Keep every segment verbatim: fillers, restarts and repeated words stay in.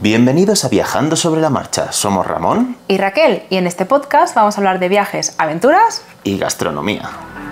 Bienvenidos a Viajando sobre la Marcha. Somos Ramón y Raquel, y en este podcast vamos a hablar de viajes, aventuras y gastronomía.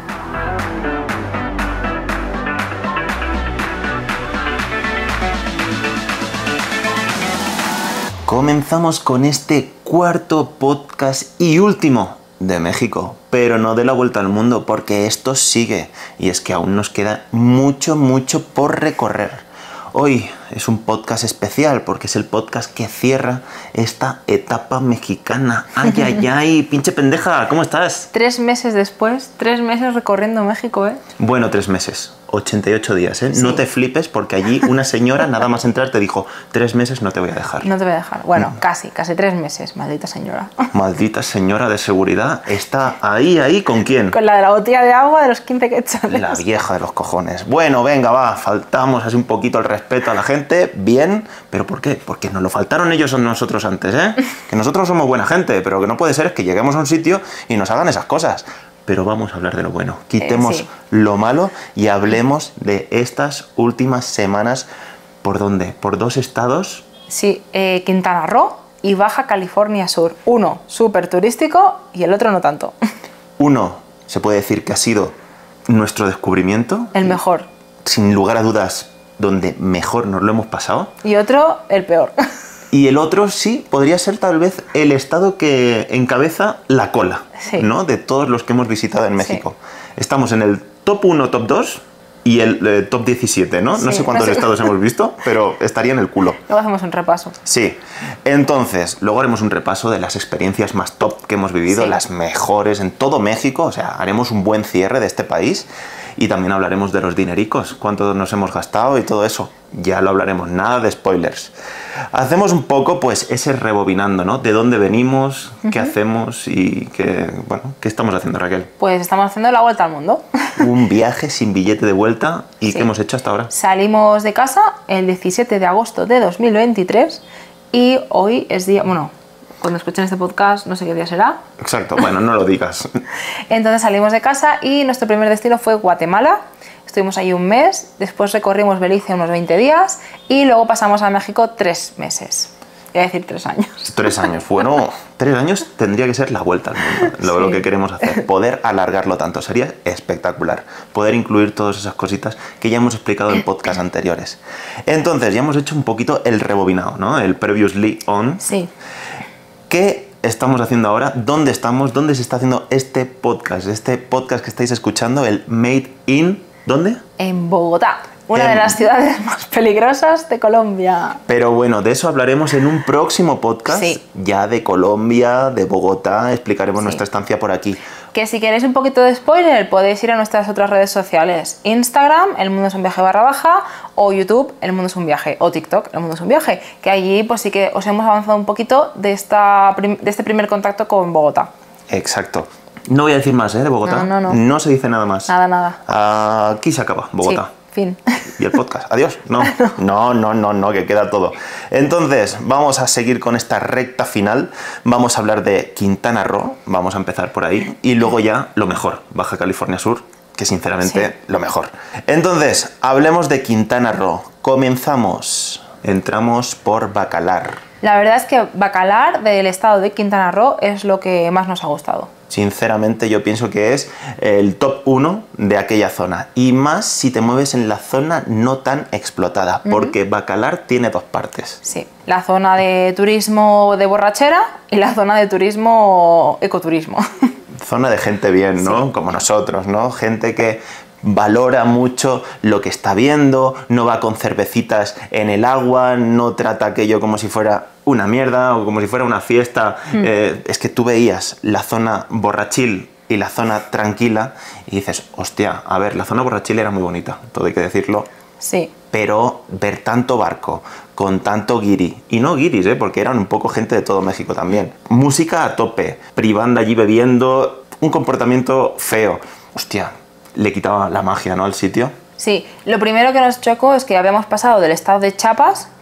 Comenzamos con este cuarto podcast y último de México, pero no de la vuelta al mundo, porque esto sigue y es que aún nos queda mucho, mucho por recorrer. Hoy es un podcast especial porque es el podcast que cierra esta etapa mexicana. ¡Ay, ay, ay! ¡Pinche pendeja! ¿Cómo estás? Tres meses después, tres meses recorriendo México, ¿eh? Bueno, tres meses. ochenta y ocho días, ¿eh? Sí. No te flipes porque allí una señora nada más entrar te dijo tres meses no te voy a dejar. No te voy a dejar. Bueno, Mm. casi, casi tres meses, maldita señora. Maldita señora de seguridad. ¿Está ahí, ahí? ¿Con quién? Con la de la botella de agua de los quince quetzales. La vieja de los cojones. Bueno, venga, va, faltamos así un poquito el respeto a la gente, bien, pero ¿por qué? Porque nos lo faltaron ellos a nosotros antes, ¿eh? Que nosotros somos buena gente, pero que no puede ser es que lleguemos a un sitio y nos hagan esas cosas. Pero vamos a hablar de lo bueno. Quitemos Eh, sí. lo malo y hablemos de estas últimas semanas. ¿Por dónde? ¿Por dos estados? Sí, eh, Quintana Roo y Baja California Sur. Uno súper turístico y el otro no tanto. Uno, se puede decir que ha sido nuestro descubrimiento. El mejor. Sin lugar a dudas, donde mejor nos lo hemos pasado. Y otro, el peor. Y el otro sí, podría ser tal vez el estado que encabeza la cola, Sí. ¿no? De todos los que hemos visitado en México. Sí. Estamos en el top uno, top dos y el eh, top diecisiete, ¿no? No Sí, sé cuántos no sé. estados hemos visto, pero estaría en el culo. Luego hacemos un repaso. Sí. Entonces, luego haremos un repaso de las experiencias más top que hemos vivido, Sí. las mejores en todo México, o sea, haremos un buen cierre de este país. Y también hablaremos de los dinericos, cuánto nos hemos gastado y todo eso. Ya lo hablaremos, nada de spoilers. Hacemos un poco, pues, ese rebobinando, ¿no? De dónde venimos, qué hacemos y qué, bueno, qué estamos haciendo, Raquel. Pues estamos haciendo la vuelta al mundo. Un viaje sin billete de vuelta. ¿Y Sí. qué hemos hecho hasta ahora? Salimos de casa el diecisiete de agosto de dos mil veintitrés y hoy es día, bueno, cuando escuchen este podcast no sé qué día será. Exacto, bueno, no lo digas. Entonces salimos de casa y nuestro primer destino fue Guatemala. Estuvimos allí un mes, después recorrimos Belice unos veinte días y luego pasamos a México tres meses. Iba a decir tres años. Tres años. Bueno, tres años tendría que ser la vuelta al mundo, lo, Sí. lo que queremos hacer. Poder alargarlo tanto sería espectacular. Poder incluir todas esas cositas que ya hemos explicado en podcasts anteriores. Entonces, ya hemos hecho un poquito el rebobinado, ¿no? El previously on. Sí. ¿Qué estamos haciendo ahora? ¿Dónde estamos? ¿Dónde se está haciendo este podcast? Este podcast que estáis escuchando, el Made in... ¿Dónde? En Bogotá, una En- de las ciudades más peligrosas de Colombia. Pero bueno, de eso hablaremos en un próximo podcast, Sí. ya de Colombia, de Bogotá, explicaremos Sí. nuestra estancia por aquí. Que si queréis un poquito de spoiler podéis ir a nuestras otras redes sociales. Instagram, El Mundo es un Viaje barra baja, o YouTube, El Mundo es un Viaje, o TikTok, El Mundo es un Viaje, que allí pues sí que os hemos avanzado un poquito de, esta prim- de este primer contacto con Bogotá. Exacto. No voy a decir más, ¿eh? De Bogotá. No, no, no. No se dice nada más. Nada, nada. Aquí se acaba, Bogotá. Sí, fin. Y el podcast. Adiós. No, no, no, no, no, que queda todo. Entonces, vamos a seguir con esta recta final. Vamos a hablar de Quintana Roo. Vamos a empezar por ahí. Y luego ya lo mejor, Baja California Sur, que sinceramente Sí. lo mejor. Entonces, hablemos de Quintana Roo. Comenzamos. Entramos por Bacalar. La verdad es que Bacalar del estado de Quintana Roo es lo que más nos ha gustado. Sinceramente yo pienso que es el top uno de aquella zona. Y más si te mueves en la zona no tan explotada, porque Bacalar tiene dos partes. Sí, la zona de turismo de borrachera y la zona de turismo ecoturismo. Zona de gente bien, ¿no? Sí. Como nosotros, ¿no? Gente que valora mucho lo que está viendo, no va con cervecitas en el agua, no trata aquello como si fuera una mierda o como si fuera una fiesta. Mm. Eh, es que tú veías la zona borrachil y la zona tranquila y dices, hostia, a ver, la zona borrachil era muy bonita, todo hay que decirlo. Sí. Pero ver tanto barco, con tanto guiri, y no guiris, ¿eh? Porque eran un poco gente de todo México también. Música a tope, privando allí bebiendo, un comportamiento feo. Hostia, le quitaba la magia, ¿no? Al sitio. Sí, lo primero que nos chocó es que habíamos pasado del estado de Chiapas,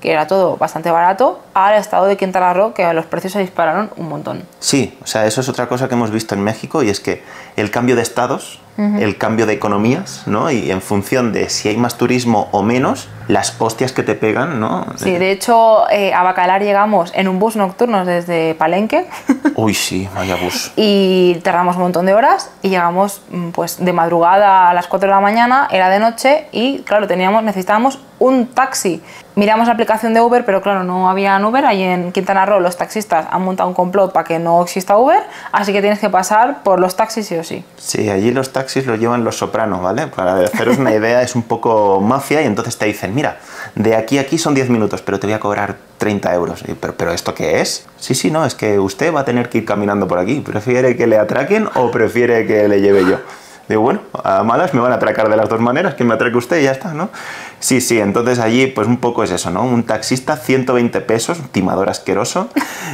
que era todo bastante barato, al estado de Quintana Roo, que los precios se dispararon un montón. Sí, o sea, eso es otra cosa que hemos visto en México y es que el cambio de estados, uh-huh. el cambio de economías, ¿no? Y en función de si hay más turismo o menos, las hostias que te pegan, ¿no? Sí, de hecho, eh, a Bacalar llegamos en un bus nocturno desde Palenque. Uy, sí, vaya bus. Y tardamos un montón de horas y llegamos pues de madrugada a las cuatro de la mañana, era de noche y claro, teníamos, necesitábamos un taxi. Miramos la aplicación de Uber, pero claro, no había Uber. Allí en Quintana Roo los taxistas han montado un complot para que no exista Uber, así que tienes que pasar por los taxis sí o sí. Sí, allí los taxis los llevan los Sopranos, ¿vale? Para haceros una idea, es un poco mafia y entonces te dicen, mira, de aquí a aquí son diez minutos, pero te voy a cobrar treinta euros. ¿Pero, pero esto qué es? Sí, sí, no, es que usted va a tener que ir caminando por aquí. ¿Prefiere que le atraquen o prefiere que le lleve yo? Digo, bueno, a malas me van a atracar de las dos maneras, que me atraque usted y ya está, ¿no? Sí, sí, entonces allí pues un poco es eso, ¿no? Un taxista, ciento veinte pesos, un timador asqueroso,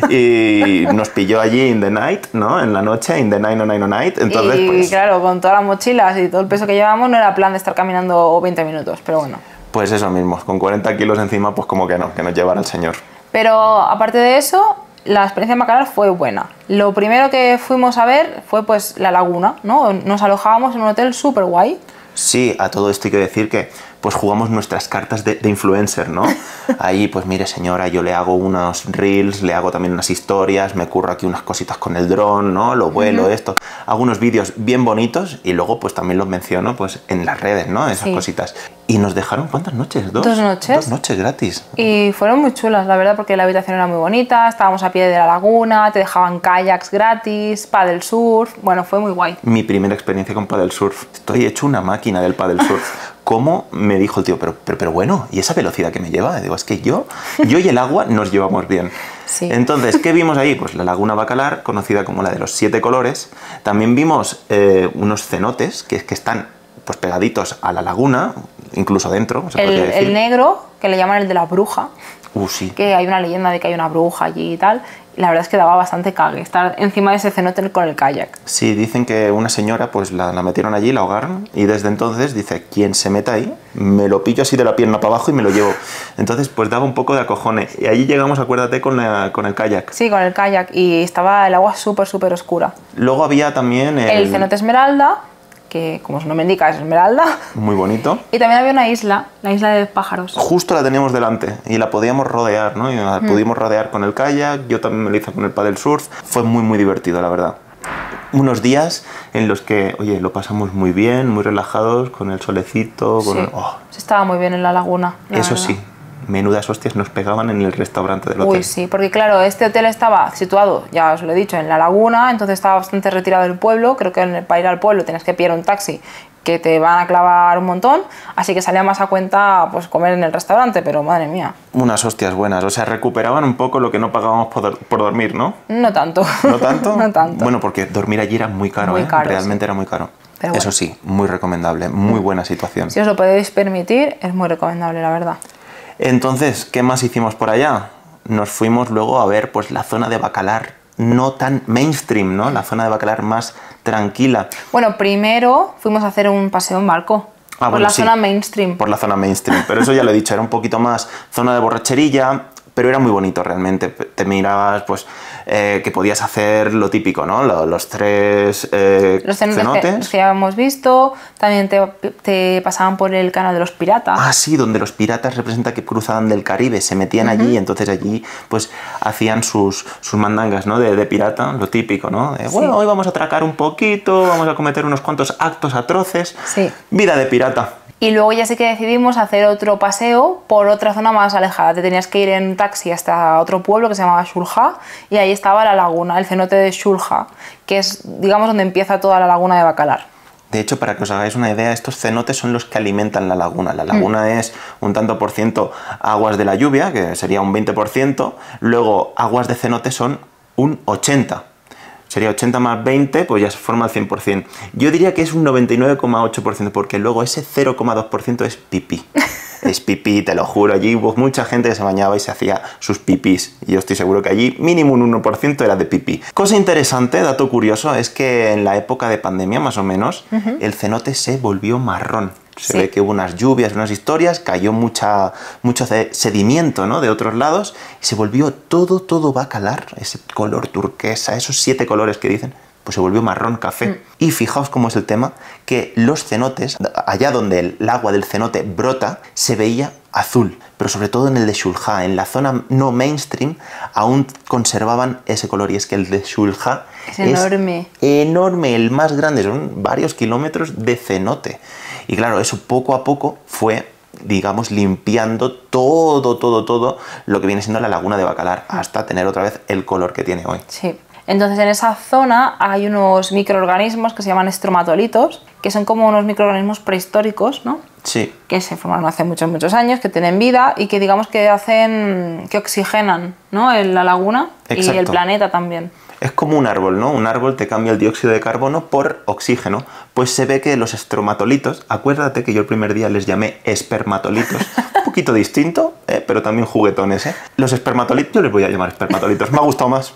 y nos pilló allí in the night, ¿no? En la noche, in the night, no night, no night, entonces y pues... claro, con todas las mochilas y todo el peso que llevamos no era plan de estar caminando veinte minutos, pero bueno. Pues eso mismo, con cuarenta kilos encima, pues como que no, que nos llevara el señor. Pero aparte de eso, la experiencia en Bacalar fue buena. Lo primero que fuimos a ver fue pues la laguna, ¿no? Nos alojábamos en un hotel súper guay. Sí, a todo esto hay que decir que pues jugamos nuestras cartas de, de influencer, ¿no? Ahí, pues mire señora, yo le hago unos reels, le hago también unas historias, me curro aquí unas cositas con el dron, ¿no? Lo vuelo, uh-huh. esto. Hago unos vídeos bien bonitos y luego pues también los menciono pues en las redes, ¿no? Esas sí. cositas. Y nos dejaron, ¿cuántas noches? ¿Dos? Dos noches. Dos noches gratis. Y fueron muy chulas, la verdad, porque la habitación era muy bonita, estábamos a pie de la laguna, te dejaban kayaks gratis, paddle surf, bueno, fue muy guay. Mi primera experiencia con paddle surf. Estoy hecho una máquina del paddle surf. ¿Cómo? Me dijo el tío, pero, pero, pero bueno, ¿y esa velocidad que me lleva? Digo, es que yo, yo y el agua nos llevamos bien. Sí. Entonces, ¿qué vimos ahí? Pues la laguna Bacalar, conocida como la de los siete colores. También vimos eh, unos cenotes que, que están pues, pegaditos a la laguna, incluso dentro. Se el, decir. el negro, que le llaman el de la bruja. Uh, sí. Que hay una leyenda de que hay una bruja allí y tal. Y la verdad es que daba bastante cague estar encima de ese cenote con el kayak. Sí, dicen que una señora pues la, la metieron allí, la ahogaron y desde entonces dice, quien se meta ahí, me lo pillo así de la pierna para abajo y me lo llevo. Entonces pues daba un poco de acojones. Y allí llegamos, acuérdate, con, la, con el kayak. Sí, con el kayak y estaba el agua súper, súper oscura. Luego había también el... el cenote Esmeralda, que como su nombre indica es Esmeralda. Muy bonito. Y también había una isla, la isla de pájaros. Justo la teníamos delante y la podíamos rodear, ¿no? Y la mm. pudimos rodear con el kayak, yo también me lo hice con el paddle surf. Fue muy, muy divertido, la verdad. Unos días en los que, oye, lo pasamos muy bien, muy relajados, con el solecito. Con... Sí, oh. se estaba muy bien en la laguna. La Eso verdad. sí. Menudas hostias nos pegaban en el restaurante del hotel. Uy, sí, porque claro, este hotel estaba situado, ya os lo he dicho, en la laguna, entonces estaba bastante retirado del pueblo. Creo que para ir al pueblo tienes que pillar un taxi que te van a clavar un montón, así que salía más a cuenta pues comer en el restaurante, pero madre mía. Unas hostias buenas, o sea, recuperaban un poco lo que no pagábamos por, por dormir, ¿no? No tanto. ¿No tanto? No tanto. Bueno, porque dormir allí era muy caro, muy ¿eh? caro, Realmente sí. era muy caro. Pero Eso bueno. sí, muy recomendable, muy buena situación. Si os lo podéis permitir, es muy recomendable, la verdad. Entonces, ¿qué más hicimos por allá? Nos fuimos luego a ver pues la zona de Bacalar, no tan mainstream, ¿no? La zona de Bacalar más tranquila. Bueno, primero fuimos a hacer un paseo en barco. Ah, por bueno, la sí, zona mainstream. Por la zona mainstream, pero eso ya lo he dicho, era un poquito más zona de borracherilla, pero era muy bonito realmente. Te mirabas, pues, eh, que podías hacer lo típico, ¿no? Los, los tres eh, los cenotes. cenotes. Que ya hemos visto, también te, te pasaban por el canal de los piratas. Ah, sí, donde los piratas representa que cruzaban del Caribe, se metían uh-huh. allí, y entonces allí, pues, hacían sus, sus mandangas, ¿no? De, de pirata, lo típico, ¿no? De, bueno, sí. Hoy vamos a atracar un poquito, vamos a cometer unos cuantos actos atroces. Sí. Vida de pirata. Y luego ya sí que decidimos hacer otro paseo por otra zona más alejada. Te tenías que ir en taxi hasta otro pueblo que se llamaba Xulha y ahí estaba la laguna, el cenote de Xulha, que es, digamos, donde empieza toda la laguna de Bacalar. De hecho, para que os hagáis una idea, estos cenotes son los que alimentan la laguna. La laguna mm. es un tanto por ciento aguas de la lluvia, que sería un veinte por ciento, luego aguas de cenote son un ochenta por ciento. Sería ochenta más veinte, pues ya se forma el cien por ciento. Yo diría que es un noventa y nueve coma ocho por ciento, porque luego ese cero coma dos por ciento es pipí. Es pipí, te lo juro. Allí hubo mucha gente que se bañaba y se hacía sus pipís. Y yo estoy seguro que allí mínimo un uno por ciento era de pipí. Cosa interesante, dato curioso, es que en la época de pandemia, más o menos, uh-huh. el cenote se volvió marrón. Se Sí. ve que hubo unas lluvias, unas historias, cayó mucha, mucho ce- sedimento, ¿no?, de otros lados y se volvió todo, todo bacalar, ese color turquesa, esos siete colores que dicen, pues se volvió marrón café. Mm. Y fijaos cómo es el tema, que los cenotes, allá donde el agua del cenote brota, se veía azul, pero sobre todo en el de Shulja, en la zona no mainstream, aún conservaban ese color, y es que el de Shulja Es enorme. enorme, el más grande, son varios kilómetros de cenote. Y claro, eso poco a poco fue, digamos, limpiando todo, todo, todo lo que viene siendo la laguna de Bacalar, hasta tener otra vez el color que tiene hoy. Sí. Entonces en esa zona hay unos microorganismos que se llaman estromatolitos, que son como unos microorganismos prehistóricos, ¿no? Sí, Que se formaron hace muchos, muchos años, que tienen vida y que digamos que hacen, que oxigenan, ¿no?, en la laguna y Exacto. el planeta también. es como un árbol, ¿no? Un árbol te cambia el dióxido de carbono por oxígeno. Pues se ve que los estromatolitos, acuérdate que yo el primer día les llamé espermatolitos, un poquito distinto, ¿eh?, pero también juguetones, ¿eh? Los espermatolitos, yo les voy a llamar espermatolitos, me ha gustado más.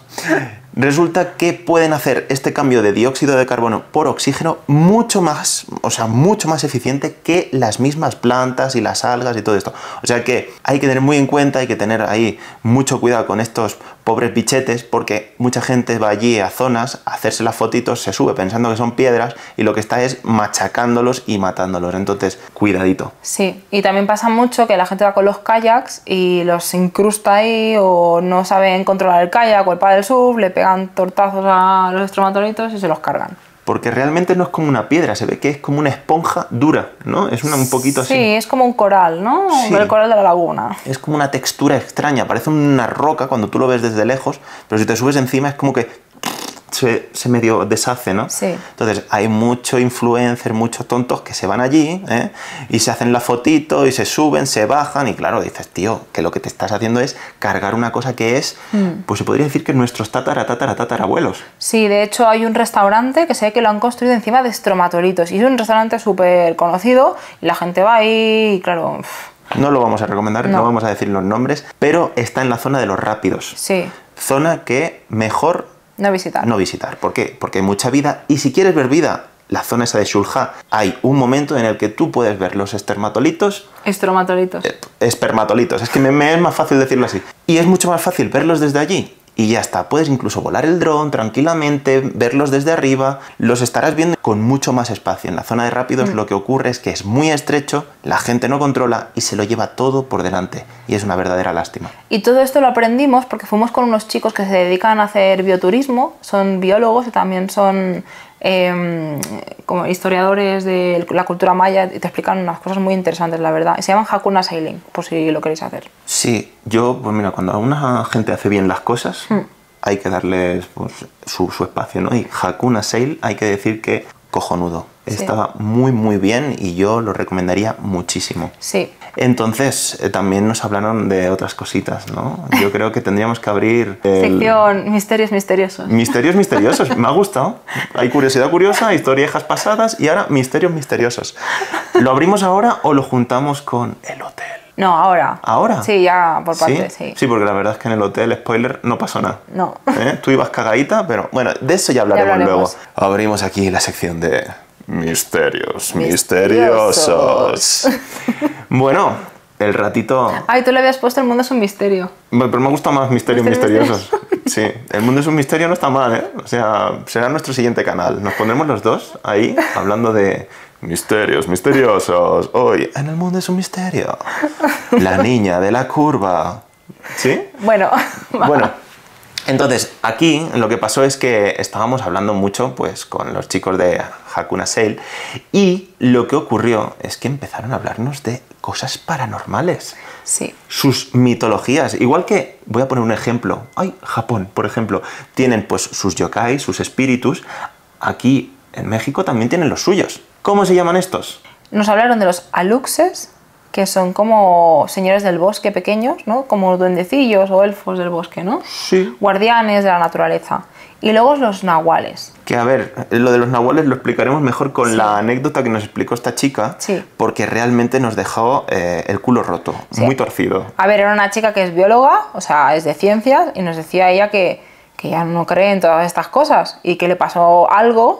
Resulta que pueden hacer este cambio de dióxido de carbono por oxígeno mucho más, o sea, mucho más eficiente que las mismas plantas y las algas y todo esto. O sea que hay que tener muy en cuenta, hay que tener ahí mucho cuidado con estos pobres bichetes, porque mucha gente va allí a zonas a hacerse las fotitos, se sube pensando que son piedras y lo que está es machacándolos y matándolos. Entonces, cuidadito. Sí, y también pasa mucho que la gente va con los kayaks y los incrusta ahí, o no saben controlar el kayak o el paddle surf, le pegan tortazos a los estromatolitos y se los cargan. Porque realmente no es como una piedra, se ve que es como una esponja dura, ¿no? Es una, un poquito Sí, así. es como un coral, ¿no? Sí. El coral de la laguna. Es como una textura extraña, parece una roca cuando tú lo ves desde lejos, pero si te subes encima es como que se, se medio deshace, ¿no? Sí. Entonces hay muchos influencers, muchos tontos que se van allí, ¿eh?, y se hacen la fotito y se suben, se bajan y claro, dices, tío, que lo que te estás haciendo es cargar una cosa que es, Mm. pues se podría decir que nuestros tatara, tatara, tatarabuelos. Sí, de hecho hay un restaurante que se ve que lo han construido encima de estromatolitos y es un restaurante súper conocido y la gente va ahí y claro, pff, No lo vamos a recomendar, no. No. no vamos a decir los nombres, pero está en la zona de los rápidos. sí, Zona que mejor no visitar. no visitar. ¿Por qué? Porque hay mucha vida y si quieres ver vida, la zona esa de Shulja, hay un momento en el que tú puedes ver los espermatolitos, Estromatolitos. eh, espermatolitos, es que me, me es más fácil decirlo así. Y es mucho más fácil verlos desde allí. Y ya está, puedes incluso volar el dron tranquilamente, verlos desde arriba, los estarás viendo con mucho más espacio. En la zona de rápidos Mm. lo que ocurre es que es muy estrecho, la gente no controla y se lo lleva todo por delante. Y es una verdadera lástima. Y todo esto lo aprendimos porque fuimos con unos chicos que se dedican a hacer bioturismo, son biólogos y también son eh, como historiadores de la cultura maya y te explican unas cosas muy interesantes, la verdad. Y se llaman Hakuna Sailing, por si lo queréis hacer. Sí, yo, pues mira, cuando una gente hace bien las cosas, Mm. hay que darles pues, su, su espacio, ¿no? Y Hakuna Sail, hay que decir que cojonudo. Sí. Estaba muy, muy bien y yo lo recomendaría muchísimo. Sí, Entonces, eh, también nos hablaron de otras cositas, ¿no? Yo creo que tendríamos que abrir el... sección misterios misteriosos. Misterios misteriosos, me ha gustado. Hay curiosidad curiosa, historiejas pasadas y ahora misterios misteriosos. ¿Lo abrimos ahora o lo juntamos con el hotel? No, ahora. ¿Ahora? Sí, ya por ¿Sí? parte, sí. Sí, porque la verdad es que en el hotel, spoiler, no pasó nada. No. ¿Eh? Tú ibas cagadita, pero bueno, de eso ya hablaremos, Ya hablaremos. luego. Abrimos aquí la sección de misterios Misteriosos. misteriosos. Bueno, el ratito... Ay, tú le habías puesto El mundo es un misterio. Bueno, pero me gusta más misterios Misterios misteriosos. Sí, el mundo es un misterio, no está mal, ¿eh? O sea, será nuestro siguiente canal. Nos pondremos los dos ahí hablando de misterios misteriosos. Hoy, en el mundo es un misterio. La niña de la curva. ¿Sí? Bueno, Bueno, entonces aquí lo que pasó es que estábamos hablando mucho pues con los chicos de Hakuna Sail y lo que ocurrió es que empezaron a hablarnos de cosas paranormales. sí. Sus mitologías, igual que, voy a poner un ejemplo, ay, Japón, por ejemplo, tienen pues sus yokai, sus espíritus, aquí en México también tienen los suyos. ¿Cómo se llaman estos? Nos hablaron de los aluxes, que son como señores del bosque pequeños, ¿no? Como duendecillos o elfos del bosque, ¿no? Sí. Guardianes de la naturaleza. Y luego los nahuales. Que a ver, lo de los nahuales lo explicaremos mejor con Sí. la anécdota que nos explicó esta chica, Sí. porque realmente nos dejó eh, el culo roto, Sí. muy torcido. A ver, era una chica que es bióloga, o sea, es de ciencias, y nos decía ella que, que ya no cree en todas estas cosas y que le pasó algo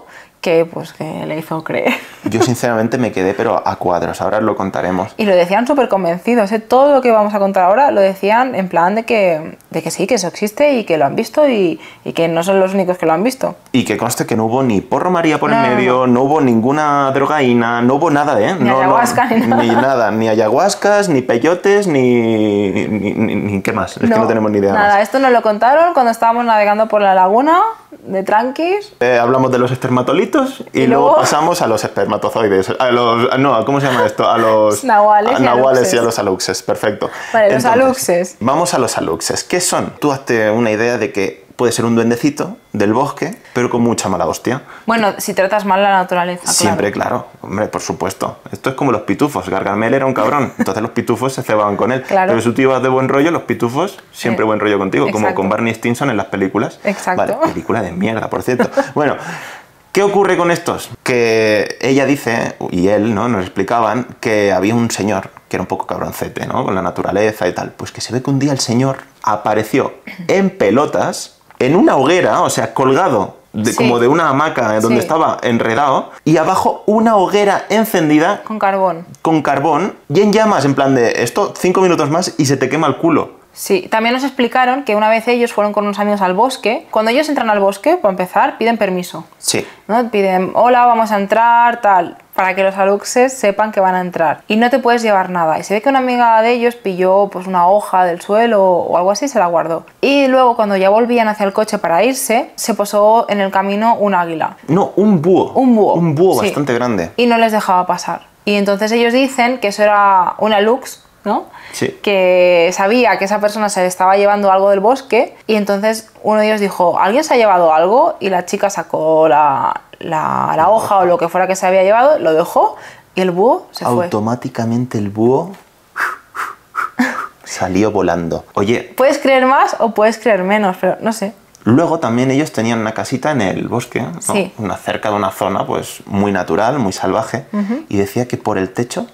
que pues que le hizo creer. Yo sinceramente me quedé pero a cuadros, ahora os lo contaremos. Y lo decían súper convencidos, ¿eh? Todo lo que vamos a contar ahora lo decían en plan de que, de que sí, que eso existe y que lo han visto y, y que no son los únicos que lo han visto. Y que conste que no hubo ni porro María por No, el medio, no, no. no hubo ninguna drogaína, no hubo nada, ¿eh? Ni no, ayahuasca, no, ni nada. Ni nada, ni ayahuascas, ni peyotes, ni, ni, ni, ni qué más, es que no tenemos ni idea Nada, más. esto nos lo contaron cuando estábamos navegando por la laguna de tranquis. Eh, hablamos de los espermatolitos y, Y luego, luego- pasamos a los espermatozoides, a los, no, ¿cómo se llama esto? A los Nahuales a y nahuales aluxes. y a los aluxes, perfecto. Vale, los aluxes. Vamos a los aluxes. ¿Qué son? Tú hazte una idea de que puede ser un duendecito del bosque, pero con mucha mala hostia. Bueno, si tratas mal la naturaleza, Siempre, claro. claro. Hombre, por supuesto. Esto es como los pitufos. Gargamel era un cabrón, entonces los pitufos se cebaban con él. Claro. Pero si tú ibas de buen rollo, los pitufos siempre Eh, buen rollo contigo, como exacto. con Barney Stinson en las películas. Exacto. Vale, película de mierda, por cierto. Bueno, ¿qué ocurre con estos? Que ella dice, y él, ¿no? Nos explicaban que había un señor que era un poco cabroncete, ¿no? Con la naturaleza y tal. Pues que se ve que un día el señor apareció en pelotas en una hoguera, o sea, colgado de, Sí. como de una hamaca donde Sí. estaba enredado, y abajo una hoguera encendida Con carbón. con carbón y en llamas, en plan de esto, cinco minutos más y se te quema el culo. Sí, también nos explicaron que una vez ellos fueron con unos amigos al bosque. Cuando ellos entran al bosque, para empezar, piden permiso. Sí. ¿No? Piden, hola, vamos a entrar, tal, para que los aluxes sepan que van a entrar. Y no te puedes llevar nada. Y se ve que una amiga de ellos pilló pues una hoja del suelo o algo así y se la guardó. Y luego, cuando ya volvían hacia el coche para irse, se posó en el camino un águila. No, un búho. Un búho. Un búho Sí. bastante grande. Y no les dejaba pasar. Y entonces ellos dicen que eso era una lux, ¿no? Sí. Que sabía que esa persona se estaba llevando algo del bosque y entonces uno de ellos dijo, ¿alguien se ha llevado algo? Y la chica sacó la, la, la hoja o lo que fuera que se había llevado, lo dejó y el búho se fue. Automáticamente el búho salió volando. Oye, Puedes creer más o puedes creer menos, pero no sé. luego también ellos tenían una casita en el bosque, ¿no? Sí. Una cerca de una zona pues muy natural, muy salvaje, y decía que por el techo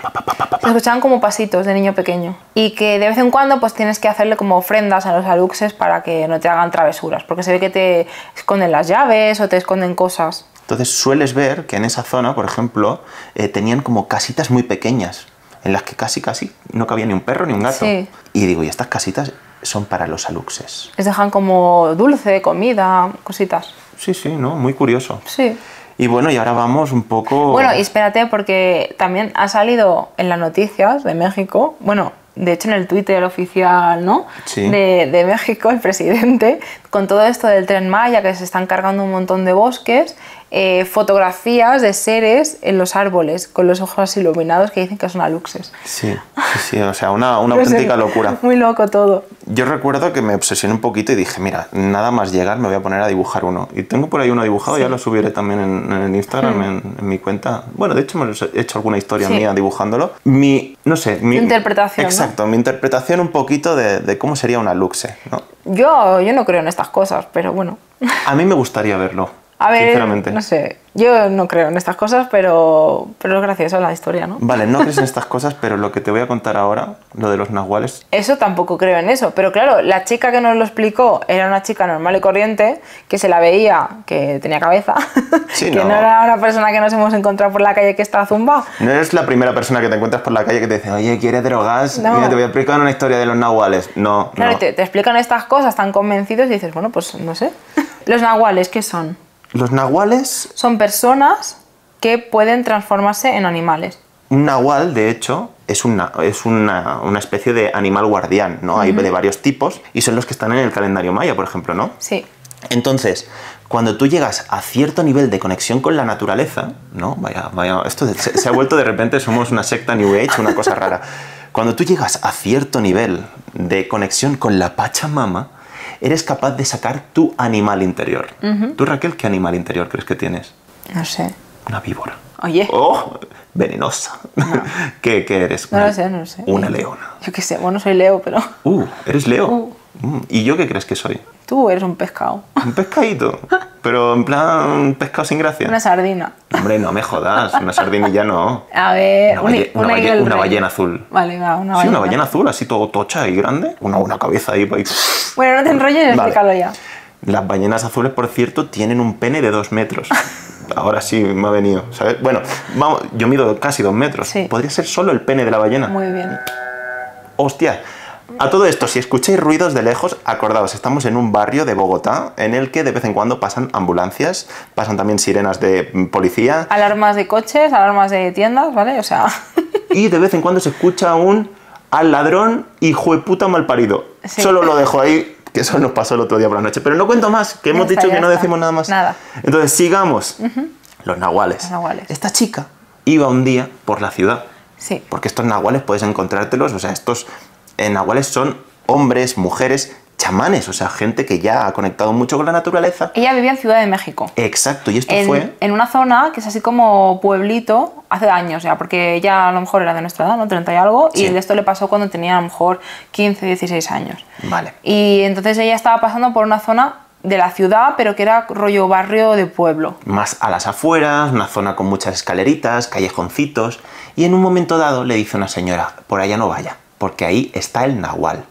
Se escuchaban como pasitos de niño pequeño y que de vez en cuando pues tienes que hacerle como ofrendas a los aluxes para que no te hagan travesuras, porque se ve que te esconden las llaves o te esconden cosas. Entonces sueles ver que en esa zona, por ejemplo, eh, tenían como casitas muy pequeñas, en las que casi casi no cabía ni un perro ni un gato. Sí. Y digo, y estas casitas son para los aluxes. Les dejan como dulce, comida, cositas. Sí, sí, ¿no? Muy curioso. Sí. Y bueno, y ahora vamos un poco... Bueno, y espérate, porque también ha salido en las noticias de México, bueno, de hecho en el Twitter oficial, ¿no? Sí. De, de México, el presidente, con todo esto del Tren Maya, que se están cargando un montón de bosques, eh, fotografías de seres en los árboles, con los ojos iluminados, que dicen que son aluxes. Sí, sí, sí, o sea, una, una No sé, auténtica locura. Muy loco todo. Yo recuerdo que me obsesioné un poquito y dije, mira, nada más llegar me voy a poner a dibujar uno. Y tengo por ahí uno dibujado, Sí. ya lo subiré también en, en el Instagram, Hmm. en, en mi cuenta. Bueno, de hecho me he hecho alguna historia Sí. mía dibujándolo. Mi, no sé, mi... Tu interpretación, ¿no? Exacto, mi interpretación un poquito de, de cómo sería una luxe, ¿no? Yo, yo no creo en estas cosas, pero bueno. A mí me gustaría verlo, A ver, sinceramente. no sé, yo no creo en estas cosas, pero, pero es graciosa la historia, ¿no? Vale, no crees en estas cosas, pero lo que te voy a contar ahora, lo de los nahuales, Eso tampoco creo en eso, pero claro, la chica que nos lo explicó era una chica normal y corriente, que se la veía, que tenía cabeza, Sí, que no. no. era una persona que nos hemos encontrado por la calle que está zumba. no eres la primera persona que te encuentras por la calle que te dice, oye, ¿quieres drogas? No. Mira, te voy a explicar una historia de los nahuales. No, Claro, no. y te, te explican estas cosas tan convencidos y dices, bueno, pues no sé. Los nahuales, ¿qué son? Los nahuales, Son personas que pueden transformarse en animales. un nahual, de hecho, es, una, es una, una especie de animal guardián, ¿no? Hay de varios tipos y son los que están en el calendario maya, por ejemplo, ¿no? Sí. Entonces, cuando tú llegas a cierto nivel de conexión con la naturaleza, ¿no? Vaya, vaya, esto se, se ha vuelto de repente, somos una secta New Age, una cosa rara. Cuando tú llegas a cierto nivel de conexión con la Pachamama, eres capaz de sacar tu animal interior. ¿Tú, Raquel, qué animal interior crees que tienes? No sé. Una víbora. Oye. ¡Oh! Venenosa. ¿Qué, qué eres? No Una- lo sé, no lo sé. Una leona. Yo qué sé, bueno, soy Leo, pero Uh, ¿eres Leo? Uh. Mm, ¿Y yo qué crees que soy? tú eres un pescado. Un pescadito. Pero en plan, un pescado sin gracia. Una sardina. Hombre, no me jodas. Una sardinilla no. A ver, Una, balle- una, balle- Eagle una Ray. ballena azul. Vale, va, una Sí, ballena. una ballena azul, así todo tocha y grande. Una buena cabeza ahí. ahí. Bueno, no te enrolles y Vale. explícalo ya. Las ballenas azules, por cierto, tienen un pene de dos metros. ahora sí me ha venido, ¿sabes? Bueno, vamos, yo mido casi dos metros. Sí. Podría ser solo el pene de la ballena. Muy bien. Hostia. A todo esto, si escucháis ruidos de lejos, acordaos, estamos en un barrio de Bogotá en el que de vez en cuando pasan ambulancias, pasan también sirenas de policía. Alarmas de coches, alarmas de tiendas, ¿vale? O sea... Y de vez en cuando se escucha un al ladrón hijo de puta malparido. Sí. Solo lo dejo ahí, que eso nos pasó el otro día por la noche. Pero no cuento más, que hemos Ya está, dicho que ya no está. decimos nada más. Nada. Entonces, sigamos. Uh-huh. Los nahuales. Los nahuales. Esta chica iba un día por la ciudad. Sí. Porque estos nahuales puedes encontrártelos, o sea, estos eh, nahuales son hombres, mujeres, chamanes, o sea, gente que ya ha conectado mucho con la naturaleza. Ella vivía en Ciudad de México. Exacto, y esto en, fue... En una zona que es así como pueblito, hace años ya, porque ella a lo mejor era de nuestra edad, ¿no? treinta y algo, Sí. y esto le pasó cuando tenía a lo mejor quince, dieciséis años. Vale. Y entonces ella estaba pasando por una zona de la ciudad, pero que era rollo barrio de pueblo. Más a las afueras, una zona con muchas escaleritas, callejoncitos, y en un momento dado le dice una señora, por allá no vaya, porque ahí está el nahual.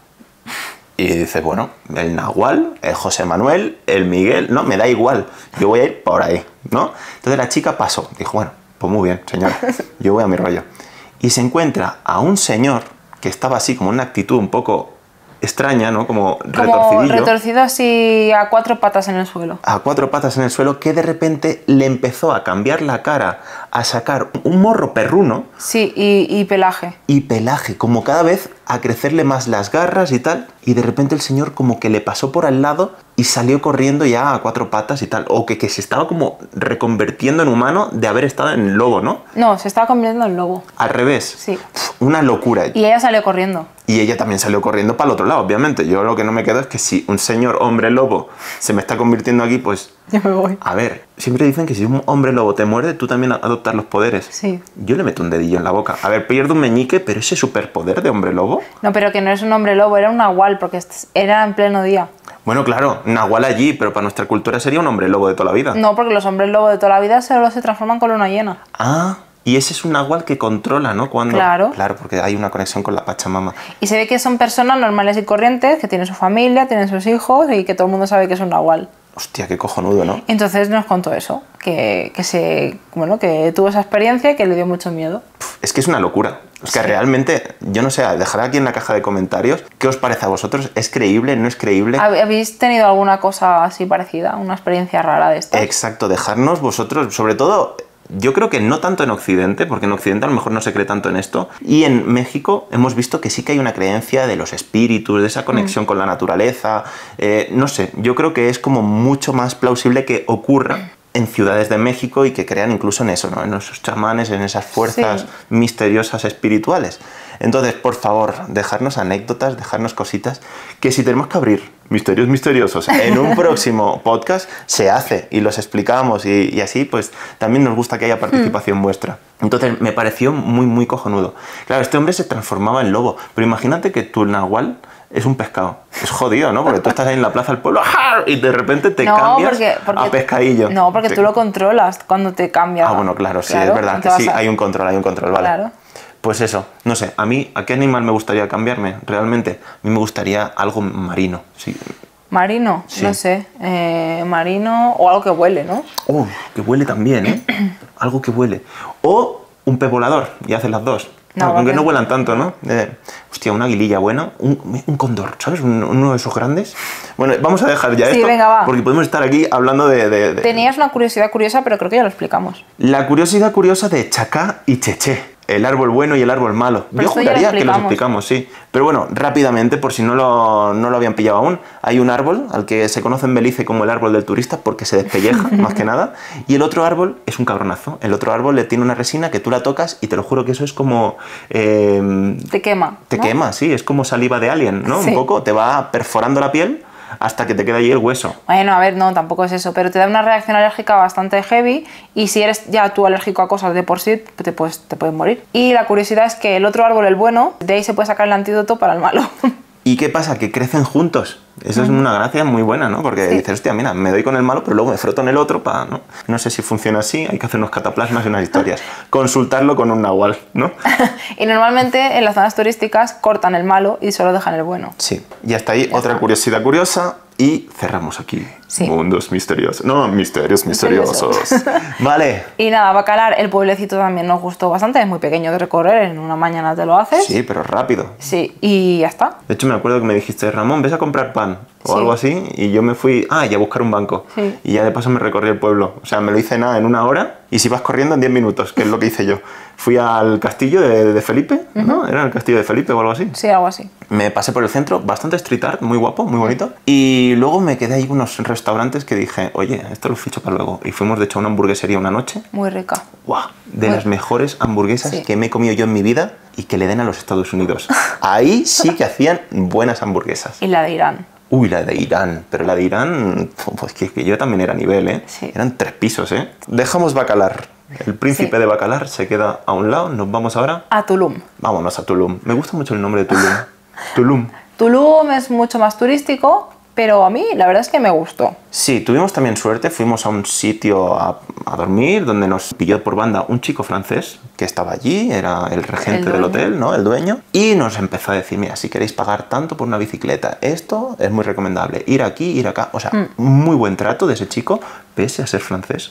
Y dice, bueno, el nahual, el José Manuel, el Miguel, no, me da igual, yo voy a ir por ahí, ¿no? Entonces la chica pasó, dijo, bueno, pues muy bien, señora, yo voy a mi rollo. Y se encuentra a un señor que estaba así como en una actitud un poco extraña, ¿no? Como, Como retorcidillo. retorcido así a cuatro patas en el suelo. A cuatro patas en el suelo, que de repente le empezó a cambiar la cara, a sacar un morro perruno. Sí, y, y pelaje. Y pelaje, como cada vez a crecerle más las garras y tal, y de repente el señor como que le pasó por al lado y salió corriendo ya a cuatro patas y tal, o que, que se estaba como reconvirtiendo en humano de haber estado en lobo, ¿no? No, se estaba convirtiendo en lobo. Al revés. Sí. Uf, una locura. Y ella salió corriendo. Y ella también salió corriendo para el otro lado, obviamente. Yo lo que no me quedo es que si un señor hombre lobo se me está convirtiendo aquí, pues... Yo me voy. A ver, siempre dicen que si un hombre lobo te muerde, tú también adoptas los poderes. Sí. Yo le meto un dedillo en la boca. A ver, pierdo un meñique, pero ese superpoder de hombre lobo... No, pero que no es un hombre lobo, era un nahual, porque est- era en pleno día. Bueno, claro, nahual allí, pero para nuestra cultura sería un hombre lobo de toda la vida. No, porque los hombres lobo de toda la vida solo se transforman con luna llena. Ah, y ese es un nahual que controla, ¿no? Cuando... Claro. Claro, porque hay una conexión con la Pachamama. Y se ve que son personas normales y corrientes, que tienen su familia, tienen sus hijos y que todo el mundo sabe que es un nahual. Hostia, qué cojonudo, ¿no? Entonces nos contó eso, que, que, se, bueno, que tuvo esa experiencia y que le dio mucho miedo. Es que es una locura. Es que Sí. realmente, yo no sé, dejad aquí en la caja de comentarios qué os parece a vosotros. ¿Es creíble? ¿No es creíble? ¿Hab- ¿Habéis tenido alguna cosa así parecida? ¿Una experiencia rara de esta? Exacto, dejarnos vosotros, sobre todo, yo creo que no tanto en Occidente, porque en Occidente a lo mejor no se cree tanto en esto, y en México hemos visto que sí que hay una creencia de los espíritus, de esa conexión mm. con la naturaleza, eh, no sé, yo creo que es como mucho más plausible que ocurra en ciudades de México y que crean incluso en eso, ¿no? En esos chamanes, en esas fuerzas Sí. misteriosas espirituales. Entonces, por favor, dejarnos anécdotas, dejarnos cositas, que si tenemos que abrir misterios misteriosos en un próximo podcast, se hace y los explicamos y, y así, pues también nos gusta que haya participación hmm. vuestra. Entonces, me pareció muy, muy cojonudo. Claro, este hombre se transformaba en lobo, pero imagínate que tu nahual es un pescado. Es jodido, ¿no? Porque tú estás ahí en la plaza del pueblo y de repente te no, cambias porque, porque, a pescadillo. No, porque te... tú lo controlas cuando te cambias. Ah, bueno, claro, sí, claro, es verdad que sí, a... hay un control, hay un control, vale. Claro. Pues eso, no sé, a mí, ¿a qué animal me gustaría cambiarme? Realmente, a mí me gustaría algo marino, sí. ¿Marino? Sí. No sé, eh, marino o algo que huele, ¿no? Oh, que huele también, ¿eh? Algo que huele. O un pez volador, y haces las dos. No, aunque porque... no huelan tanto, ¿no? Eh, hostia, una aguililla buena, un, un cóndor, ¿sabes? Un, uno de esos grandes. Bueno, vamos a dejar ya sí, esto, venga, va. porque podemos estar aquí hablando de, de, de... Tenías una curiosidad curiosa, pero creo que ya lo explicamos. La curiosidad curiosa de Chacá y Cheché. El árbol bueno y el árbol malo. Pero yo juraría lo que los explicamos, sí. Pero bueno, rápidamente, por si no lo, no lo habían pillado aún, hay un árbol al que se conoce en Belice como el árbol del turista porque se despelleja, más que nada. Y el otro árbol es un cabronazo. El otro árbol le tiene una resina que tú la tocas y te lo juro que eso es como... Eh, te quema. Te ¿no? quema, sí. Es como saliva de alien, ¿no? Sí. Un poco. Te va perforando la piel hasta que te queda allí el hueso. Bueno, a ver, no, tampoco es eso, pero te da una reacción alérgica bastante heavy y si eres ya tú alérgico a cosas de por sí, te puedes, te puedes morir. Y la curiosidad es que el otro árbol, el bueno, de ahí se puede sacar el antídoto para el malo. ¿Y qué pasa? Que crecen juntos. Eso mm. es una gracia muy buena, ¿no? Porque sí. dices, hostia, mira, me doy con el malo, pero luego me froto en el otro para, ¿no? No sé si funciona así, hay que hacer unos cataplasmas y unas historias. Consultarlo con un nahual, ¿no? Y normalmente en las zonas turísticas cortan el malo y solo dejan el bueno. Sí. Y hasta ahí ya otra está. curiosidad curiosa. Y cerramos aquí. Sí. Mundos misteriosos. No, misterios misteriosos. Vale. Y nada, Bacalar, el pueblecito también nos gustó bastante. Es muy pequeño de recorrer, en una mañana te lo haces. Sí, pero rápido. Sí, y ya está. De hecho, me acuerdo que me dijiste, Ramón, ves a comprar pan o Sí. algo así. Y yo me fui, ah, y a buscar un banco. Sí. Y ya de paso me recorrí el pueblo. O sea, me lo hice nada en una hora. Y si vas corriendo en diez minutos, que es lo que hice yo. Fui al castillo de, de Felipe, ¿no? ¿Era el castillo de Felipe o algo así? Sí, algo así. Me pasé por el centro, bastante street art, muy guapo, muy bonito. Y luego me quedé ahí unos restaurantes que dije, oye, esto lo ficho para luego. Y fuimos de hecho a una hamburguesería una noche. Muy rica. ¡Guau! De Muy- las mejores hamburguesas Sí. que me he comido yo en mi vida y que le den a los Estados Unidos. Ahí sí que hacían buenas hamburguesas. Y la de Irán. Uy, la de Irán. Pero la de Irán, pues que, que yo también era nivel, ¿eh? Sí. Eran tres pisos, ¿eh? Dejamos Bacalar. El príncipe Sí. de Bacalar se queda a un lado. Nos vamos ahora. A Tulum. Vámonos a Tulum. Me gusta mucho el nombre de Tulum. Tulum. Tulum es mucho más turístico, pero a mí la verdad es que me gustó. Sí, tuvimos también suerte, fuimos a un sitio a, a dormir donde nos pilló por banda un chico francés que estaba allí, era el regente El del dueño. hotel, ¿no? El dueño, y nos empezó a decir, mira, si queréis pagar tanto por una bicicleta, esto es muy recomendable, ir aquí, ir acá, o sea, muy buen trato de ese chico, pese a ser francés.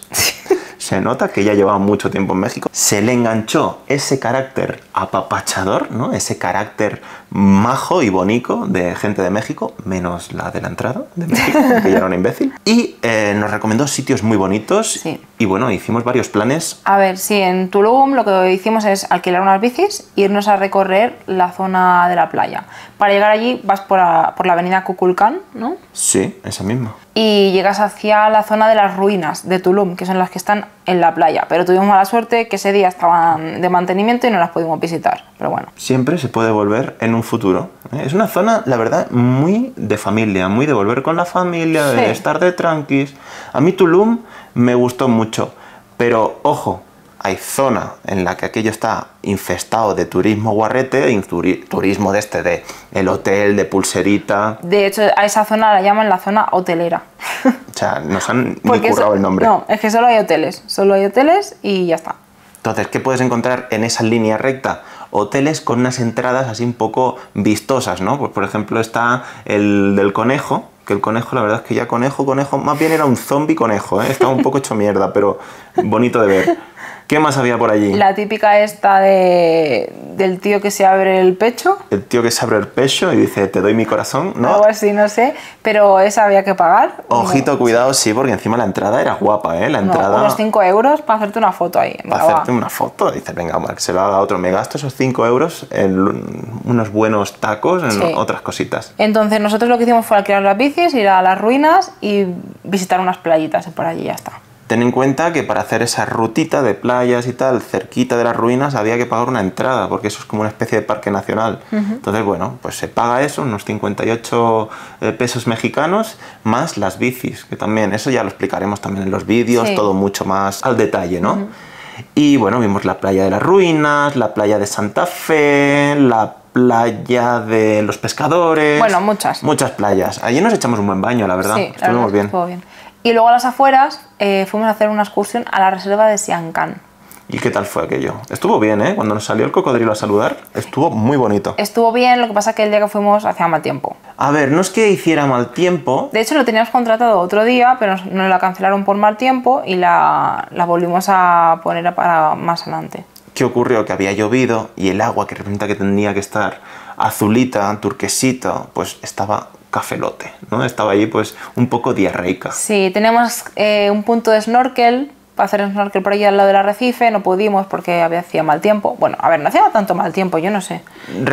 Se nota que ya llevaba mucho tiempo en México. Se le enganchó ese carácter apapachador, ¿no? Ese carácter majo y bonito de gente de México, menos la de la entrada de México, que ya era una imbécil. Y eh, nos recomendó sitios muy bonitos. Sí. Y bueno, hicimos varios planes. A ver, sí, en Tulum lo que hicimos es alquilar unas bicis e irnos a recorrer la zona de la playa. Para llegar allí vas por la, por la avenida Kukulcán, ¿no? Sí, esa misma. Y llegas hacia la zona de las ruinas de Tulum, que son las que están en la playa. Pero tuvimos mala suerte que ese día estaban de mantenimiento y no las pudimos visitar. Pero bueno. Siempre se puede volver en un futuro. ¿eh? Es una zona, la verdad, muy de familia, muy de volver con la familia, de Sí. estar de tranquis. A mí Tulum me gustó mucho, pero ojo, hay zona en la que aquello está infestado de turismo guarrete, y turi- turismo de este, de el hotel, de pulserita. De hecho, a esa zona la llaman la zona hotelera. O sea, nos han ni Porque currado so- el nombre. No, es que solo hay hoteles. Solo hay hoteles y ya está. Entonces, ¿qué puedes encontrar en esa línea recta? Hoteles con unas entradas así un poco vistosas, ¿no? Pues por ejemplo está el del conejo, que el conejo, la verdad es que ya conejo, conejo, más bien era un zombie conejo, ¿eh? Estaba un poco hecho mierda, pero bonito de ver. ¿Qué más había por allí? La típica esta de, del tío que se abre el pecho. El tío que se abre el pecho y dice, te doy mi corazón, ¿no? Algo así, no sé. Pero esa había que pagar. Ojito, No, cuidado, sí, porque encima la entrada era guapa, ¿eh? La no, entrada... unos cinco euros para hacerte una foto ahí. Para Venga, va. hacerte una foto, dices, venga, Omar, que se lo haga otro. Me gasto esos cinco euros en unos buenos tacos, en Sí. otras cositas. Entonces nosotros lo que hicimos fue alquilar las bicis, ir a las ruinas y visitar unas playitas por allí y ya está. Ten en cuenta que para hacer esa rutita de playas y tal, cerquita de las ruinas, había que pagar una entrada, porque eso es como una especie de parque nacional. Entonces, bueno, pues se paga eso, unos cincuenta y ocho eh, pesos mexicanos, más las bicis, que también, eso ya lo explicaremos también en los vídeos, Sí. todo mucho más al detalle, ¿no? Y bueno, vimos la playa de las ruinas, la playa de Santa Fe, la playa de los pescadores. Bueno, muchas. Muchas playas. Allí nos echamos un buen baño, la verdad. Sí, la verdad Estuvimos es que bien. estuvo bien. Y luego a las afueras eh, fuimos a hacer una excursión a la reserva de Siancán. ¿Y qué tal fue aquello? Estuvo bien, ¿eh? Cuando nos salió el cocodrilo a saludar, estuvo muy bonito. Estuvo bien, lo que pasa que el día que fuimos hacía mal tiempo. A ver, no es que hiciera mal tiempo. De hecho, lo teníamos contratado otro día, pero nos, nos la cancelaron por mal tiempo y la, la volvimos a poner para más adelante. ¿Qué ocurrió? Que había llovido y el agua que representa que tendría que estar azulita, turquesita, pues estaba cafelote, ¿no? Estaba ahí pues un poco diarreica. Sí, tenemos eh, un punto de snorkel, para hacer snorkel por allí al lado del arrecife, no pudimos porque había hacía mal tiempo. Bueno, a ver, no hacía tanto mal tiempo, yo no sé.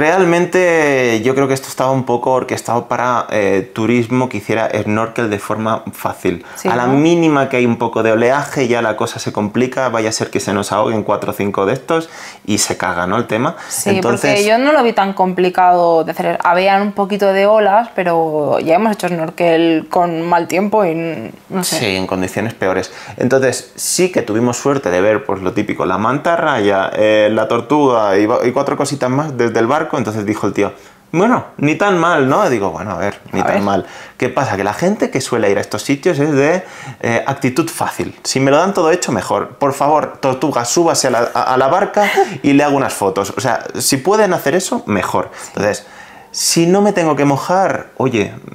Realmente yo creo que esto estaba un poco orquestado para eh, turismo que hiciera snorkel de forma fácil. Sí, a la ¿no? mínima que hay un poco de oleaje ya la cosa se complica, vaya a ser que se nos ahoguen cuatro o cinco de estos y se caga, ¿no? El tema. Sí, Entonces, porque yo no lo vi tan complicado de hacer. Habían un poquito de olas, pero ya hemos hecho snorkel con mal tiempo y no sé. sí, en condiciones peores. Entonces, sí que tuvimos suerte de ver pues lo típico, la mantarraya, eh, la tortuga y, y cuatro cositas más desde el barco. Entonces dijo el tío, bueno, ni tan mal, ¿no? Digo, bueno, a ver, ni A tan ver. mal. ¿Qué pasa? Que la gente que suele ir a estos sitios es de eh, actitud fácil. Si me lo dan todo hecho, mejor. Por favor, tortuga, súbase a la, a, a la barca y le hago unas fotos. O sea, si pueden hacer eso, mejor. Entonces, si no me tengo que mojar, oye,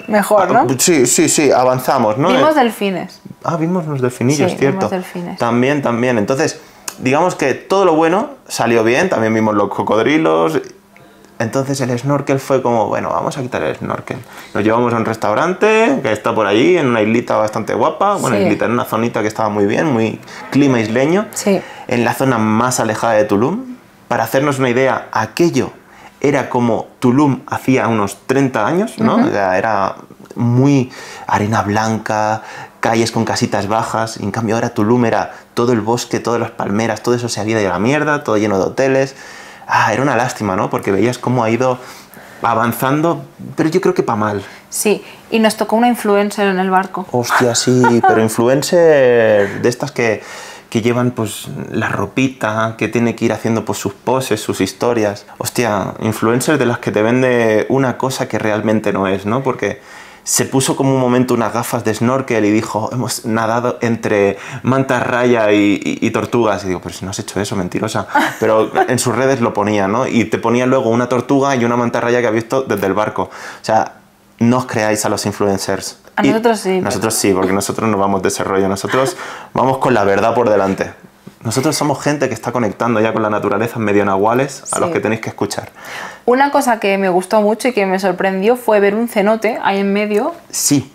mejor, ¿no? Ah, sí, sí, sí, avanzamos, ¿no? Vimos Eh, delfines. Ah, vimos los delfinillos, Sí, cierto. vimos delfines. También, también. Entonces, digamos que todo lo bueno salió bien, también vimos los cocodrilos. Entonces el snorkel fue como, bueno, vamos a quitar el snorkel. Nos llevamos a un restaurante que está por allí, en una islita bastante guapa. Bueno, Sí. islita, en una zonita que estaba muy bien, muy clima isleño. Sí. En la zona más alejada de Tulum. Para hacernos una idea, aquello era como Tulum hacía unos treinta años, ¿no? Uh-huh. O sea, era muy arena blanca, calles con casitas bajas. Y en cambio ahora Tulum era todo el bosque, todas las palmeras, todo eso se había ido a la mierda, todo lleno de hoteles. Ah, era una lástima, ¿no? Porque veías cómo ha ido avanzando, pero yo creo que para mal. Sí, y nos tocó una influencer en el barco. Hostia, sí, pero influencer de estas que, que llevan pues la ropita, que tiene que ir haciendo pues sus poses, sus historias. Hostia, influencer de las que te vende una cosa que realmente no es, ¿no? Porque se puso como un momento unas gafas de snorkel y dijo, hemos nadado entre mantas raya y, y, y tortugas. Y digo, pero si no has hecho eso, mentirosa. Pero en sus redes lo ponía, ¿no? Y te ponía luego una tortuga y una manta raya que ha visto desde el barco. O sea, no os creáis a los influencers. A Y nosotros sí. Nosotros sí, porque nosotros no vamos de ese rollo. Nosotros vamos con la verdad por delante. Nosotros somos gente que está conectando ya con la naturaleza medio nahuales, a Sí. los que tenéis que escuchar. Una cosa que me gustó mucho y que me sorprendió fue ver un cenote ahí en medio Sí,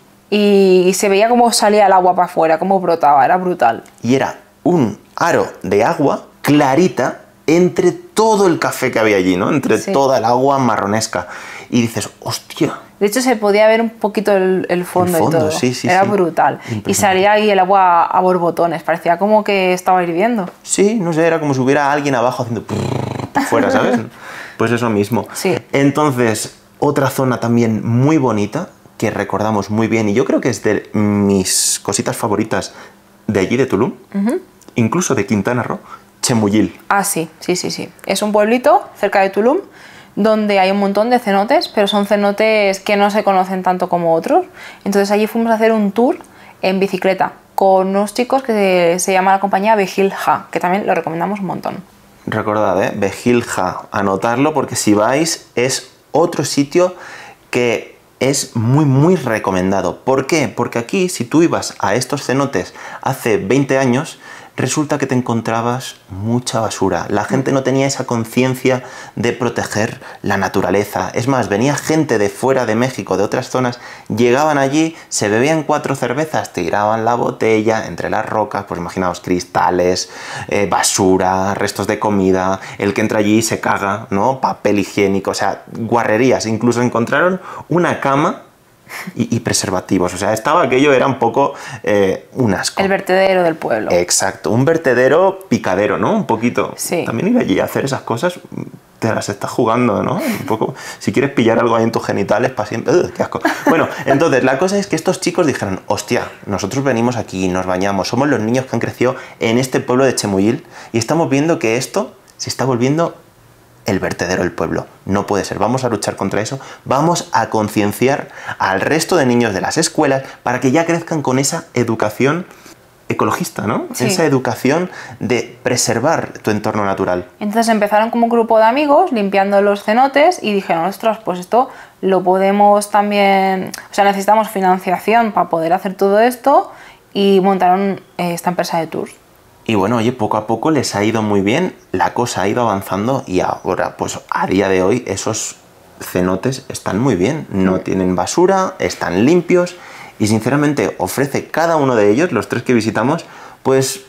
y se veía cómo salía el agua para afuera, cómo brotaba, era brutal. y era un aro de agua clarita entre todo el café que había allí, ¿no? Entre Sí. toda el agua marronesca. Y dices, hostia, De hecho, se podía ver un poquito el, el fondo, El fondo, y todo. sí, sí, Era sí. brutal. Impresionante. Y salía ahí el agua a borbotones, parecía como que estaba hirviendo. sí, no sé, era como si hubiera alguien abajo haciendo prrr por fuera, ¿sabes? Pues eso mismo. Sí. Entonces, otra zona también muy bonita que recordamos muy bien y yo creo que es de mis cositas favoritas de allí, de Tulum, incluso de Quintana Roo, Chemuyil. Ah, sí, sí, sí, sí. Es un pueblito cerca de Tulum donde hay un montón de cenotes, pero son cenotes que no se conocen tanto como otros. Entonces allí fuimos a hacer un tour en bicicleta con unos chicos que se, se llama la compañía Behilja, que también lo recomendamos un montón. Recordad, ¿eh? Behilja, anotarlo porque si vais es otro sitio que es muy muy recomendado. ¿Por qué? Porque aquí si tú ibas a estos cenotes hace veinte años, resulta que te encontrabas mucha basura. La gente no tenía esa conciencia de proteger la naturaleza. Es más, venía gente de fuera de México, de otras zonas, llegaban allí, se bebían cuatro cervezas, tiraban la botella entre las rocas, pues imaginaos, cristales, eh, basura, restos de comida, el que entra allí se caga, ¿no? Papel higiénico, o sea, guarrerías. Incluso encontraron una cama Y, y preservativos, o sea, estaba aquello, era un poco eh, un asco. El vertedero del pueblo. Exacto, un vertedero picadero, ¿no? Un poquito. Sí. También ir allí a hacer esas cosas, te las estás jugando, ¿no? Un poco, si quieres pillar algo ahí en tus genitales para siempre. ¡Ugh, qué asco! Bueno, entonces la cosa es que estos chicos dijeron, hostia, nosotros venimos aquí, nos bañamos, somos los niños que han crecido en este pueblo de Chemuyil y estamos viendo que esto se está volviendo el vertedero del pueblo. No puede ser. Vamos a luchar contra eso. Vamos a concienciar al resto de niños de las escuelas para que ya crezcan con esa educación ecologista, ¿no? Sí. Esa educación de preservar tu entorno natural. Entonces empezaron como un grupo de amigos limpiando los cenotes y dijeron, ostras, pues esto lo podemos también... O sea, necesitamos financiación para poder hacer todo esto y montaron eh, esta empresa de tours. Y bueno, oye, poco a poco les ha ido muy bien, la cosa ha ido avanzando y ahora, pues a día de hoy, esos cenotes están muy bien, no tienen basura, están limpios y sinceramente ofrece cada uno de ellos, los tres que visitamos, pues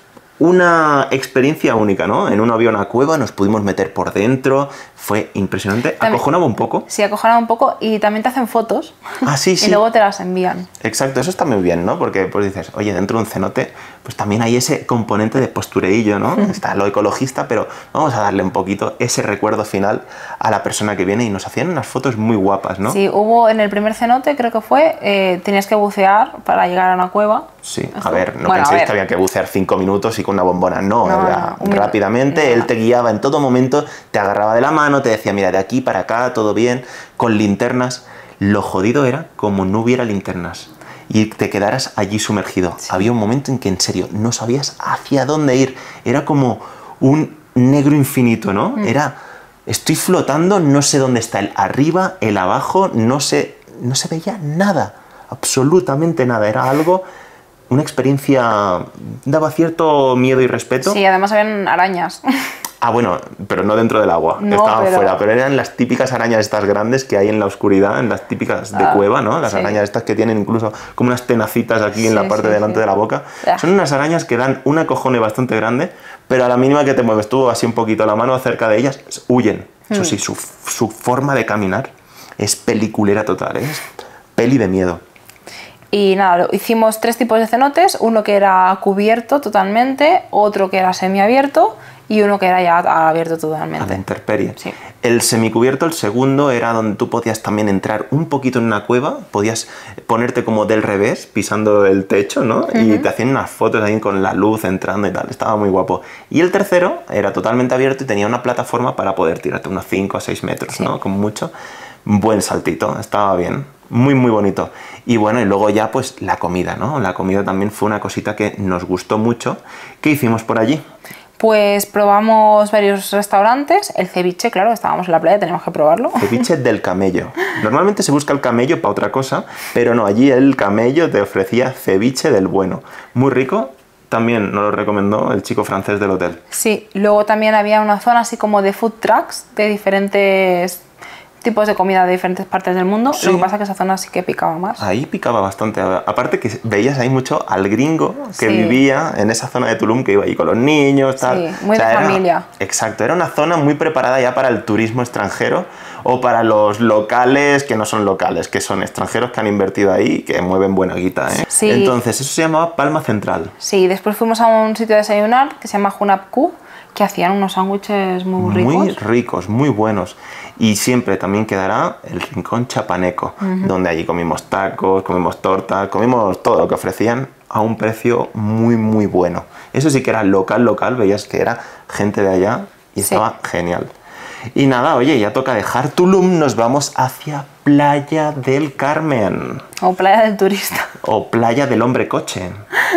una experiencia única, ¿no? En uno había una cueva, nos pudimos meter por dentro, fue impresionante, También- acojonaba un poco. Sí, acojonaba un poco y también te hacen fotos Ah, sí, sí. y luego te las envían. Exacto, eso está muy bien, ¿no? Porque pues dices, oye, dentro de un cenote, pues también hay ese componente de postureillo, ¿no? Está lo ecologista, pero vamos a darle un poquito ese recuerdo final a la persona que viene y nos hacían unas fotos muy guapas, ¿no? Sí, hubo en el primer cenote, creo que fue, eh, tenías que bucear para llegar a una cueva. Sí, a Esto- ver, no bueno, a penséis ver. que había que bucear cinco minutos y con una bombona, no, No, era no, un minuto. rápidamente, No, él no. te guiaba en todo momento, te agarraba de la mano, te decía, mira, de aquí para acá, todo bien, con linternas. Lo jodido era como no hubiera linternas y te quedaras allí sumergido. Había un momento en que en serio no sabías hacia dónde ir, era como un negro infinito, ¿no? Mm. Era, estoy flotando, no sé dónde está el arriba, el abajo, no sé, no se veía nada. absolutamente nada. Era algo, una experiencia, daba cierto miedo y respeto. Sí, además habían arañas. Ah, bueno, pero no dentro del agua, No, estaban pero... fuera, pero eran las típicas arañas estas grandes que hay en la oscuridad, en las típicas de ah, cueva, ¿no? Las sí. arañas estas que tienen incluso como unas tenacitas aquí en Sí, la parte sí, delante sí. de la boca. Ah. Son unas arañas que dan una cojone bastante grande, pero a la mínima que te mueves tú así un poquito la mano cerca de ellas, huyen. Eso sí, su, su forma de caminar es peliculera total, ¿eh? Es peli de miedo. Y nada, hicimos tres tipos de cenotes, uno que era cubierto totalmente, otro que era semiabierto y uno que era ya abierto A totalmente. la intemperie. Sí. El semicubierto, el segundo, era donde tú podías también entrar un poquito en una cueva, podías ponerte como del revés, pisando el techo, ¿no? Uh-huh. Y te hacían unas fotos ahí con la luz entrando y tal, estaba muy guapo. Y el tercero era totalmente abierto y tenía una plataforma para poder tirarte unos cinco o seis metros, sí. ¿no? Como mucho. Buen saltito, estaba bien. Muy, muy bonito. Y bueno, y luego ya pues la comida, ¿no? La comida también fue una cosita que nos gustó mucho. ¿Qué hicimos por allí? Pues probamos varios restaurantes, el ceviche, claro, estábamos en la playa, teníamos que probarlo. Ceviche del camello. Normalmente se busca el camello para otra cosa, pero no, allí el camello te ofrecía ceviche del bueno. Muy rico, también nos lo recomendó el chico francés del hotel. Sí, luego también había una zona así como de food trucks de diferentes tipos de comida de diferentes partes del mundo. Sí. Lo que pasa es que esa zona sí que picaba más. Ahí picaba bastante. Aparte que veías ahí mucho al gringo que sí. vivía en esa zona de Tulum, que iba ahí con los niños, tal. Sí, muy o sea, de familia. Era, exacto, era una zona muy preparada ya para el turismo extranjero o para los locales que no son locales, que son extranjeros que han invertido ahí y que mueven buena guita, ¿eh? Sí. Entonces, eso se llamaba Palma Central. Sí, después fuimos a un sitio de desayunar que se llama Hunap Ku, que hacían unos sándwiches muy ricos. Muy ricos, muy buenos. Y siempre también quedará el Rincón Chapaneco, uh-huh. donde allí comimos tacos, comimos tortas, comimos todo lo que ofrecían a un precio muy, muy bueno. Eso sí que era local, local, veías que era gente de allá y sí. estaba genial. Y nada, oye, ya toca dejar Tulum, nos vamos hacia Playa del Carmen. O Playa del Turista. O Playa del Hombre Coche.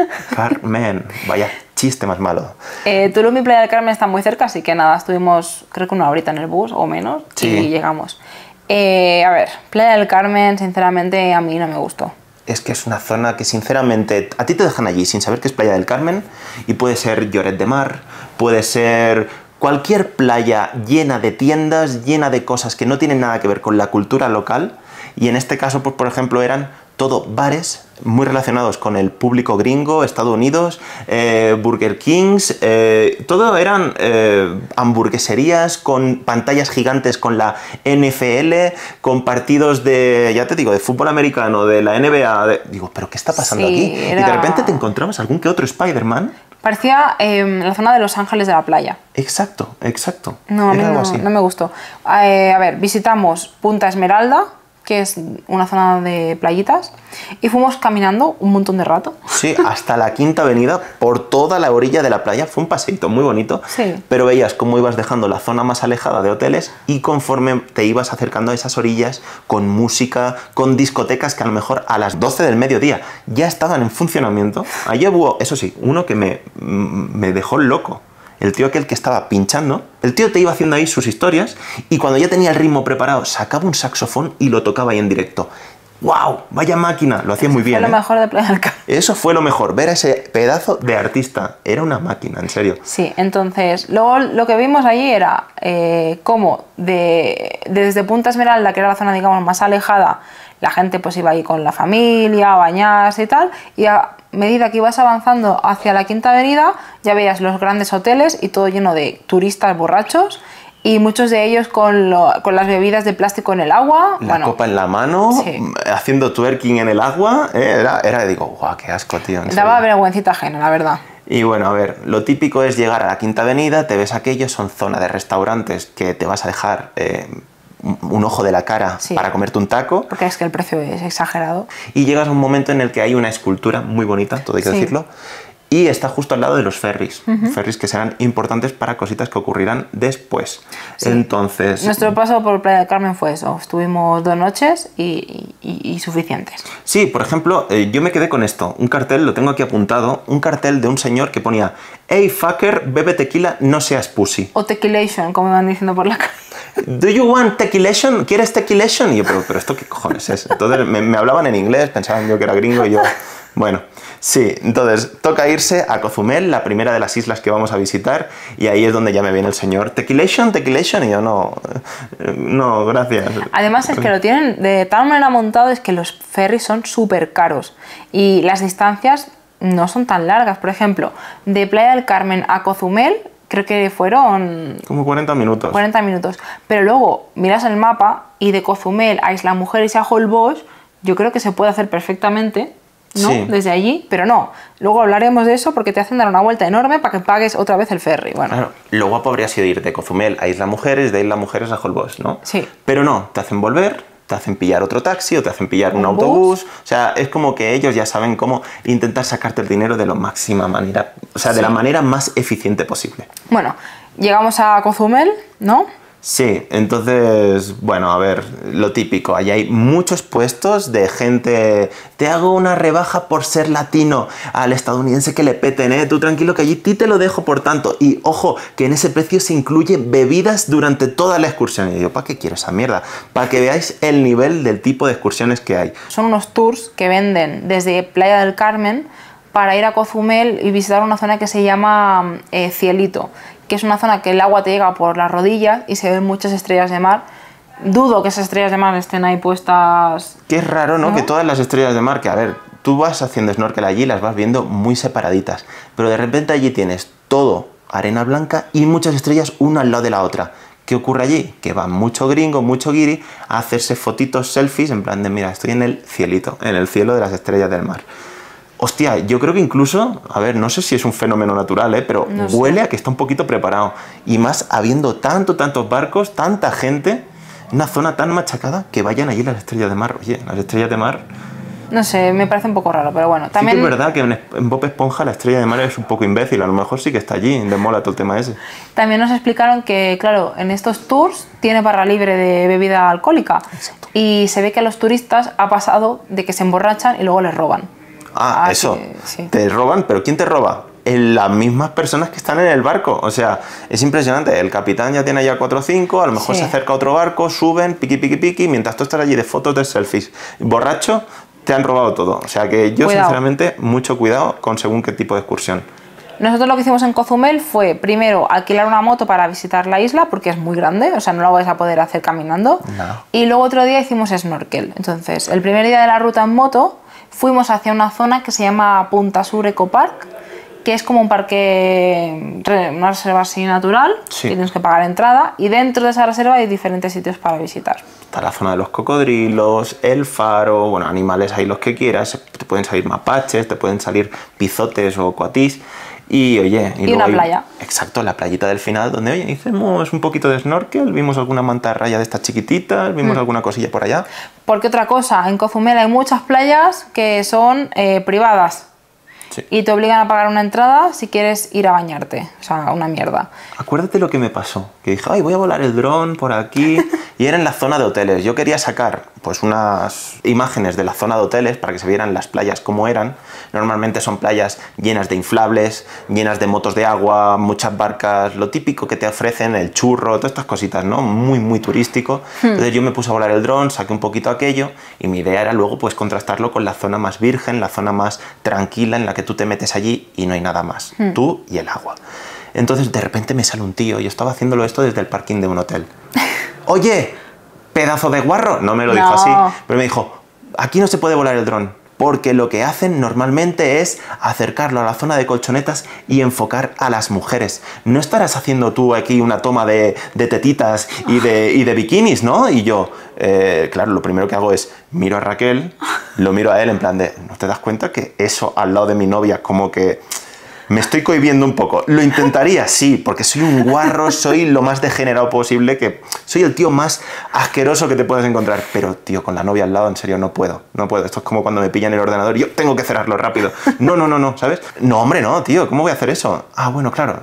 Carmen, vaya chiste más malo. Eh, Tulum y Playa del Carmen están muy cerca, así que nada, estuvimos creo que una horita en el bus o menos sí. y llegamos. Eh, a ver, Playa del Carmen, sinceramente, a mí no me gustó. Es que es una zona que sinceramente a ti te dejan allí sin saber que es Playa del Carmen y puede ser Lloret de Mar, puede ser cualquier playa llena de tiendas, llena de cosas que no tienen nada que ver con la cultura local y en este caso, pues, por ejemplo, eran todo bares muy relacionados con el público gringo, Estados Unidos, eh, Burger Kings, eh, todo eran eh, hamburgueserías con pantallas gigantes con la N F L, con partidos de, ya te digo, de fútbol americano, de la N B A, de, digo, ¿pero qué está pasando sí, aquí? Era... Y de repente te encontrabas algún que otro Spider-Man. Parecía eh, la zona de Los Ángeles de la playa. Exacto, exacto. No, a mí Era algo no, así. no me gustó. Eh, a ver, visitamos Punta Esmeralda, que es una zona de playitas, y fuimos caminando un montón de rato. Sí, hasta la Quinta Avenida, por toda la orilla de la playa. Fue un paseíto muy bonito, sí. pero veías cómo ibas dejando la zona más alejada de hoteles y conforme te ibas acercando a esas orillas, con música, con discotecas que a lo mejor a las doce del mediodía ya estaban en funcionamiento. Allí hubo, eso sí, uno que me, me dejó loco. El tío aquel que estaba pinchando, el tío te iba haciendo ahí sus historias y cuando ya tenía el ritmo preparado, sacaba un saxofón y lo tocaba ahí en directo. ¡Wow! ¡Vaya máquina! Lo hacía Eso muy bien. Fue lo ¿eh? mejor de Playa del Carmen. Eso fue lo mejor, ver a ese pedazo de artista. Era una máquina, en serio. Sí, entonces, luego lo que vimos allí era eh, cómo de, desde Punta Esmeralda, que era la zona, digamos, más alejada, la gente pues iba ahí con la familia, a bañarse y tal, y a medida que ibas avanzando hacia la Quinta Avenida, ya veías los grandes hoteles y todo lleno de turistas borrachos, y muchos de ellos con, lo, con las bebidas de plástico en el agua. La bueno, copa en la mano, sí. haciendo twerking en el agua. ¿eh? Era, era, digo, guau, qué asco, tío. Daba vergüencita ajena, la verdad. Y bueno, a ver, lo típico es llegar a la Quinta Avenida, te ves aquello, son zona de restaurantes que te vas a dejar eh, un ojo de la cara sí. para comerte un taco. Porque es que el precio es exagerado. Y llegas a un momento en el que hay una escultura muy bonita, todo hay que sí. decirlo, y está justo al lado de los ferries, uh-huh. ferries que serán importantes para cositas que ocurrirán después. Sí. Entonces... Nuestro paso por Playa del Carmen fue eso, estuvimos dos noches y, y, y suficientes. Sí, por ejemplo, eh, yo me quedé con esto, un cartel, lo tengo aquí apuntado, un cartel de un señor que ponía: "Hey fucker, bebe tequila, no seas pussy". O tequilation, como iban diciendo por la calle. ¿Do you want tequilation? ¿Quieres tequilation? Y yo, pero, pero ¿esto qué cojones es? Entonces me, me hablaban en inglés, pensaban yo que era gringo y yo... Bueno, sí, entonces toca irse a Cozumel, la primera de las islas que vamos a visitar, y ahí es donde ya me viene el señor, ¿tequilation? ¿Tequilation? Y yo, no, no, gracias. Además es que lo tienen de tal manera montado, es que los ferries son súper caros y las distancias no son tan largas. Por ejemplo, de Playa del Carmen a Cozumel, creo que fueron... Como cuarenta minutos. cuarenta minutos. Pero luego miras el mapa y de Cozumel a Isla Mujeres y a Holbox, yo creo que se puede hacer perfectamente, ¿no? Sí. Desde allí, pero no. Luego hablaremos de eso porque te hacen dar una vuelta enorme para que pagues otra vez el ferry. Bueno. Claro, lo guapo habría sido ir de Cozumel a Isla Mujeres, de Isla Mujeres a Holbox, ¿no? Sí. Pero no, te hacen volver, te hacen pillar otro taxi o te hacen pillar un, ¿Un autobús. O sea, es como que ellos ya saben cómo intentar sacarte el dinero de la máxima manera, o sea, de Sí. la manera más eficiente posible. Bueno, llegamos a Cozumel, ¿no? Sí, entonces, bueno, a ver, lo típico, allí hay muchos puestos de gente, te hago una rebaja por ser latino, al estadounidense que le peten, ¿eh? Tú tranquilo que allí ti te lo dejo por tanto, y ojo, que en ese precio se incluye bebidas durante toda la excursión, y yo, ¿para qué quiero esa mierda? Para que veáis el nivel del tipo de excursiones que hay. Son unos tours que venden desde Playa del Carmen para ir a Cozumel y visitar una zona que se llama eh, Cielito, que es una zona que el agua te llega por las rodillas y se ven muchas estrellas de mar. Dudo que esas estrellas de mar estén ahí puestas... Qué raro, ¿no? ¿No? Que todas las estrellas de mar, que a ver, tú vas haciendo snorkel allí y las vas viendo muy separaditas, pero de repente allí tienes todo arena blanca y muchas estrellas una al lado de la otra. ¿Qué ocurre allí? Que va mucho gringo, mucho guiri a hacerse fotitos, selfies, en plan de, mira, estoy en el cielito, en el cielo de las estrellas del mar. Hostia, yo creo que incluso, a ver, no sé si es un fenómeno natural, ¿eh? Pero No sé. huele a que está un poquito preparado. Y más habiendo tanto, tantos barcos, tanta gente, una zona tan machacada, que vayan allí las estrellas de mar. Oye, las estrellas de mar... No sé, me parece un poco raro, pero bueno. También, Sí que es verdad que en, en Bob Esponja la estrella de mar es un poco imbécil. A lo mejor sí que está allí, le mola todo el tema ese. también nos explicaron que, claro, en estos tours tiene barra libre de bebida alcohólica. Exacto. Y se ve que a los turistas ha pasado de que se emborrachan y luego les roban. Ah, Así eso. que, sí. Te roban, pero ¿quién te roba? En las mismas personas que están en el barco. O sea, es impresionante. El capitán ya tiene ya cuatro o cinco, a lo mejor Sí. se acerca a otro barco, suben, piqui, piqui, piqui, mientras tú estás allí de fotos, de selfies. Borracho, te han robado todo. O sea que yo, Cuidado. sinceramente, mucho cuidado con según qué tipo de excursión. Nosotros lo que hicimos en Cozumel fue, primero, alquilar una moto para visitar la isla, porque es muy grande, o sea, no lo vais a poder hacer caminando. No. Y luego otro día hicimos snorkel. Entonces, el primer día de la ruta en moto, fuimos hacia una zona que se llama Punta Sur Eco Park, que es como un parque, re- una reserva así natural, Sí. que tienes que pagar entrada, y dentro de esa reserva hay diferentes sitios para visitar. Está la zona de los cocodrilos, el faro, bueno, animales ahí los que quieras. Te pueden salir mapaches, te pueden salir pizotes o coatís. Y oye, Y luego una hay- playa. Exacto, la playita del final, donde oye, hicimos un poquito de snorkel, vimos alguna mantarraya de estas chiquititas, vimos alguna cosilla por allá. Porque otra cosa, en Cozumel hay muchas playas que son eh, privadas. Sí. Y te obligan a pagar una entrada si quieres ir a bañarte. O sea, una mierda. Acuérdate lo que me pasó, que dije, ay, voy a volar el dron por aquí, y era en la zona de hoteles. Yo quería sacar pues unas imágenes de la zona de hoteles para que se vieran las playas como eran. Normalmente son playas llenas de inflables, llenas de motos de agua, muchas barcas, lo típico que te ofrecen, el churro, todas estas cositas, ¿no? Muy, muy turístico. Entonces yo me puse a volar el dron, saqué un poquito aquello, y mi idea era luego pues contrastarlo con la zona más virgen, la zona más tranquila en la que tú te metes allí y no hay nada más, tú y el agua. Entonces de repente me sale un tío, yo estaba haciéndolo esto desde el parking de un hotel. Oye, pedazo de guarro, no me lo dijo No. así, pero me dijo, aquí no se puede volar el dron, porque lo que hacen normalmente es acercarlo a la zona de colchonetas y enfocar a las mujeres. No estarás haciendo tú aquí una toma de, de tetitas y de, y de bikinis, ¿no? Y yo, eh, claro, lo primero que hago es miro a Raquel, lo miro a él en plan de, ¿no te das cuenta que eso al lado de mi novia como que... Me estoy cohibiendo un poco. ¿Lo intentaría? Sí, porque soy un guarro, soy lo más degenerado posible, que soy el tío más asqueroso que te puedes encontrar. Pero, tío, con la novia al lado, en serio, no puedo. No puedo. Esto es como cuando me pillan el ordenador y yo tengo que cerrarlo rápido. No, no, no, no, ¿sabes? No, hombre, no, tío, ¿cómo voy a hacer eso? Ah, bueno, claro.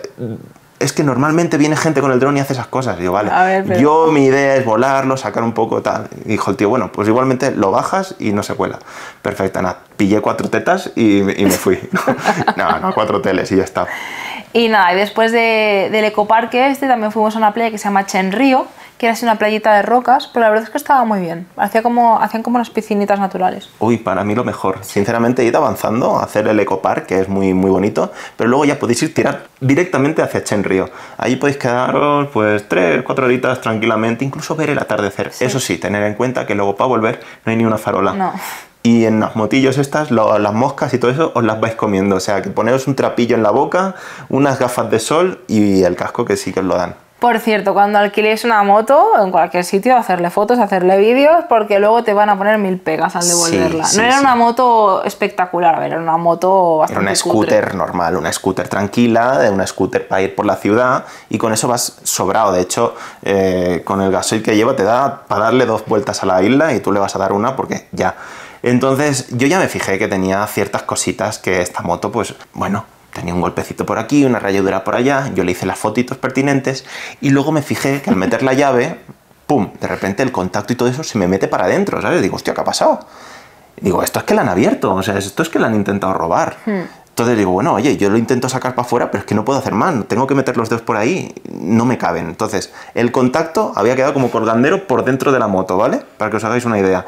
Es que normalmente viene gente con el dron y hace esas cosas. Y digo, vale, A ver, pero- yo mi idea es volarlo, sacar un poco tal. Y dijo el tío, bueno, pues igualmente lo bajas y no se cuela. Perfecto, nada. Pillé cuatro tetas y, y me fui. No, no, cuatro hoteles y ya está. Y nada, y después de, del ecoparque este también fuimos a una playa que se llama Chen Río, que era así una playita de rocas, pero la verdad es que estaba muy bien. Hacía como, hacían como unas piscinitas naturales. Uy, para mí lo mejor. Sinceramente, id avanzando a hacer el ecopark, que es muy, muy bonito, pero luego ya podéis ir tirar directamente hacia Chenrío. Ahí podéis quedaros pues tres, cuatro horitas tranquilamente, incluso ver el atardecer. Sí. Eso sí, tener en cuenta que luego para volver no hay ni una farola. No. Y en las motillos estas, lo, las moscas y todo eso, os las vais comiendo. O sea, que poneros un trapillo en la boca, unas gafas de sol y el casco que sí que os lo dan. Por cierto, cuando alquiléis una moto en cualquier sitio, hacerle fotos, hacerle vídeos, porque luego te van a poner mil pegas al devolverla. Sí, sí, no era sí. una moto espectacular, a ver, era una moto bastante Era una scooter cutre. normal, una scooter tranquila, una scooter para ir por la ciudad y con eso vas sobrado. De hecho, eh, con el gasoil que lleva te da para darle dos vueltas a la isla y tú le vas a dar una porque ya. Entonces yo ya me fijé que tenía ciertas cositas que esta moto, pues bueno, tenía un golpecito por aquí, una rayadura por allá, yo le hice las fotitos pertinentes y luego me fijé que al meter la llave, pum, de repente el contacto y todo eso se me mete para adentro, ¿sabes? Digo, hostia, ¿qué ha pasado? Digo, esto es que la han abierto, o sea, esto es que la han intentado robar. Hmm. Entonces digo, bueno, oye, yo lo intento sacar para afuera, pero es que no puedo hacer más, tengo que meter los dedos por ahí, no me caben. Entonces, el contacto había quedado como colgandero por dentro de la moto, ¿vale? Para que os hagáis una idea.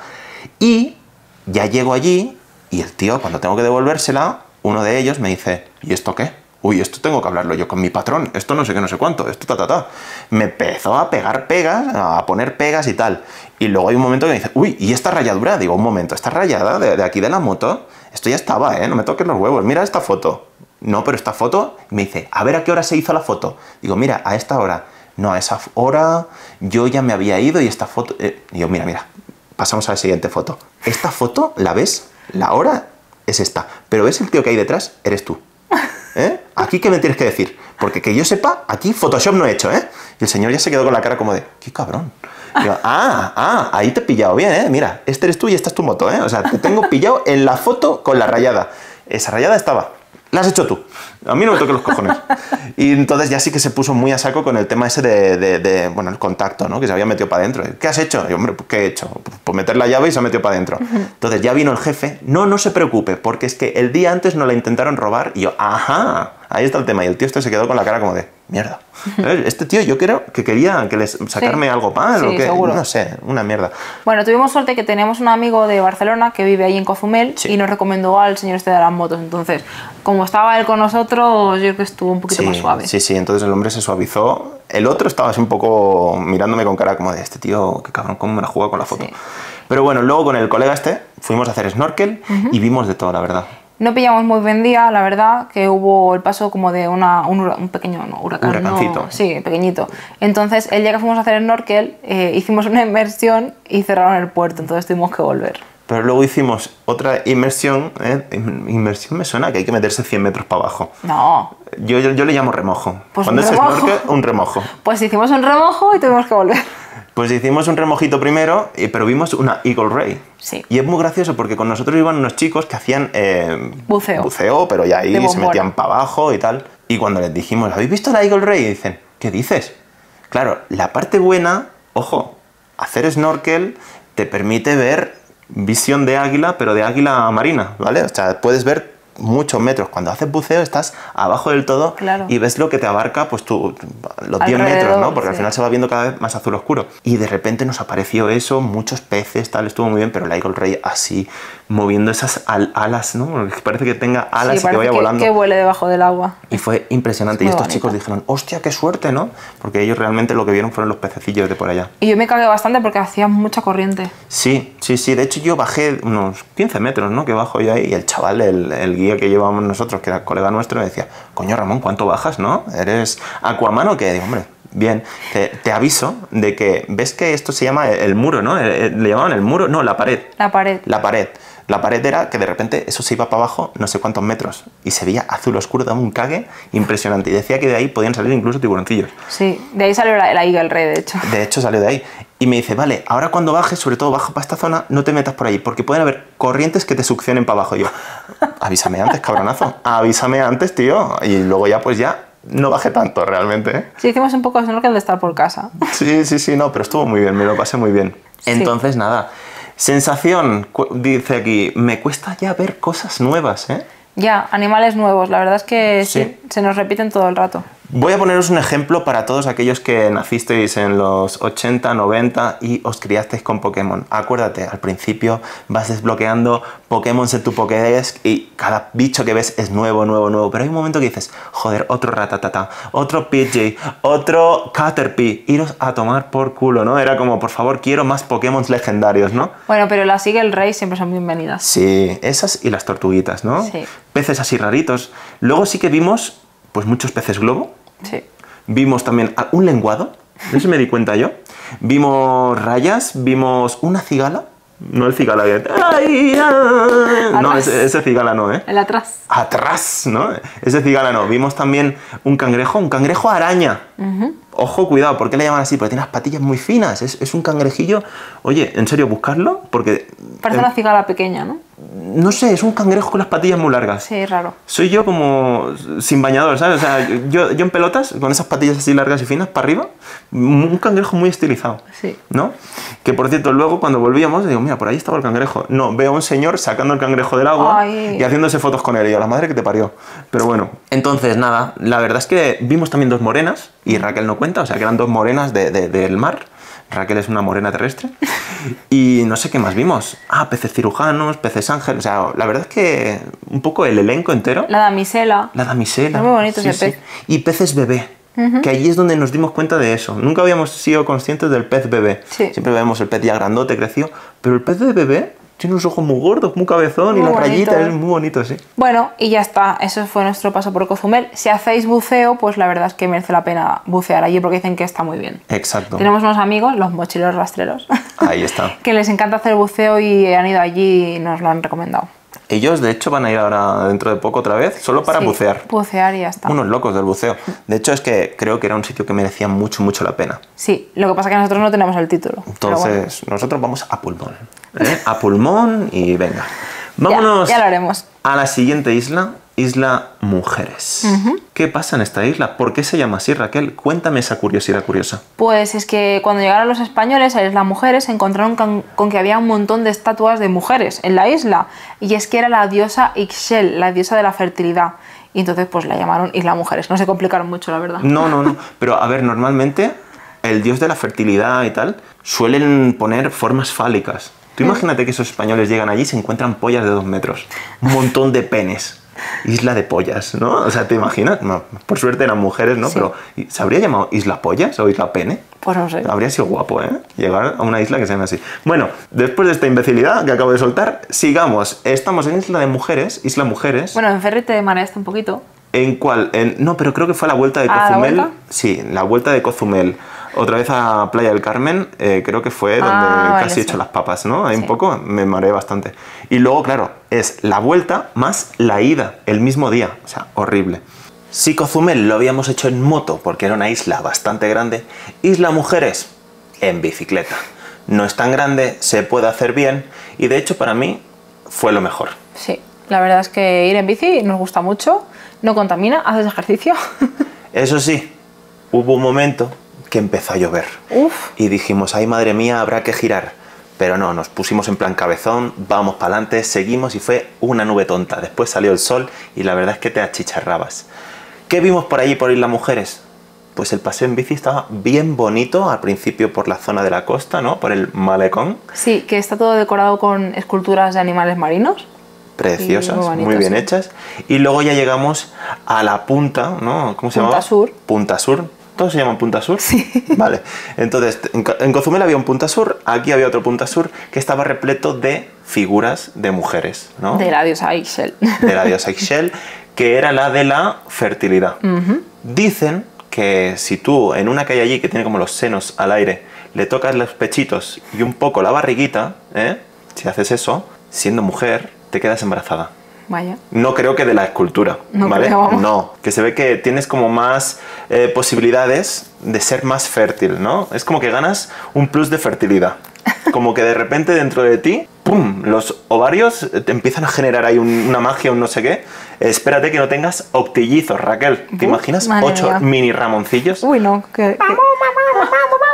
Y ya llego allí y el tío, cuando tengo que devolvérsela, uno de ellos me dice, ¿y esto qué? Uy, esto tengo que hablarlo yo con mi patrón, esto no sé qué, no sé cuánto, esto ta, ta, ta. Me empezó a pegar pegas, a poner pegas y tal. Y luego hay un momento que me dice, uy, ¿y esta rayadura? Digo, un momento, esta rayada de, de aquí de la moto, esto ya estaba, ¿eh? No me toques los huevos, mira esta foto. No, pero esta foto, me dice, a ver a qué hora se hizo la foto. Digo, mira, a esta hora. No, a esa hora yo ya me había ido y esta foto... Eh. Digo, mira, mira, pasamos a la siguiente foto. Esta foto, ¿la ves? La hora es esta. Pero ¿ves el tío que hay detrás? Eres tú. ¿Eh? ¿Aquí qué me tienes que decir? Porque que yo sepa, aquí Photoshop no he hecho, ¿eh? Y el señor ya se quedó con la cara como de, ¡qué cabrón! Digo, ah, ah, ahí te he pillado bien, ¿eh? Mira, este eres tú y esta es tu moto, ¿eh? O sea, te tengo pillado en la foto con la rayada. Esa rayada estaba. La has hecho tú. A mí no me toques los cojones. Y entonces ya sí que se puso muy a saco con el tema ese de, de, de bueno, el contacto, ¿no? Que se había metido para adentro. ¿Qué has hecho? Y hombre, ¿qué he hecho? Pues meter la llave y se ha metido para adentro. Entonces ya vino el jefe. No, no se preocupe, porque es que el día antes no la intentaron robar. Y yo, ajá, ahí está el tema. Y el tío este se quedó con la cara como de, mierda. Este tío yo creo que quería que les sacarme sí. algo más sí, o que, seguro. No sé, una mierda. Bueno, tuvimos suerte que teníamos un amigo de Barcelona que vive ahí en Cozumel sí. y nos recomendó al señor este de las motos. Entonces, como estaba él con nosotros, yo creo que estuvo un poquito sí, más suave. Sí, sí, entonces el hombre se suavizó. El otro estaba así un poco mirándome con cara como de, este tío, qué cabrón, cómo me la juega con la foto. Sí. Pero bueno, luego con el colega este fuimos a hacer snorkel uh-huh. y vimos de todo, la verdad. No pillamos muy buen día, la verdad, que hubo el paso como de una, un, un pequeño no, huracán. Huracancito. No, sí, pequeñito. Entonces, el día que fuimos a hacer snorkel, eh, hicimos una inmersión y cerraron el puerto, entonces tuvimos que volver. Pero luego hicimos otra inmersión, ¿eh? Inmersión me suena que hay que meterse cien metros para abajo. No. Yo, yo, yo le llamo remojo. Pues Cuando un es remojo. snorkel, un remojo. Pues hicimos un remojo y tuvimos que volver. Pues hicimos un remojito primero, pero vimos una Eagle Ray. Sí. Y es muy gracioso porque con nosotros iban unos chicos que hacían eh, buceo. buceo, pero ya ahí se metían para abajo y tal. Y cuando les dijimos, ¿habéis visto la Eagle Ray? Y dicen, ¿qué dices? Claro, la parte buena, ojo, hacer snorkel te permite ver visión de águila, pero de águila marina, ¿vale? O sea, puedes ver muchos metros. Cuando haces buceo estás abajo del todo claro. y ves lo que te abarca pues tú, los diez metros, ¿no? Porque sí. al final se va viendo cada vez más azul oscuro. Y de repente nos apareció eso, muchos peces, tal, estuvo muy bien, pero la Eagle Ray así, moviendo esas al alas, ¿no? Parece que tenga alas sí, y que vaya que, volando. que vuele debajo del agua. Y fue impresionante. Y estos bonita. chicos dijeron, hostia, qué suerte, ¿no? Porque ellos realmente lo que vieron fueron los pececillos de por allá. Y yo me cagué bastante porque hacía mucha corriente. Sí, sí, sí. De hecho yo bajé unos quince metros, ¿no? Que bajo yo ahí y el chaval, el, el guía que llevábamos nosotros, que era el colega nuestro, me decía, coño Ramón, ¿cuánto bajas, no? ¿Eres Aquaman o qué? Digo, hombre, bien, te, te aviso de que, ¿ves que esto se llama el muro, no? ¿Le llamaban el muro? No, la pared. La pared. La pared. La pared era que de repente eso se iba para abajo no sé cuántos metros y se veía azul oscuro, daba un cague impresionante. Y decía que de ahí podían salir incluso tiburoncillos. Sí, de ahí salió la, la Eagle Ray, de hecho. De hecho salió de ahí. Y me dice, vale, ahora cuando bajes, sobre todo baja para esta zona, no te metas por ahí, porque pueden haber corrientes que te succionen para abajo. Y yo, avísame antes, cabronazo, avísame antes, tío. Y luego ya, pues ya, no bajé tanto realmente, ¿eh? Sí, hicimos un poco de snorkel de estar por casa. Sí, sí, sí, no, pero estuvo muy bien, me lo pasé muy bien. Sí. Entonces, nada, sensación, dice aquí, me cuesta ya ver cosas nuevas, ¿eh? Ya, animales nuevos, la verdad es que sí, sí se nos repiten todo el rato. Voy a poneros un ejemplo para todos aquellos que nacisteis en los ochenta, noventa y os criasteis con Pokémon. Acuérdate, al principio vas desbloqueando Pokémon en tu Pokédex y cada bicho que ves es nuevo, nuevo, nuevo. Pero hay un momento que dices, joder, otro Ratatata, otro Pidgey, otro Caterpie, iros a tomar por culo, ¿no? Era como, por favor, quiero más Pokémon legendarios, ¿no? Bueno, pero las sigue el rey siempre son bienvenidas. Sí, esas y las tortuguitas, ¿no? Sí. Peces así raritos. Luego sí que vimos, pues, muchos peces globo. Sí. Vimos también un lenguado, de eso me di cuenta yo. Vimos rayas, vimos una cigala. No el cigala que... ¡Ay, ay! No, ese, ese cigala no, ¿eh? El atrás. Atrás, ¿no? Ese cigala no. Vimos también un cangrejo, un cangrejo araña. Uh-huh. Ojo, cuidado, ¿por qué le llaman así? Porque tiene las patillas muy finas. Es, es un cangrejillo... Oye, ¿en serio buscarlo? Porque... Parece eh, una cigala pequeña, ¿no? No sé, es un cangrejo con las patillas muy largas. Sí, raro. Soy yo como sin bañador, ¿sabes? O sea, yo, yo en pelotas, con esas patillas así largas y finas para arriba, un cangrejo muy estilizado. Sí. ¿No? Que por cierto, luego cuando volvíamos, digo, mira, por ahí estaba el cangrejo. No, veo a un señor sacando el cangrejo del agua Ay. y haciéndose fotos con él. Y a la madre que te parió. Pero bueno, entonces nada, la verdad es que vimos también dos morenas, y Raquel no cuenta, o sea que eran dos morenas de, de, del mar. Raquel es una morena terrestre. Y no sé qué más vimos. Ah, peces cirujanos, peces ángel. O sea, la verdad es que un poco el elenco entero. La damisela. La damisela. Es muy bonito sí, ese sí. pez. Y peces bebé. Uh-huh. Que allí es donde nos dimos cuenta de eso. Nunca habíamos sido conscientes del pez bebé. Sí. Siempre vemos el pez ya grandote, creció. Pero el pez de bebé tiene unos ojos muy gordos, muy cabezón, muy y las rayitas, es muy bonito, sí. Bueno, y ya está. Eso fue nuestro paso por Cozumel. Si hacéis buceo, pues la verdad es que merece la pena bucear allí porque dicen que está muy bien. Exacto. Tenemos unos amigos, los mochileros rastreros. Ahí está. Que les encanta hacer buceo y han ido allí y nos lo han recomendado. Ellos, de hecho, van a ir ahora dentro de poco otra vez, solo para sí, bucear. Bucear y ya está. Unos locos del buceo. De hecho, es que creo que era un sitio que merecía mucho, mucho la pena. Sí, lo que pasa es que nosotros no tenemos el título. Entonces, bueno. nosotros vamos a pulmón. ¿eh? A pulmón y venga. Vámonos ya, ya lo haremos. a la siguiente isla, Isla Mujeres. Uh-huh. ¿Qué pasa en esta isla? ¿Por qué se llama así, Raquel? Cuéntame esa curiosidad curiosa. Pues es que cuando llegaron los españoles a Isla Mujeres se encontraron con, con que había un montón de estatuas de mujeres en la isla. Y es que era la diosa Ixchel, la diosa de la fertilidad. Y entonces pues la llamaron Isla Mujeres. No se complicaron mucho, la verdad. No, no, no. Pero a ver, normalmente el dios de la fertilidad y tal suelen poner formas fálicas. Tú imagínate que esos españoles llegan allí y se encuentran pollas de dos metros. Un montón de penes. Isla de pollas, ¿no? O sea, ¿te imaginas? No, por suerte eran mujeres, ¿no? Sí. Pero ¿se habría llamado Isla Pollas o Isla Pene? Pues no sé. Habría sido guapo, ¿eh? Llegar a una isla que se llame así. Bueno, después de esta imbecilidad que acabo de soltar, sigamos. Estamos en Isla de Mujeres, Isla Mujeres. Bueno, en Ferry te mareaste un poquito. ¿En cuál? En, no, pero creo que fue a la vuelta de Cozumel. ¿Ah, la vuelta? Sí, la vuelta de Cozumel. Otra vez a Playa del Carmen, eh, creo que fue donde ah, vale, casi he sí. hecho las papas, ¿no? Ahí sí. Un poco me mareé bastante. Y luego, claro, es la vuelta más la ida, el mismo día. O sea, horrible. Si Cozumel lo habíamos hecho en moto, porque era una isla bastante grande, Isla Mujeres, en bicicleta. No es tan grande, se puede hacer bien, y de hecho para mí fue lo mejor. Sí, la verdad es que ir en bici nos gusta mucho, no contamina, haces ejercicio. Eso sí, hubo un momento que empezó a llover. Uf. Y dijimos, ay madre mía, habrá que girar. Pero no, nos pusimos en plan cabezón, vamos para adelante, seguimos y fue una nube tonta. Después salió el sol y la verdad es que te achicharrabas. ¿Qué vimos por allí por Isla Mujeres? Pues el paseo en bici estaba bien bonito, al principio por la zona de la costa, ¿no? Por el malecón. Sí, que está todo decorado con esculturas de animales marinos. Preciosas, muy, bonito, muy bien sí. hechas. Y luego ya llegamos a la punta, ¿no? ¿Cómo se llama? Punta Sur. Punta Sur. ¿Todos se llaman Punta Sur? Sí. Vale. Entonces, en Cozumel había un Punta Sur, aquí había otro Punta Sur que estaba repleto de figuras de mujeres, ¿no? De la diosa Ixchel. De la diosa Ixchel, que era la de la fertilidad. Uh-huh. Dicen que si tú en una que hay allí que tiene como los senos al aire, le tocas los pechitos y un poco la barriguita, ¿eh? Si haces eso, siendo mujer, te quedas embarazada. Vaya. No creo que de la escultura, no ¿vale? Creo, vamos. No, que se ve que tienes como más eh, posibilidades de ser más fértil, ¿no? Es como que ganas un plus de fertilidad. Como que de repente dentro de ti, ¡pum!, los ovarios te empiezan a generar ahí un, una magia, un no sé qué. Espérate que no tengas octillizos, Raquel. ¿Te Uf, imaginas? Ocho mía. Mini Ramoncillos. Uy, no, que... que...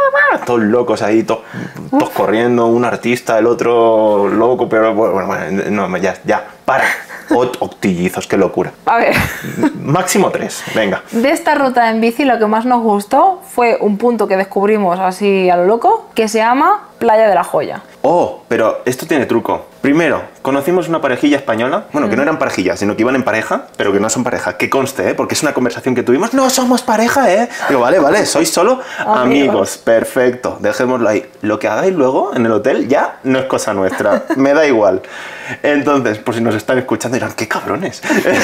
todos locos ahí, todos, todos corriendo, un artista, el otro loco, pero bueno, bueno no, ya, ya, para. Ot octillizos, qué locura. A ver. Máximo tres, venga. De esta ruta en bici lo que más nos gustó fue un punto que descubrimos así a lo loco, que se llama Playa de la Joya. Oh, pero esto tiene truco. Primero, conocimos una parejilla española, bueno, mm. que no eran parejillas, sino que iban en pareja, pero que no son pareja, que conste, ¿eh? Porque es una conversación que tuvimos, no somos pareja, ¿eh? Digo, vale, vale, sois solo amigos. amigos, perfecto, dejémoslo ahí. Lo que hagáis luego en el hotel ya no es cosa nuestra, me da igual. Entonces, por si nos están escuchando dirán, ¡qué cabrones!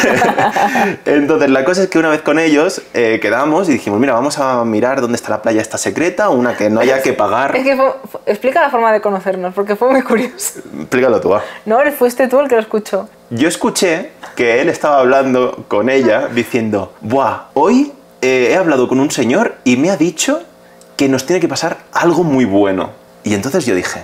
Entonces, la cosa es que una vez con ellos eh, quedamos y dijimos, mira, vamos a mirar dónde está la playa esta secreta, una que no haya que pagar. Es que fue, fue, explica la forma de conocernos, porque fue muy curioso. Explícalo tú, ¿eh? No, fuiste tú el que lo escuchó. Yo escuché que él estaba hablando con ella diciendo, ¡buah! Hoy eh, he hablado con un señor y me ha dicho que nos tiene que pasar algo muy bueno. Y entonces yo dije,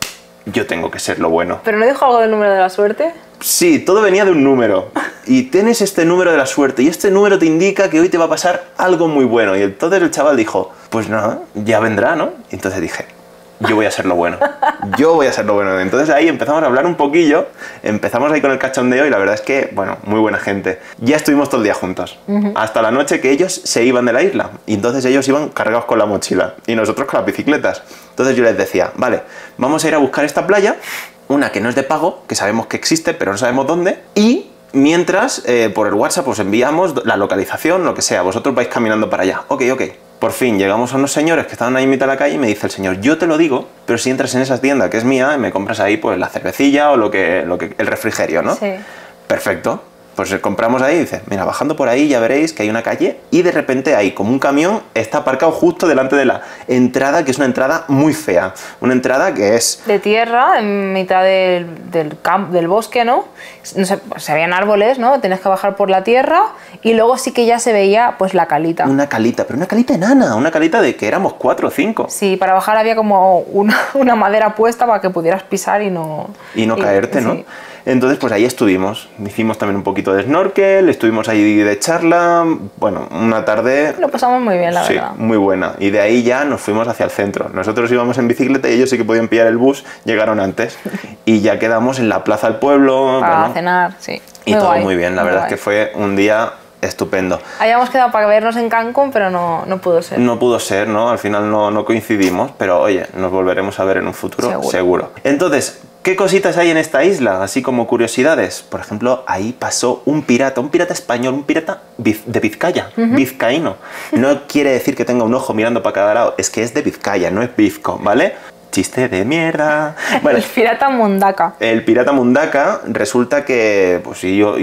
yo tengo que ser lo bueno. ¿Pero no dijo algo del número de la suerte? Sí, todo venía de un número. Y tienes este número de la suerte y este número te indica que hoy te va a pasar algo muy bueno. Y entonces el chaval dijo, pues nada, ya vendrá, ¿no? Y entonces dije, yo voy a ser lo bueno. Yo voy a ser lo bueno. Entonces ahí empezamos a hablar un poquillo, empezamos ahí con el cachondeo y la verdad es que, bueno, muy buena gente. Ya estuvimos todo el día juntos. Uh-huh. Hasta la noche que ellos se iban de la isla. Y entonces ellos iban cargados con la mochila y nosotros con las bicicletas. Entonces yo les decía, vale, vamos a ir a buscar esta playa, una que no es de pago, que sabemos que existe, pero no sabemos dónde, y mientras eh, por el WhatsApp os enviamos la localización, lo que sea, vosotros vais caminando para allá. Ok, ok. Por fin llegamos a unos señores que estaban ahí en mitad de la calle y me dice el señor, yo te lo digo, pero si entras en esa tienda que es mía y me compras ahí pues la cervecilla o lo que, lo que el refrigerio, ¿no? Sí. Perfecto. Pues compramos ahí y dice, mira, bajando por ahí ya veréis que hay una calle y de repente ahí, como un camión, está aparcado justo delante de la entrada, que es una entrada muy fea. Una entrada que es... de tierra, en mitad del, del, camp, del bosque, ¿no? No sé, se veían árboles, ¿no? Tenías que bajar por la tierra y luego sí que ya se veía pues la calita. Una calita, pero una calita enana, una calita de que éramos cuatro o cinco. Sí, para bajar había como una, una madera puesta para que pudieras pisar y no... Y no y, caerte, ¿no? Sí. Entonces, pues ahí estuvimos. Hicimos también un poquito de snorkel, estuvimos ahí de charla. Bueno, una tarde... lo pasamos muy bien, la sí, verdad. Sí, muy buena. Y de ahí ya nos fuimos hacia el centro. Nosotros íbamos en bicicleta y ellos sí que podían pillar el bus, llegaron antes. Y ya quedamos en la plaza del pueblo. Para bueno, cenar, sí. Y muy todo guay, muy bien. La muy verdad guay. es que fue un día... estupendo. Habíamos quedado para vernos en Cancún, pero no, no pudo ser. No pudo ser, ¿no? Al final no, no coincidimos, pero oye, nos volveremos a ver en un futuro, seguro. seguro. Entonces, ¿qué cositas hay en esta isla? Así como curiosidades. Por ejemplo, ahí pasó un pirata, un pirata español, un pirata de Vizcaya, uh-huh. vizcaíno. No quiere decir que tenga un ojo mirando para cada lado, es que es de Vizcaya, no es bizco, ¿vale? Chiste de mierda. Bueno, el pirata Mundaka. El pirata Mundaka resulta que, pues sí, yo,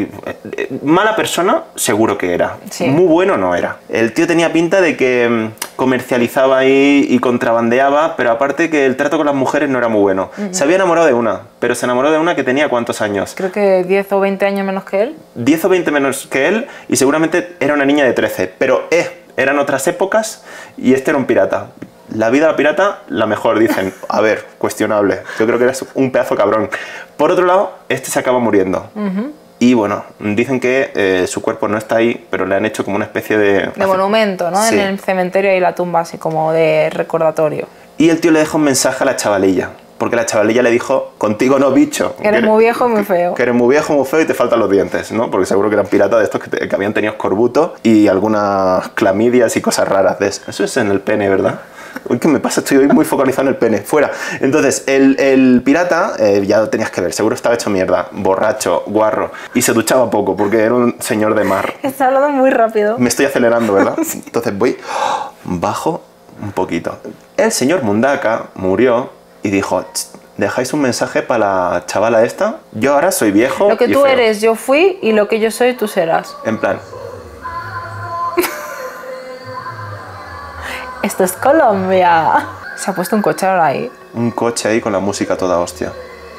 mala persona seguro que era. Sí. Muy bueno no era. El tío tenía pinta de que comercializaba ahí y contrabandeaba, pero aparte que el trato con las mujeres no era muy bueno. Uh-huh. Se había enamorado de una, pero se enamoró de una que tenía ¿cuántos años? Creo que diez o veinte años menos que él. diez o veinte menos que él y seguramente era una niña de trece. Pero, eh, eran otras épocas y este era un pirata. La vida de la pirata, la mejor, dicen. A ver, cuestionable. Yo creo que eres un pedazo cabrón. Por otro lado, este se acaba muriendo. Uh-huh. Y bueno, dicen que eh, su cuerpo no está ahí, pero le han hecho como una especie de... de monumento, ¿no? Sí. En el cementerio y la tumba, así como de recordatorio. Y el tío le deja un mensaje a la chavalilla. Porque la chavalilla le dijo, contigo no, bicho. Que eres muy viejo y muy feo. Que eres muy viejo, muy feo y te faltan los dientes, ¿no? Porque seguro que eran piratas de estos que, te, que habían tenido escorbuto y algunas clamidias y cosas raras de eso. Eso es en el pene, ¿verdad? Uy, ¿qué me pasa? Estoy hoy muy focalizado en el pene. Fuera. Entonces, el, el pirata, eh, ya lo tenías que ver, seguro estaba hecho mierda, borracho, guarro, y se duchaba poco porque era un señor de mar. Está hablando muy rápido. Me estoy acelerando, ¿verdad? Sí. Entonces voy, bajo un poquito. El señor Mundaka murió y dijo, ¿dejáis un mensaje para la chavala esta? Yo ahora soy viejo. Lo que y tú feo. eres, yo fui, y lo que yo soy, tú serás. En plan... Esto es Colombia. Se ha puesto un coche ahora ahí. Un coche ahí con la música toda hostia.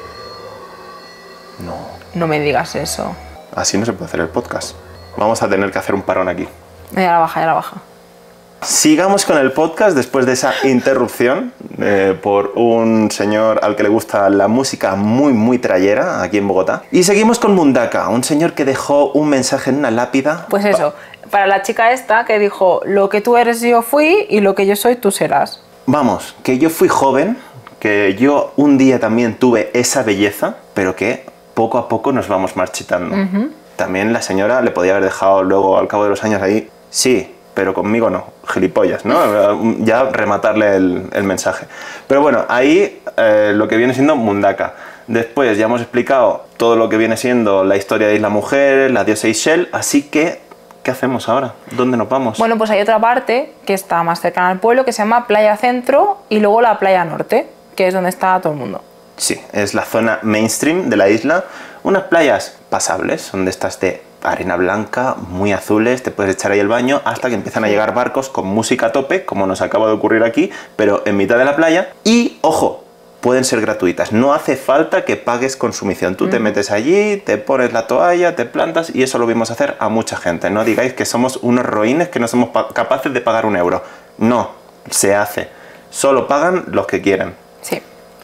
No. No me digas eso. Así no se puede hacer el podcast. Vamos a tener que hacer un parón aquí. Ya la baja, ya la baja. Sigamos con el podcast después de esa interrupción eh, por un señor al que le gusta la música muy, muy trayera aquí en Bogotá. Y seguimos con Mundaka, un señor que dejó un mensaje en una lápida. Pues eso, para la chica esta que dijo, lo que tú eres yo fui y lo que yo soy tú serás. vamos, que yo fui joven, que yo un día también tuve esa belleza, pero que poco a poco nos vamos marchitando. Uh-huh. También la señora le podía haber dejado luego al cabo de los años ahí, sí, pero conmigo no, gilipollas, ¿no? Ya rematarle el, el mensaje. Pero bueno, ahí eh, lo que viene siendo Mundaka. Después ya hemos explicado todo lo que viene siendo la historia de Isla Mujeres, la diosa Ixchel, así que ¿qué hacemos ahora? ¿Dónde nos vamos? Bueno, pues hay otra parte que está más cercana al pueblo que se llama Playa Centro y luego la Playa Norte, que es donde está todo el mundo. Sí, es la zona mainstream de la isla. Unas playas pasables, son de estas de arena blanca, muy azules, te puedes echar ahí el baño hasta que empiezan a llegar barcos con música a tope, como nos acaba de ocurrir aquí, pero en mitad de la playa. Y, ojo, pueden ser gratuitas, no hace falta que pagues consumición. Tú mm. te metes allí, te pones la toalla, te plantas y eso lo vimos hacer a mucha gente. No digáis que somos unos roines que no somos capaces de pagar un euro. No, se hace. Solo pagan los que quieren. Sí.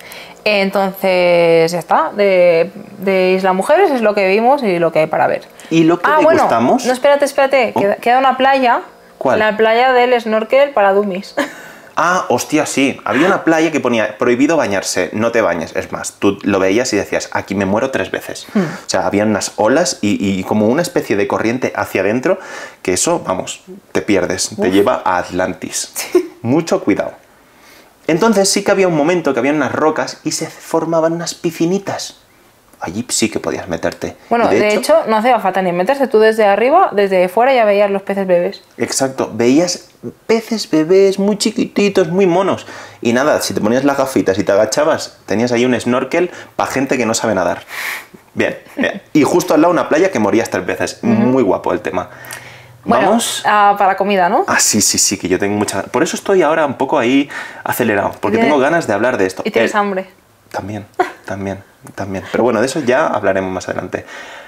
Entonces, ya está. De, de Isla Mujeres es lo que vimos y lo que hay para ver. ¿Y lo que ah, degustamos? Bueno, no, espérate, espérate. Oh. Queda, queda una playa. ¿Cuál? La playa del snorkel para dummies. Ah, hostia, sí. Había una playa que ponía prohibido bañarse, no te bañes. Es más, tú lo veías y decías, aquí me muero tres veces. Hmm. O sea, había unas olas y, y como una especie de corriente hacia adentro, que eso, vamos, te pierdes, Uf. te lleva a Atlantis. Mucho cuidado. Entonces sí que había un momento que había unas rocas y se formaban unas piscinitas. Allí sí que podías meterte. Bueno, de, de hecho, hecho, no hacía falta ni meterse. Tú desde arriba, desde fuera ya veías los peces bebés. Exacto. Veías peces bebés muy chiquititos, muy monos. Y nada, si te ponías las gafitas y te agachabas, tenías ahí un snorkel para gente que no sabe nadar. Bien. bien. Y justo al lado una playa que morías tres veces. Uh-huh. Muy guapo el tema. Bueno, Vamos uh, para comida, ¿no? Ah, sí, sí, sí, que yo tengo mucha... Por eso estoy ahora un poco ahí acelerado, porque tengo ganas de hablar de esto. ¿Y tienes el... hambre? También, también, también. Pero bueno, de eso ya hablaremos más adelante.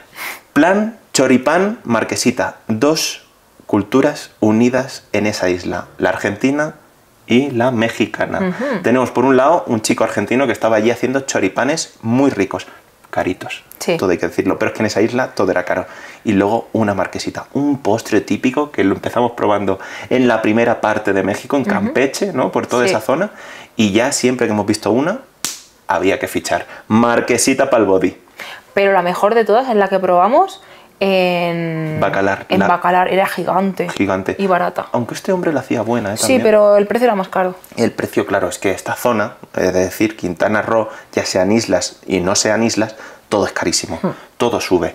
Plan Choripán Marquesita. Dos culturas unidas en esa isla. La argentina y la mexicana. Uh-huh. Tenemos por un lado un chico argentino que estaba allí haciendo choripanes muy ricos. Caritos, sí. Todo hay que decirlo, pero es que en esa isla todo era caro. Y luego una marquesita, un postre típico que lo empezamos probando en la primera parte de México, en Campeche, uh-huh. ¿no? Por toda sí. esa zona, y ya siempre que hemos visto una, había que fichar. Marquesita para el body. Pero la mejor de todas es la que probamos en... Bacalar. En la... Bacalar, era gigante. Gigante. Y barata. Aunque este hombre la hacía buena, ¿eh? Sí, pero el precio era más caro. El precio, claro, es que esta zona, es decir, Quintana Roo, ya sean islas y no sean islas, todo es carísimo, hmm. todo sube.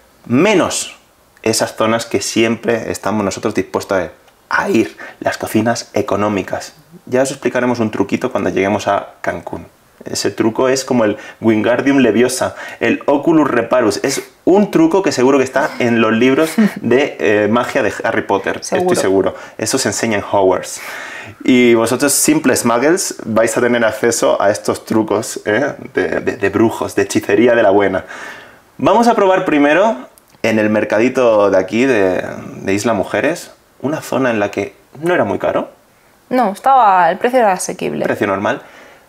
Menos esas zonas que siempre estamos nosotros dispuestos a, a ir, las cocinas económicas. Ya os explicaremos un truquito cuando lleguemos a Cancún. Ese truco es como el Wingardium Leviosa, el Oculus Reparus. Es un truco que seguro que está en los libros de eh, magia de Harry Potter, ¿Seguro? Estoy seguro. Eso se enseña en Hogwarts. Y vosotros, simples muggles, vais a tener acceso a estos trucos ¿eh? de, de, de brujos, de hechicería de la buena. Vamos a probar primero en el mercadito de aquí, de, de Isla Mujeres, una zona en la que no era muy caro. No, estaba, el precio era asequible. Precio normal.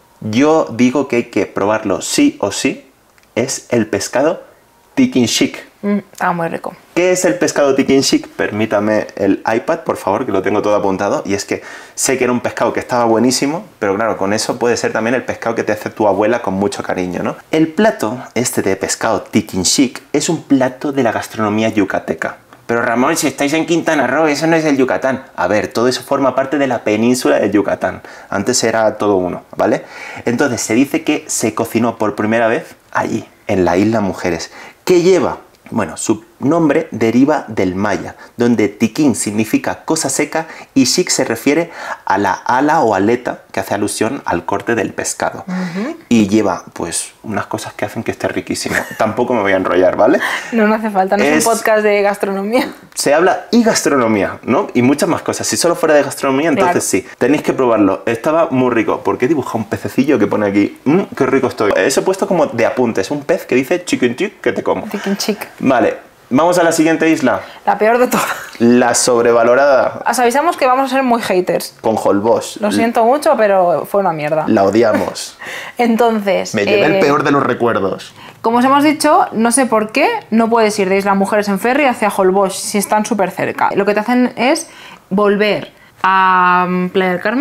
Yo digo que hay que probarlo sí o sí, es el pescado tiquinchic. Mm, está muy rico. ¿Qué es el pescado tiquinchic? Permítame el iPad, por favor, que lo tengo todo apuntado. Y es que sé que era un pescado que estaba buenísimo, pero claro, con eso puede ser también el pescado que te hace tu abuela con mucho cariño, ¿no? El plato este de pescado tiquinchic es un plato de la gastronomía yucateca. Pero Ramón, si estáis en Quintana Roo, eso no es el Yucatán. A ver, todo eso forma parte de la península de Yucatán. Antes era todo uno, ¿vale? Entonces se dice que se cocinó por primera vez allí, en la Isla Mujeres. ¿Qué lleva? Bueno, su nombre deriva del maya, donde tiquín significa cosa seca y chic se refiere a la ala o aleta, que hace alusión al corte del pescado. Uh-huh. Y lleva, pues, unas cosas que hacen que esté riquísimo. Tampoco me voy a enrollar, ¿vale? No, no hace falta, no es, es un podcast de gastronomía. Se habla y gastronomía, ¿no? Y muchas más cosas. Si solo fuera de gastronomía, entonces claro. sí. Tenéis que probarlo. Estaba muy rico. ¿Por qué dibuja un pececillo que pone aquí? Mmm, qué rico estoy. Eso he puesto como de apuntes. Un pez que dice chicken chick que te como. Chicken chick. Vale. Vamos a la siguiente isla. La peor de todas. La sobrevalorada. Os avisamos que vamos a ser muy haters. Con Holbox. Lo siento mucho, pero fue una mierda. La odiamos. Entonces... Me llevé eh, el peor de los recuerdos. Como os hemos dicho, no sé por qué no puedes ir de Isla Mujeres en ferry hacia Holbox si están súper cerca. Lo que te hacen es volver a Playa del Carmen,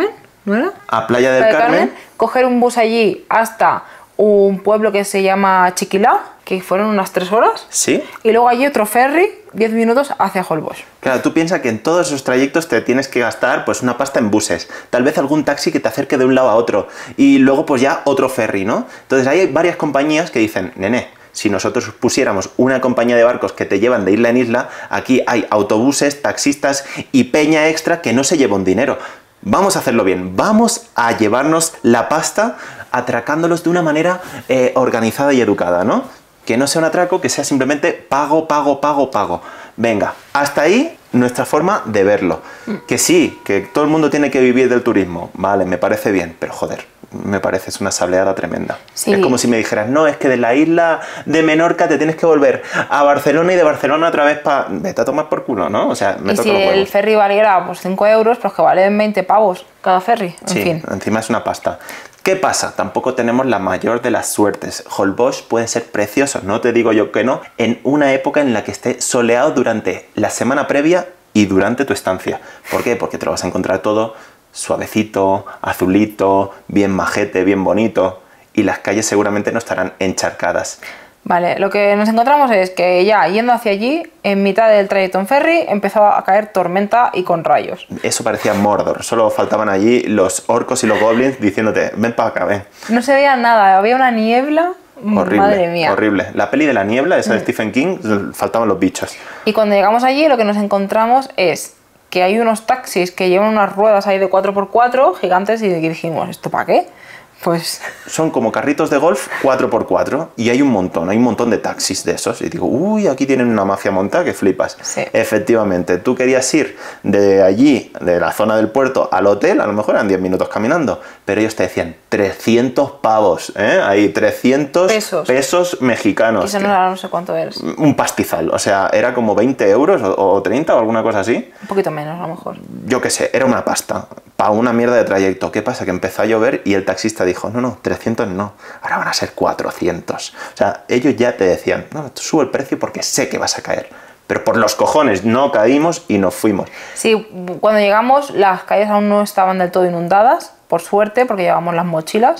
¿no era? A Playa del Playa Carmen. Coger un bus allí hasta un pueblo que se llama Chiquilá, que fueron unas tres horas. Sí. Y luego allí otro ferry, diez minutos hacia Holbox. Claro, tú piensas que en todos esos trayectos te tienes que gastar pues una pasta en buses, tal vez algún taxi que te acerque de un lado a otro y luego pues ya otro ferry, ¿no? Entonces hay varias compañías que dicen, nene, si nosotros pusiéramos una compañía de barcos que te llevan de isla en isla, aquí hay autobuses, taxistas y peña extra que no se lleva un dinero. Vamos a hacerlo bien, vamos a llevarnos la pasta atracándolos de una manera eh, organizada y educada, ¿no? Que no sea un atraco, que sea simplemente pago, pago, pago, pago. Venga, hasta ahí nuestra forma de verlo. Que sí, que todo el mundo tiene que vivir del turismo, vale, me parece bien, pero joder, me parece es una sableada tremenda. Sí. Es como si me dijeras, no, es que de la isla de Menorca te tienes que volver a Barcelona y de Barcelona otra vez para... Vete a tomar por culo, ¿no? O sea, me Y toca si los el huevos. ferry valiera pues cinco euros, pues que valen veinte pavos cada ferry, en Sí, fin. encima es una pasta. ¿Qué pasa? Tampoco tenemos la mayor de las suertes. Holbox puede ser precioso, no te digo yo que no, en una época en la que esté soleado durante la semana previa y durante tu estancia. ¿Por qué? Porque te lo vas a encontrar todo suavecito, azulito, bien majete, bien bonito, y las calles seguramente no estarán encharcadas. Vale, lo que nos encontramos es que ya yendo hacia allí, en mitad del trayecto en ferry, empezó a caer tormenta y con rayos. Eso parecía Mordor, solo faltaban allí los orcos y los goblins diciéndote, ven para acá, ven. No se veía nada, había una niebla, Horrible, madre mía. horrible. La peli de la niebla, esa de Stephen King, faltaban los bichos. Y cuando llegamos allí, lo que nos encontramos es que hay unos taxis que llevan unas ruedas ahí de cuatro por cuatro gigantes y dijimos, ¿esto para qué? Pues... Son como carritos de golf cuatro por cuatro y hay un montón, hay un montón de taxis de esos. Y digo, uy, aquí tienen una mafia montada que flipas. Sí. Efectivamente, tú querías ir de allí, de la zona del puerto, al hotel, a lo mejor eran diez minutos caminando, pero ellos te decían trescientos pavos, ¿eh? Ahí, trescientos Pesos. pesos mexicanos. Y eso no, era- no sé cuánto es. Un pastizal, o sea, era como veinte euros o, o treinta o alguna cosa así. Un poquito menos, a lo mejor. Yo qué sé, era una pasta, para una mierda de trayecto. ¿Qué pasa? Que empezó a llover y el taxista dijo, no, no, trescientos no, ahora van a ser cuatrocientos. O sea, ellos ya te decían, no, sube el precio porque sé que vas a caer. Pero por los cojones no caímos y nos fuimos. Sí, cuando llegamos las calles aún no estaban del todo inundadas, por suerte, porque llevamos las mochilas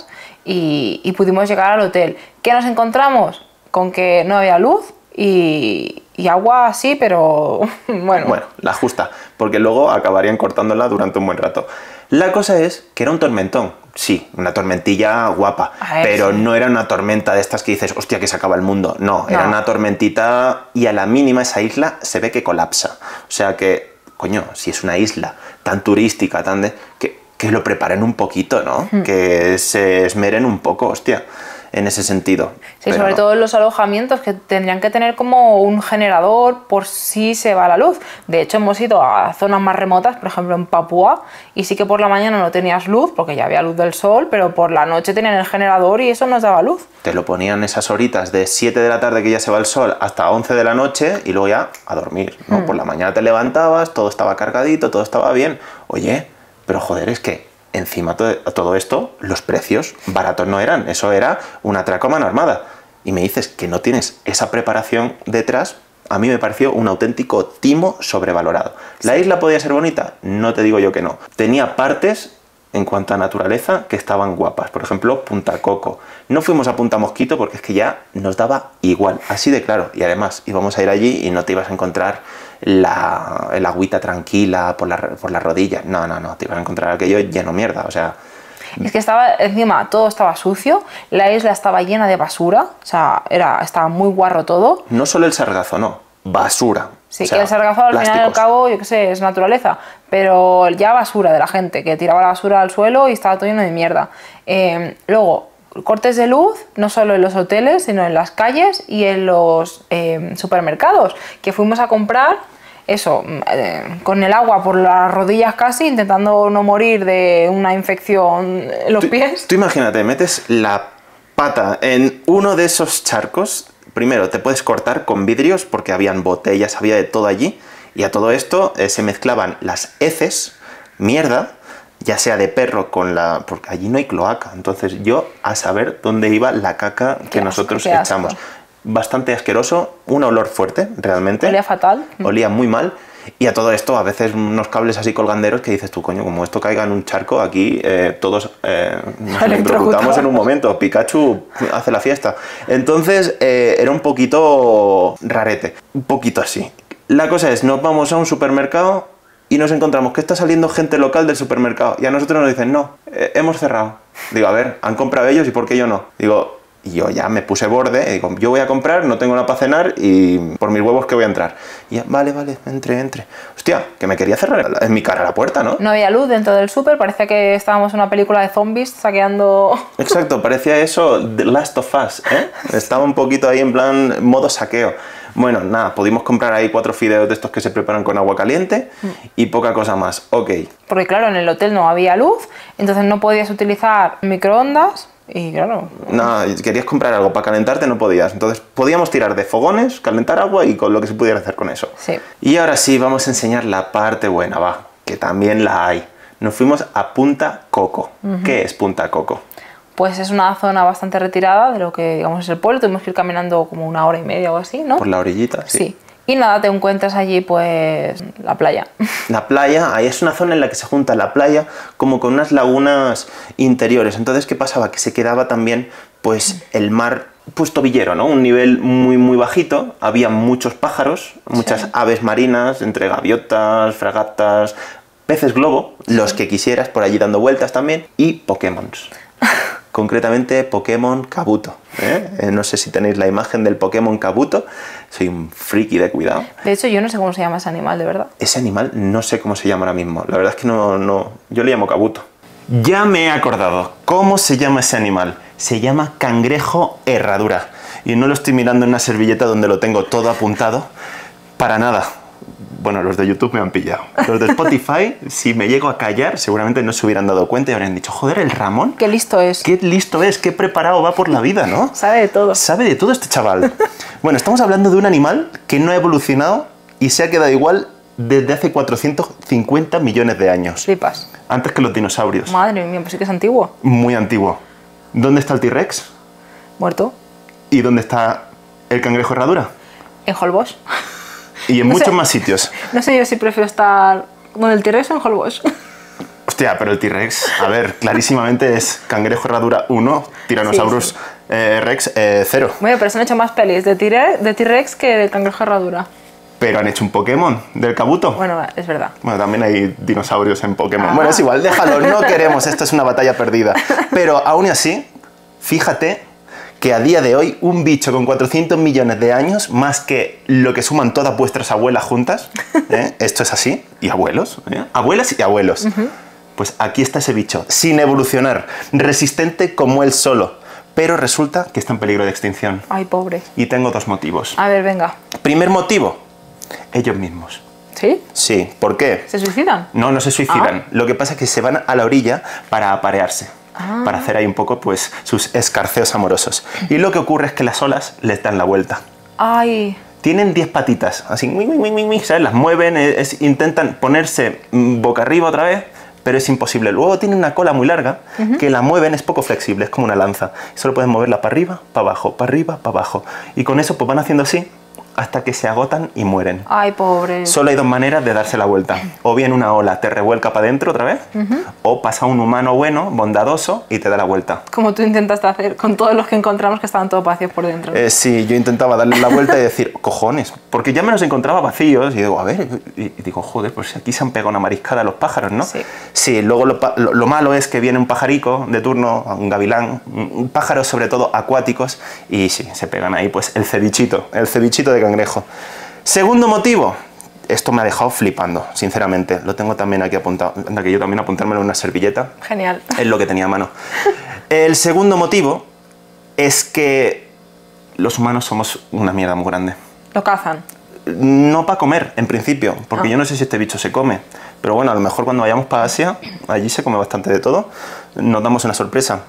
y, y pudimos llegar al hotel. ¿Qué nos encontramos? Con que no había luz y, y agua sí, pero bueno. Bueno, la justa, porque luego acabarían cortándola durante un buen rato. La cosa es que era un tormentón, sí, una tormentilla guapa, A ver, pero sí. no era una tormenta de estas que dices, hostia, que se acaba el mundo. No, era No. una tormentita y a la mínima esa isla se ve que colapsa. O sea que, coño, si es una isla tan turística, tan de... que, que lo preparen un poquito, ¿no? Hmm. Que se esmeren un poco, hostia, en ese sentido. Sí, Pero sobre no. todo en los alojamientos que tendrían que tener como un generador por si se va la luz. De hecho, hemos ido a zonas más remotas, por ejemplo en Papúa, y sí que por la mañana no tenías luz, porque ya había luz del sol, pero por la noche tenían el generador y eso nos daba luz. Te lo ponían esas horitas de siete de la tarde que ya se va el sol hasta once de la noche y luego ya a dormir, ¿no? Mm. Por la mañana te levantabas, todo estaba cargadito, todo estaba bien. Oye, pero joder, es que encima de todo esto, los precios baratos no eran, eso era una atraco a mano armada. Y me dices que no tienes esa preparación detrás, a mí me pareció un auténtico timo sobrevalorado. ¿La isla podía ser bonita? No te digo yo que no. Tenía partes en cuanto a naturaleza que estaban guapas. Por ejemplo, Punta Coco. No fuimos a Punta Mosquito porque es que ya nos daba igual, así de claro. Y además íbamos a ir allí y no te ibas a encontrar la, el agüita tranquila por, la, por las rodillas. No, no, no, te ibas a encontrar aquello lleno mierda. O sea, Es que estaba, encima, todo estaba sucio, la isla estaba llena de basura, o sea, era, estaba muy guarro todo. no solo el sargazo, no, basura. Sí, O sea, que el sargazo al final y al plásticos. cabo, yo qué sé, es naturaleza, pero ya basura de la gente, que tiraba la basura al suelo y estaba todo lleno de mierda. Eh, luego, cortes de luz, no solo en los hoteles, sino en las calles y en los eh, supermercados, que fuimos a comprar eso, eh, con el agua por las rodillas casi, intentando no morir de una infección en los Tú- pies. Tú imagínate, metes la pata en uno de esos charcos. Primero, te puedes cortar con vidrios porque habían botellas, había de todo allí. Y a todo esto eh, se mezclaban las heces, mierda, ya sea de perro con la... porque allí no hay cloaca. Entonces yo a saber dónde iba la caca que Qué asco, nosotros qué asco. echamos. bastante asqueroso, un olor fuerte, realmente. Olía fatal. Olía muy mal. Y a todo esto, a veces unos cables así colganderos que dices tú, coño, como esto caiga en un charco, aquí eh, todos eh, nos electrocutamos en un momento. Pikachu hace la fiesta. Entonces, eh, era un poquito rarete, un poquito así. La cosa es, nos vamos a un supermercado y nos encontramos que está saliendo gente local del supermercado. Y a nosotros nos dicen, no, eh, hemos cerrado. Digo, a ver, han comprado ellos y ¿por qué yo no? Digo... Y yo ya me puse borde, y digo, yo voy a comprar, no tengo nada para cenar y por mis huevos que voy a entrar. Y ya, vale, vale, entre, entre. Hostia, que me quería cerrar en mi cara la puerta, ¿no? No había luz dentro del súper, parecía que estábamos en una película de zombies saqueando... Exacto, parecía eso, The Last of Us, ¿eh? Estaba un poquito ahí en plan modo saqueo. Bueno, nada, pudimos comprar ahí cuatro fideos de estos que se preparan con agua caliente y poca cosa más. Ok. Porque claro, en el hotel no había luz, entonces no podías utilizar microondas. Y claro... Nada, querías comprar algo para calentarte, no podías. Entonces podíamos tirar de fogones, calentar agua y con lo que se pudiera hacer con eso. Sí. Y ahora sí, vamos a enseñar la parte buena, va, que también la hay. Nos fuimos a Punta Coco. Uh-huh. ¿Qué es Punta Coco? Pues es una zona bastante retirada de lo que digamos es el pueblo. Tuvimos que ir caminando como una hora y media o así, ¿no? Por la orillita, sí. Sí. Y nada, te encuentras allí, pues, la playa. La playa, ahí es una zona en la que se junta la playa como con unas lagunas interiores. Entonces, ¿qué pasaba? Que se quedaba también, pues, el mar, pues, tobillero, ¿no? Un nivel muy, muy bajito. Había muchos pájaros, muchas sí. aves marinas, entre gaviotas, fragatas, peces globo, sí. los que quisieras, por allí dando vueltas también, y Pokémons. Concretamente Pokémon Kabuto. ¿eh? Eh, no sé si tenéis la imagen del Pokémon Kabuto. Soy un friki de cuidado. De hecho, yo no sé cómo se llama ese animal, de verdad. Ese animal no sé cómo se llama ahora mismo. La verdad es que no, no... Yo le llamo Kabuto. Ya me he acordado. ¿Cómo se llama ese animal? Se llama cangrejo herradura. Y no lo estoy mirando en una servilleta donde lo tengo todo apuntado. Para nada. Bueno, los de YouTube me han pillado. Los de Spotify, si me llego a callar, seguramente no se hubieran dado cuenta y habrían dicho, joder, el Ramón. Qué listo es. Qué listo es, qué preparado va por la vida, ¿no? Sabe de todo. Sabe de todo este chaval. Bueno, estamos hablando de un animal que no ha evolucionado y se ha quedado igual desde hace cuatrocientos cincuenta millones de años. Flipas. Antes que los dinosaurios. Madre mía, pues sí que es antiguo. Muy antiguo. ¿Dónde está el T-Rex? Muerto. ¿Y dónde está el cangrejo herradura? En Holbox. Y en no muchos sé, más sitios. No sé yo si prefiero estar con el T-Rex o en Holbox. Hostia, pero el T-Rex, a ver, clarísimamente es cangrejo herradura uno, Tyrannosaurus sí, sí. Eh, Rex eh, cero. Bueno, pero se han hecho más pelis de T-Rex que de cangrejo herradura. Pero han hecho un Pokémon del Kabuto. Bueno, es verdad. Bueno, también hay dinosaurios en Pokémon. Ah. Bueno, es igual, déjalo, no queremos, esto es una batalla perdida. Pero aún así, fíjate que a día de hoy un bicho con cuatrocientos millones de años, más que lo que suman todas vuestras abuelas juntas, ¿eh? Esto es así, y abuelos, ¿eh? Abuelas y abuelos. Uh-huh. Pues aquí está ese bicho, sin evolucionar, resistente como él solo, pero resulta que está en peligro de extinción. Ay, pobre. Y tengo dos motivos. A ver, venga. Primer motivo, ellos mismos. ¿Sí? Sí, ¿por qué? ¿Se suicidan? No, no se suicidan. Ah. Lo que pasa es que se van a la orilla para aparearse. Ah. Para hacer ahí un poco pues sus escarceos amorosos. Y lo que ocurre es que las olas les dan la vuelta. Ay. Tienen diez patitas, así, ¿sabes? Las mueven, es, intentan ponerse boca arriba otra vez, pero es imposible. Luego tienen una cola muy larga, uh-huh. que la mueven, es poco flexible, es como una lanza. Solo pueden moverla para arriba, para abajo, para arriba, para abajo. Y con eso pues van haciendo así, hasta que se agotan y mueren. Ay, pobre. Solo hay dos maneras de darse la vuelta. O bien una ola te revuelca para adentro otra vez, uh-huh. o pasa un humano bueno, bondadoso, y te da la vuelta. Como tú intentaste hacer con todos los que encontramos que estaban todos vacíos por dentro. Eh, sí, yo intentaba darle la vuelta y decir, cojones, porque ya me los encontraba vacíos, y digo, a ver, y digo, joder, pues aquí se han pegado una mariscada a los pájaros, ¿no? Sí. Sí, luego lo, lo, lo malo es que viene un pajarico de turno, un gavilán, un pájaros sobre todo acuáticos, y sí, se pegan ahí, pues el cevichito, el cevichito de cangrejo. Segundo motivo, esto me ha dejado flipando, sinceramente. Lo tengo también aquí apuntado. Anda que yo también apuntármelo en una servilleta. Genial. Es lo que tenía a mano. El segundo motivo es que los humanos somos una mierda muy grande. Lo cazan. No para comer, en principio, porque ah. yo no sé si este bicho se come. Pero bueno, a lo mejor cuando vayamos para Asia, allí se come bastante de todo, nos damos una sorpresa.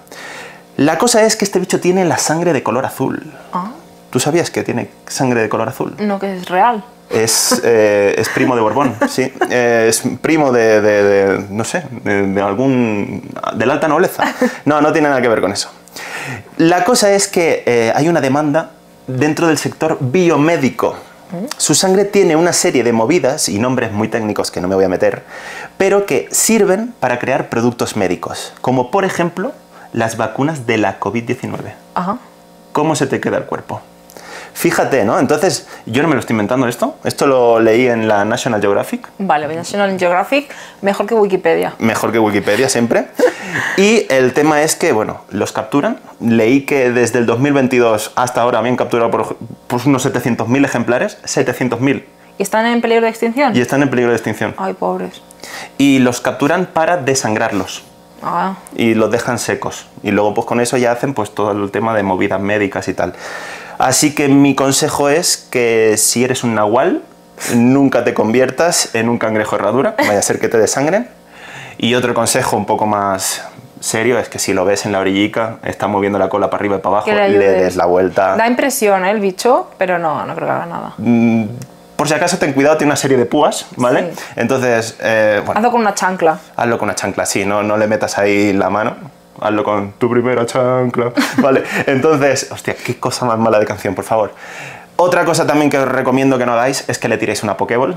La cosa es que este bicho tiene la sangre de color azul. Ah. ¿Tú sabías que tiene sangre de color azul? No, que es real. Es, eh, es primo de Borbón, sí. Eh, es primo de, de, de no sé, de, de algún... de la alta nobleza. No, no tiene nada que ver con eso. La cosa es que eh, hay una demanda dentro del sector biomédico. Su sangre tiene una serie de movidas y nombres muy técnicos que no me voy a meter, pero que sirven para crear productos médicos, como por ejemplo las vacunas de la COVID diecinueve. Ajá. ¿Cómo se te queda el cuerpo? Fíjate, ¿no? Entonces, yo no me lo estoy inventando esto. Esto lo leí en la National Geographic. Vale, National Geographic, mejor que Wikipedia. Mejor que Wikipedia, siempre. Y el tema es que, bueno, los capturan. Leí que desde el dos mil veintidós hasta ahora habían capturado por, por unos setecientos mil ejemplares. setecientos mil. ¿Y están en peligro de extinción? Y están en peligro de extinción. Ay, pobres. Y los capturan para desangrarlos. Ah. Y los dejan secos. Y luego, pues con eso ya hacen pues todo el tema de movidas médicas y tal. Así que mi consejo es que si eres un nahual, nunca te conviertas en un cangrejo herradura, vaya a ser que te desangren. Y otro consejo un poco más serio es que si lo ves en la orillica, está moviendo la cola para arriba y para abajo, le, le des la vuelta. Da impresión, ¿eh? El bicho, pero no, no creo que haga nada. Mm, por si acaso ten cuidado, tiene una serie de púas, ¿vale? Sí. Entonces, eh, bueno, hazlo con una chancla. Hazlo con una chancla, sí, no, no le metas ahí la mano. Hazlo con tu primera chancla. Vale, entonces, hostia, qué cosa más mala de canción, por favor. Otra cosa también que os recomiendo que no hagáis es que le tiréis una Pokéball.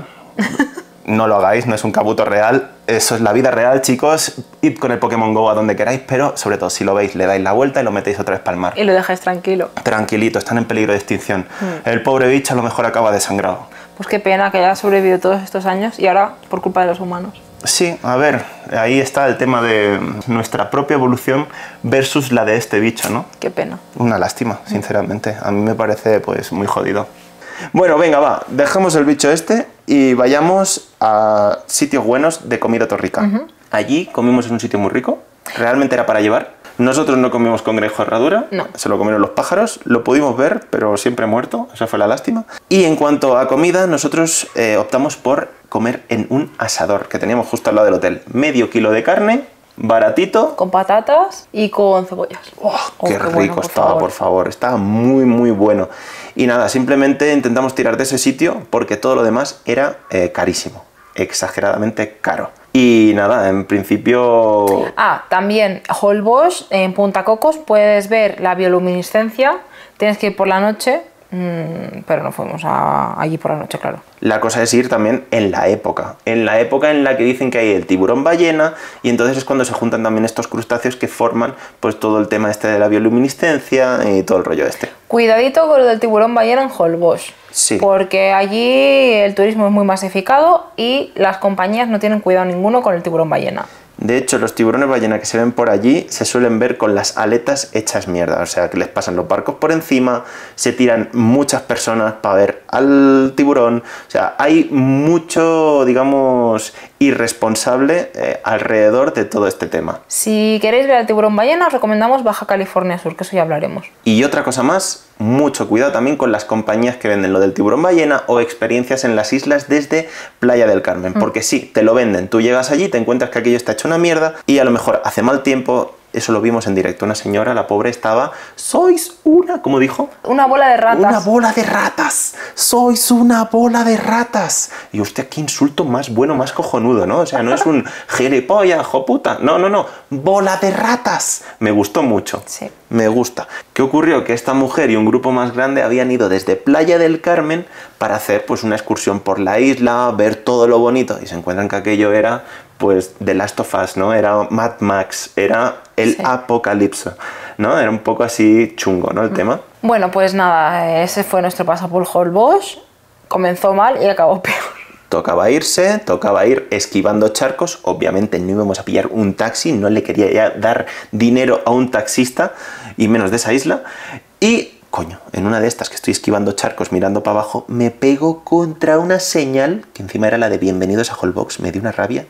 No lo hagáis, no es un kabuto real. Eso es la vida real, chicos. Id con el Pokémon Go a donde queráis, pero sobre todo si lo veis, le dais la vuelta y lo metéis otra vez para el mar. Y lo dejáis tranquilo. Tranquilito, están en peligro de extinción. Mm. El pobre bicho a lo mejor acaba desangrado. Pues qué pena que haya sobrevivido todos estos años y ahora por culpa de los humanos. Sí, a ver, ahí está el tema de nuestra propia evolución versus la de este bicho, ¿no? Qué pena. Una lástima, sinceramente. A mí me parece pues muy jodido. Bueno, venga, va, dejamos el bicho este y vayamos a sitios buenos de comida torrica. Uh-huh. Allí comimos en un sitio muy rico, realmente era para llevar. Nosotros no comimos cangrejo herradura, no. Se lo comieron los pájaros, lo pudimos ver, pero siempre muerto, esa fue la lástima. Y en cuanto a comida, nosotros eh, optamos por comer en un asador que teníamos justo al lado del hotel. Medio kilo de carne, baratito. Con patatas y con cebollas. Oh, oh, qué, qué rico bueno, por estaba, favor. por favor, estaba muy muy bueno. Y nada, simplemente intentamos tirar de ese sitio porque todo lo demás era eh, carísimo, exageradamente caro. Y nada, en principio... Ah, también Holbox, en Punta Cocos, puedes ver la bioluminiscencia. Tienes que ir por la noche, mmm, pero no fuimos a, allí por la noche, claro. La cosa es ir también en la época. En la época en la que dicen que hay el tiburón ballena, y entonces es cuando se juntan también estos crustáceos que forman pues todo el tema este de la bioluminiscencia y todo el rollo este. Cuidadito con lo del tiburón ballena en Holbox. Sí. Porque allí el turismo es muy masificado y las compañías no tienen cuidado ninguno con el tiburón ballena. De hecho, los tiburones ballena que se ven por allí se suelen ver con las aletas hechas mierda. O sea, que les pasan los barcos por encima, se tiran muchas personas para ver al tiburón. O sea, hay mucho, digamos, irresponsable eh, alrededor de todo este tema. Si queréis ver al tiburón ballena, os recomendamos Baja California Sur, que eso ya hablaremos. Y otra cosa más, mucho cuidado también con las compañías que venden lo del tiburón ballena o experiencias en las islas desde Playa del Carmen. Mm. Porque sí, te lo venden. Tú llegas allí, te encuentras que aquello está hecho una mierda y a lo mejor hace mal tiempo. Eso lo vimos en directo. Una señora, la pobre, estaba... Sois una... ¿Cómo dijo? Una bola de ratas. Una bola de ratas. Sois una bola de ratas. Y usted, qué insulto más bueno, más cojonudo, ¿no? O sea, no es un gilipollas, joputa. No, no, no. Bola de ratas. Me gustó mucho. Sí. Me gusta. ¿Qué ocurrió? Que esta mujer y un grupo más grande habían ido desde Playa del Carmen para hacer pues una excursión por la isla, ver todo lo bonito. Y se encuentran que aquello era... pues The Last of Us, ¿no? Era Mad Max, era el sí. apocalipso, ¿no? Era un poco así chungo, ¿no? El mm. tema. Bueno, pues nada, ese fue nuestro paso por Holbox. Comenzó mal y acabó peor. Tocaba irse, tocaba ir esquivando charcos. Obviamente no íbamos a pillar un taxi, no le quería ya dar dinero a un taxista, y menos de esa isla. Y... coño, en una de estas que estoy esquivando charcos mirando para abajo, me pego contra una señal, que encima era la de bienvenidos a Holbox, me dio una rabia.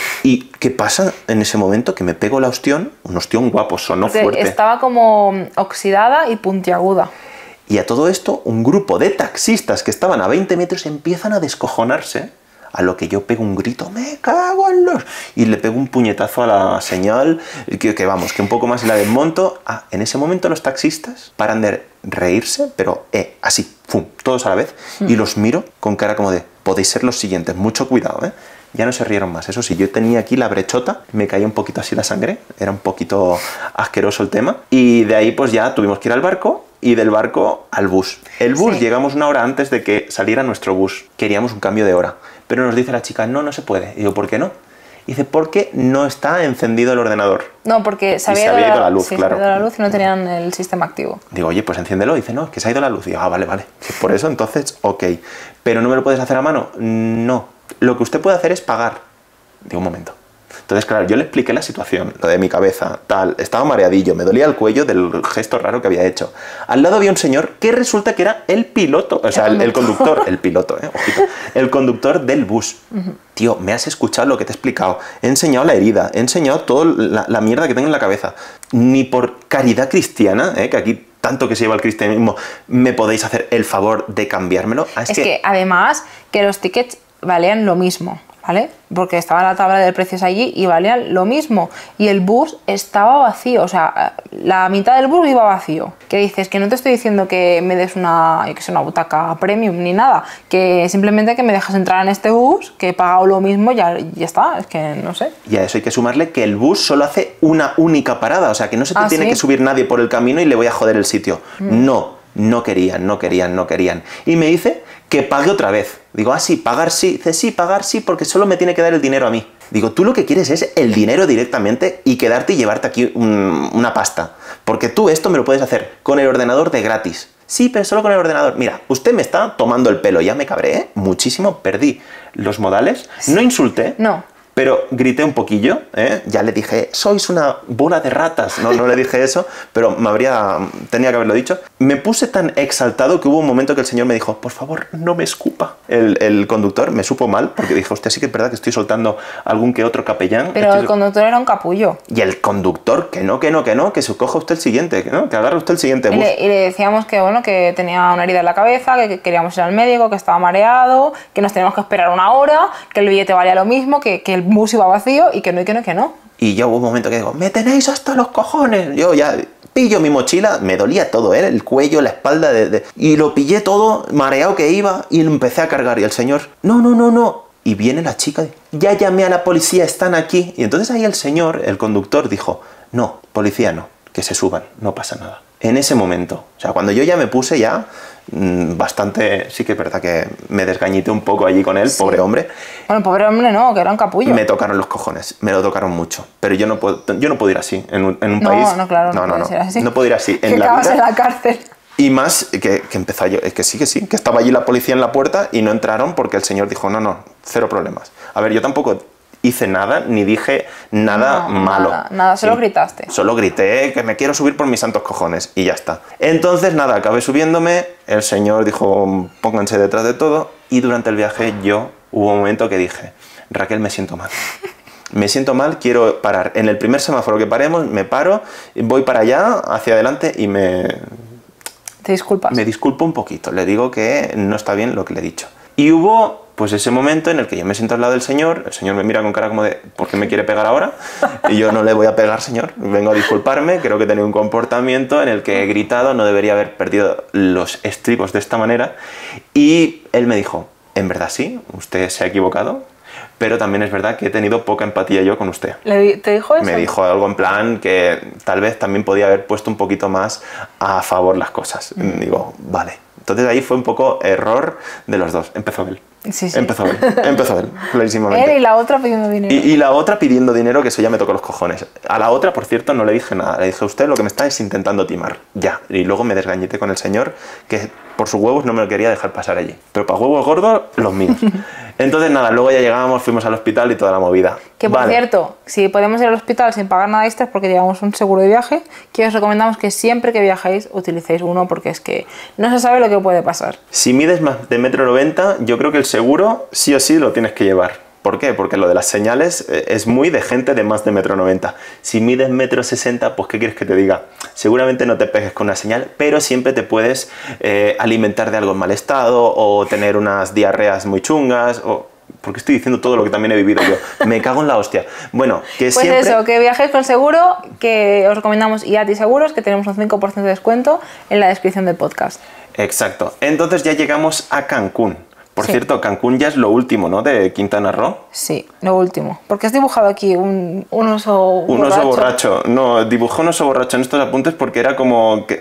¿Y qué pasa en ese momento? Que me pego la ostión, un ostión guapo, sonó fuerte. Estaba como oxidada y puntiaguda. Y a todo esto, un grupo de taxistas que estaban a veinte metros empiezan a descojonarse, a lo que yo pego un grito, ¡me cago en los...! Y le pego un puñetazo a la señal, que, que vamos, que un poco más la desmonto. Ah, en ese momento los taxistas paran de reírse, pero eh, así, ¡fum!, todos a la vez, mm. y los miro con cara como de, podéis ser los siguientes, mucho cuidado, ¿eh? Ya no se rieron más. Eso sí, yo tenía aquí la brechota, me caía un poquito así la sangre, era un poquito asqueroso el tema, y de ahí pues ya tuvimos que ir al barco y del barco al bus. El bus, Sí. llegamos una hora antes de que saliera nuestro bus. Queríamos un cambio de hora. Pero nos dice la chica, no, no se puede. Y digo, ¿por qué no? Dice, porque no está encendido el ordenador. No, porque se había, se había ido la luz, sí, claro. se había ido la luz y no tenían el sistema activo. Digo, oye, pues enciéndelo. Dice, no, es que se ha ido la luz. Y digo, ah, vale, vale. Si es por eso, entonces, ok. ¿Pero no me lo puedes hacer a mano? No. Lo que usted puede hacer es pagar. Digo, un momento. Entonces, claro, yo le expliqué la situación, lo de mi cabeza, tal. Estaba mareadillo, me dolía el cuello del gesto raro que había hecho. Al lado había un señor que resulta que era el piloto, o sea, el, el conductor, el piloto, eh, ojito, el conductor del bus. Uh-huh. Tío, me has escuchado lo que te he explicado. He enseñado la herida, he enseñado toda la, la mierda que tengo en la cabeza. Ni por caridad cristiana, eh, que aquí tanto que se lleva el cristianismo, me podéis hacer el favor de cambiármelo. Ah, es es que... que además que los tickets valían lo mismo, ¿vale? Porque estaba la tabla de precios allí y valían lo mismo. Y el bus estaba vacío, o sea, la mitad del bus iba vacío. Que dices, que no te estoy diciendo que me des una, que sea una butaca premium ni nada, que simplemente que me dejas entrar en este bus, que he pagado lo mismo, ya, ya está, es que no sé. Y a eso hay que sumarle que el bus solo hace una única parada, o sea, que no se te ¿Ah, tiene sí? que subir nadie por el camino y le voy a joder el sitio. Mm. No, no querían, no querían, no querían. Y me dice que pague otra vez. Digo, ah, sí, pagar sí. Dice, sí, pagar sí, porque solo me tiene que dar el dinero a mí. Digo, tú lo que quieres es el dinero directamente y quedarte y llevarte aquí un, una pasta. Porque tú esto me lo puedes hacer con el ordenador de gratis. Sí, pero solo con el ordenador. Mira, usted me está tomando el pelo. Ya me cabré, ¿eh? Muchísimo. Perdí los modales. No insulté. No. Pero grité un poquillo, ¿eh? Ya le dije, sois una bola de ratas. No, no le dije eso, pero me habría, tenía que haberlo dicho. Me puse tan exaltado que hubo un momento que el señor me dijo, por favor, no me escupa. El, el conductor me supo mal, porque dije, hostia, sí que es verdad que estoy soltando algún que otro capellán. Pero estoy... el conductor era un capullo. Y el conductor, que no, que no, que no, que se coja usted el siguiente, que no, que agarre usted el siguiente Y bus. le, y le decíamos que, bueno, que tenía una herida en la cabeza, que, que queríamos ir al médico, que estaba mareado, que nos teníamos que esperar una hora, que el billete valía lo mismo, que, que el bus iba vacío y que no, y que no, y que no. Y yo hubo un momento que digo, me tenéis hasta los cojones. Yo ya pillo mi mochila, me dolía todo, ¿eh? El cuello, la espalda, de, de... y lo pillé todo, mareado que iba, y lo empecé a cargar. Y el señor, no, no, no, no. Y viene la chica, ya llamé a la policía, están aquí. Y entonces ahí el señor, el conductor, dijo, no, policía no, que se suban, no pasa nada. En ese momento, o sea, cuando yo ya me puse ya mmm, bastante, sí que es verdad que me desgañité un poco allí con él, sí. Pobre hombre. Bueno, pobre hombre no, que era un capullo. Me tocaron los cojones, me lo tocaron mucho, pero yo no puedo, yo no puedo ir así en un, en un no, país. No, claro, no, no, no, no, así. no puedo ir así. En que la acabas vida, en la cárcel. Y más que, que empezó yo, es que sí, que sí, que estaba allí la policía en la puerta y no entraron porque el señor dijo, no, no, cero problemas. A ver, yo tampoco hice nada, ni dije nada no, malo. Nada, nada, solo sí, gritaste. Solo grité que me quiero subir por mis santos cojones y ya está. Entonces, nada, acabé subiéndome, el señor dijo, pónganse detrás de todo, y durante el viaje yo hubo un momento que dije, Raquel, me siento mal. Me siento mal, quiero parar. En el primer semáforo que paremos, me paro, voy para allá, hacia adelante y me... ¿Te disculpas? Me disculpo un poquito, le digo que no está bien lo que le he dicho. Y hubo, pues, ese momento en el que yo me siento al lado del señor, el señor me mira con cara como de, ¿por qué me quiere pegar ahora? Y yo, no le voy a pegar, señor, vengo a disculparme, creo que he tenido un comportamiento en el que he gritado, no debería haber perdido los estribos de esta manera. Y él me dijo, en verdad sí, usted se ha equivocado, pero también es verdad que he tenido poca empatía yo con usted. ¿Te dijo eso? Me dijo algo en plan que tal vez también podía haber puesto un poquito más a favor las cosas. Mm. Digo, vale. Entonces ahí fue un poco error de los dos. Empezó él. Sí, sí. Empezó él. Empezó él, clarísimamente. Él y la otra pidiendo dinero. Y, y la otra pidiendo dinero, que eso ya me tocó los cojones. A la otra, por cierto, no le dije nada. Le dije, usted lo que me está es intentando timar. Ya. Y luego me desgañité con el señor, que por sus huevos no me lo quería dejar pasar allí. Pero para huevos gordos, los míos. Entonces nada, luego ya llegábamos, fuimos al hospital y toda la movida. Que por vale. cierto, si podemos ir al hospital sin pagar nada extra porque llevamos un seguro de viaje, que os recomendamos que siempre que viajéis utilicéis uno porque es que no se sabe lo que puede pasar. Si mides más de metro noventa, yo creo que el seguro sí o sí lo tienes que llevar. ¿Por qué? Porque lo de las señales es muy de gente de más de metro noventa. Si mides metro sesenta, pues ¿qué quieres que te diga? Seguramente no te pegues con una señal, pero siempre te puedes eh, alimentar de algo en mal estado o tener unas diarreas muy chungas o... Porque estoy diciendo todo lo que también he vivido yo. Me cago en la hostia. Bueno, que pues siempre... Pues eso, que viajéis con seguro, que os recomendamos I A T I Seguros, que tenemos un cinco por ciento de descuento en la descripción del podcast. Exacto. Entonces ya llegamos a Cancún. Por sí. cierto, Cancún ya es lo último, ¿no? De Quintana Roo. Sí, lo último. Porque has dibujado aquí un, un oso un borracho. Un oso borracho. No, dibujé un oso borracho en estos apuntes porque era como que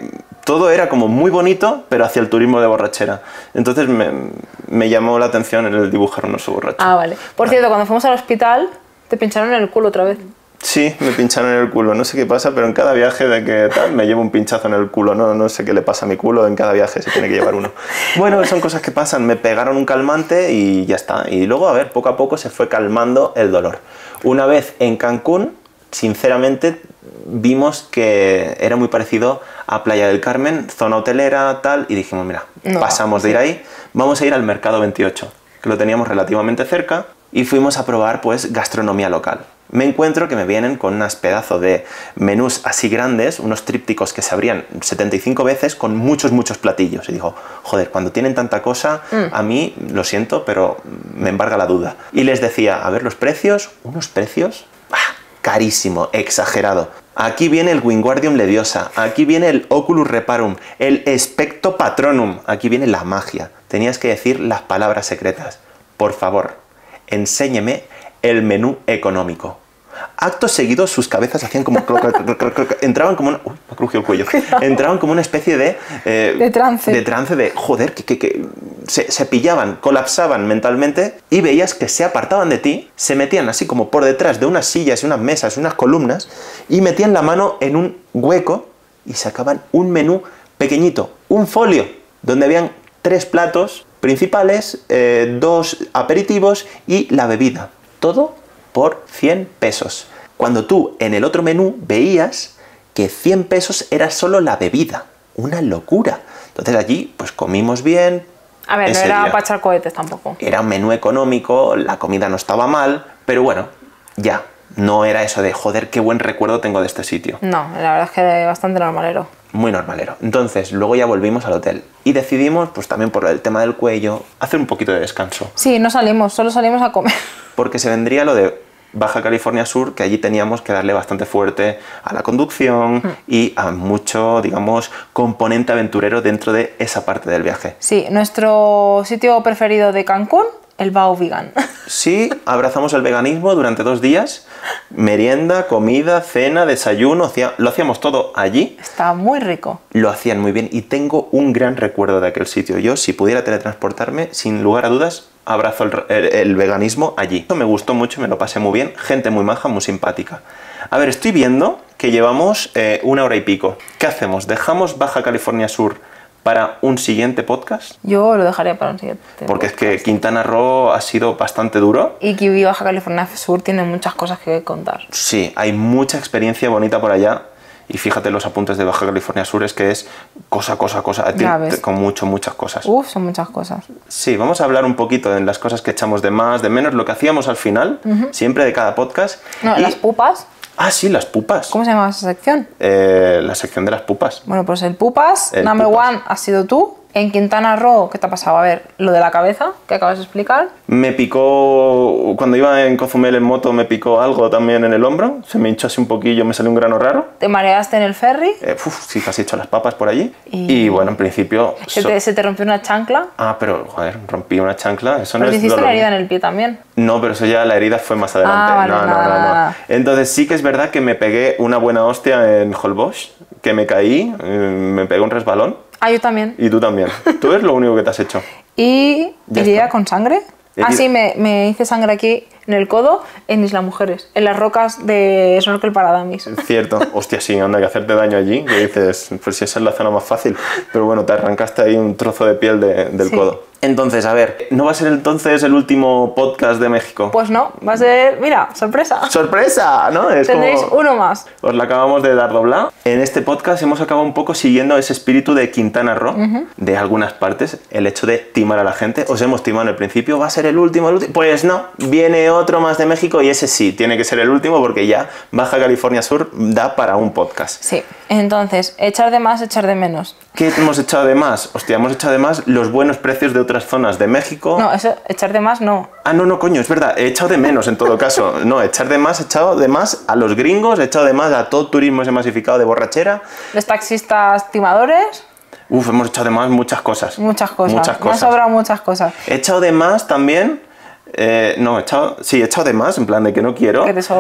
todo era como muy bonito, pero hacia el turismo de borrachera. Entonces me, me llamó la atención el dibujar un oso borracho. Ah, vale. Por cierto, cuando fuimos al hospital, te pincharon en el culo otra vez. Sí, me pincharon en el culo. No sé qué pasa, pero en cada viaje de que tal, me llevo un pinchazo en el culo. No, no sé qué le pasa a mi culo, en cada viaje se tiene que llevar uno. Bueno, son cosas que pasan. Me pegaron un calmante y ya está. Y luego, a ver, poco a poco se fue calmando el dolor. Una vez en Cancún, sinceramente, vimos que era muy parecido a Playa del Carmen, zona hotelera, tal, y dijimos, mira, no, pasamos de ir ahí, vamos a ir al Mercado veintiocho, que lo teníamos relativamente cerca, y fuimos a probar, pues, gastronomía local. Me encuentro que me vienen con unas pedazos de menús así grandes, unos trípticos que se abrían setenta y cinco veces con muchos, muchos platillos. Y digo, joder, cuando tienen tanta cosa, mm. a mí, lo siento, pero me embarga la duda. Y les decía, a ver, los precios, unos precios, bah, carísimo, exagerado. Aquí viene el Wingardium Leviosa, aquí viene el Oculus Reparum, el Expecto Patronum, aquí viene la magia. Tenías que decir las palabras secretas. Por favor, enséñeme el menú económico. Acto seguido, sus cabezas hacían como... entraban como una... Uy, me crujió el cuello. Entraban como una especie de... Eh, de trance. De trance de... Joder, que... que, que se, se pillaban, colapsaban mentalmente y veías que se apartaban de ti, se metían así como por detrás de unas sillas, unas mesas, unas columnas y metían la mano en un hueco y sacaban un menú pequeñito, un folio, donde habían tres platos principales, eh, dos aperitivos y la bebida. Todo por cien pesos. Cuando tú en el otro menú veías que cien pesos era solo la bebida. Una locura. Entonces allí pues comimos bien. A ver, no era para echar cohetes tampoco. Era un menú económico, la comida no estaba mal, pero bueno, ya. No era eso de, joder, qué buen recuerdo tengo de este sitio. No, la verdad es que bastante normalero. Muy normalero. Entonces, luego ya volvimos al hotel y decidimos, pues también por el tema del cuello, hacer un poquito de descanso. Sí, no salimos, solo salimos a comer. Porque se vendría lo de Baja California Sur, que allí teníamos que darle bastante fuerte a la conducción mm. y a mucho, digamos, componente aventurero dentro de esa parte del viaje. Sí, nuestro sitio preferido de Cancún, el Bao Vegan. Sí, abrazamos el veganismo durante dos días. Merienda, comida, cena, desayuno, lo hacíamos todo allí. Está muy rico. Lo hacían muy bien y tengo un gran recuerdo de aquel sitio. Yo, si pudiera teletransportarme, sin lugar a dudas, abrazo el, el, el veganismo allí. Me gustó mucho, me lo pasé muy bien. Gente muy maja, muy simpática. A ver, estoy viendo que llevamos eh, una hora y pico. ¿Qué hacemos? ¿Dejamos Baja California Sur para un siguiente podcast? Yo lo dejaría para un siguiente Porque podcast. es que Quintana Roo ha sido bastante duro. Y que Baja California Sur tiene muchas cosas que contar. Sí, hay mucha experiencia bonita por allá. Y fíjate los apuntes de Baja California Sur, es que es cosa, cosa, cosa, con mucho, muchas cosas. Uf, son muchas cosas. Sí, vamos a hablar un poquito de las cosas que echamos de más, de menos, lo que hacíamos al final, uh-huh. siempre de cada podcast. No, y... las pupas. Ah, sí, las pupas. ¿Cómo se llama esa sección? Eh, la sección de las pupas. Bueno, pues el pupas, el number pupas. one, has sido tú. En Quintana Roo, ¿qué te ha pasado? A ver, lo de la cabeza, que acabas de explicar. Me picó, cuando iba en Cozumel en moto, me picó algo también en el hombro. Se me hinchó así un poquillo, me salió un grano raro. ¿Te mareaste en el ferry? Eh, uf, sí, casi he hecho las papas por allí. Y, y bueno, en principio... ¿Se te, ¿Se te rompió una chancla? Ah, pero, joder, rompí una chancla. Eso no ¿Pero es te hiciste dolor. una herida en el pie también? No, pero eso ya, la herida fue más adelante. Ah, vale, no, no, nada, no, no, nada. Entonces sí que es verdad que me pegué una buena hostia en Holbox, que me caí, me pegué un resbalón. Ah, yo también. Y tú también. Tú es lo único que te has hecho. ¿Y Ya herida está. con sangre? Herida. Ah, sí, me, me hice sangre aquí en el codo, en Isla Mujeres, en las rocas de Snorkel para Damis. Cierto. Hostia, sí, anda, que hacerte daño allí, que dices, pues si esa es la zona más fácil. Pero bueno, te arrancaste ahí un trozo de piel de, del Sí. codo. Entonces, a ver, ¿no va a ser entonces el último podcast de México? Pues no, va a ser, mira, sorpresa. ¡Sorpresa! ¿No? Es Tendréis como... uno más. Os la acabamos de dar dobla. En este podcast hemos acabado un poco siguiendo ese espíritu de Quintana Roo, uh-huh. de algunas partes, el hecho de timar a la gente. Os hemos timado en el principio, va a ser el último, el último. Pues no, viene otro más de México y ese sí, tiene que ser el último porque ya Baja California Sur da para un podcast. Sí, entonces, echar de más, echar de menos. ¿Qué hemos echado de más? Hostia, hemos echado de más los buenos precios de otras zonas de México. No, eso, echar de más no. Ah, no, no, coño, es verdad, he echado de menos en todo caso. No, echar de más, he echado de más a los gringos, he echado de más a todo turismo ese masificado de borrachera. Los taxistas timadores, Uf, hemos echado de más muchas cosas. muchas cosas. Muchas Me han cosas. sobrado muchas cosas. He echado de más también. Eh, no, he echado, sí, he echado de más, en plan de que no quiero. ¿Qué te sobra?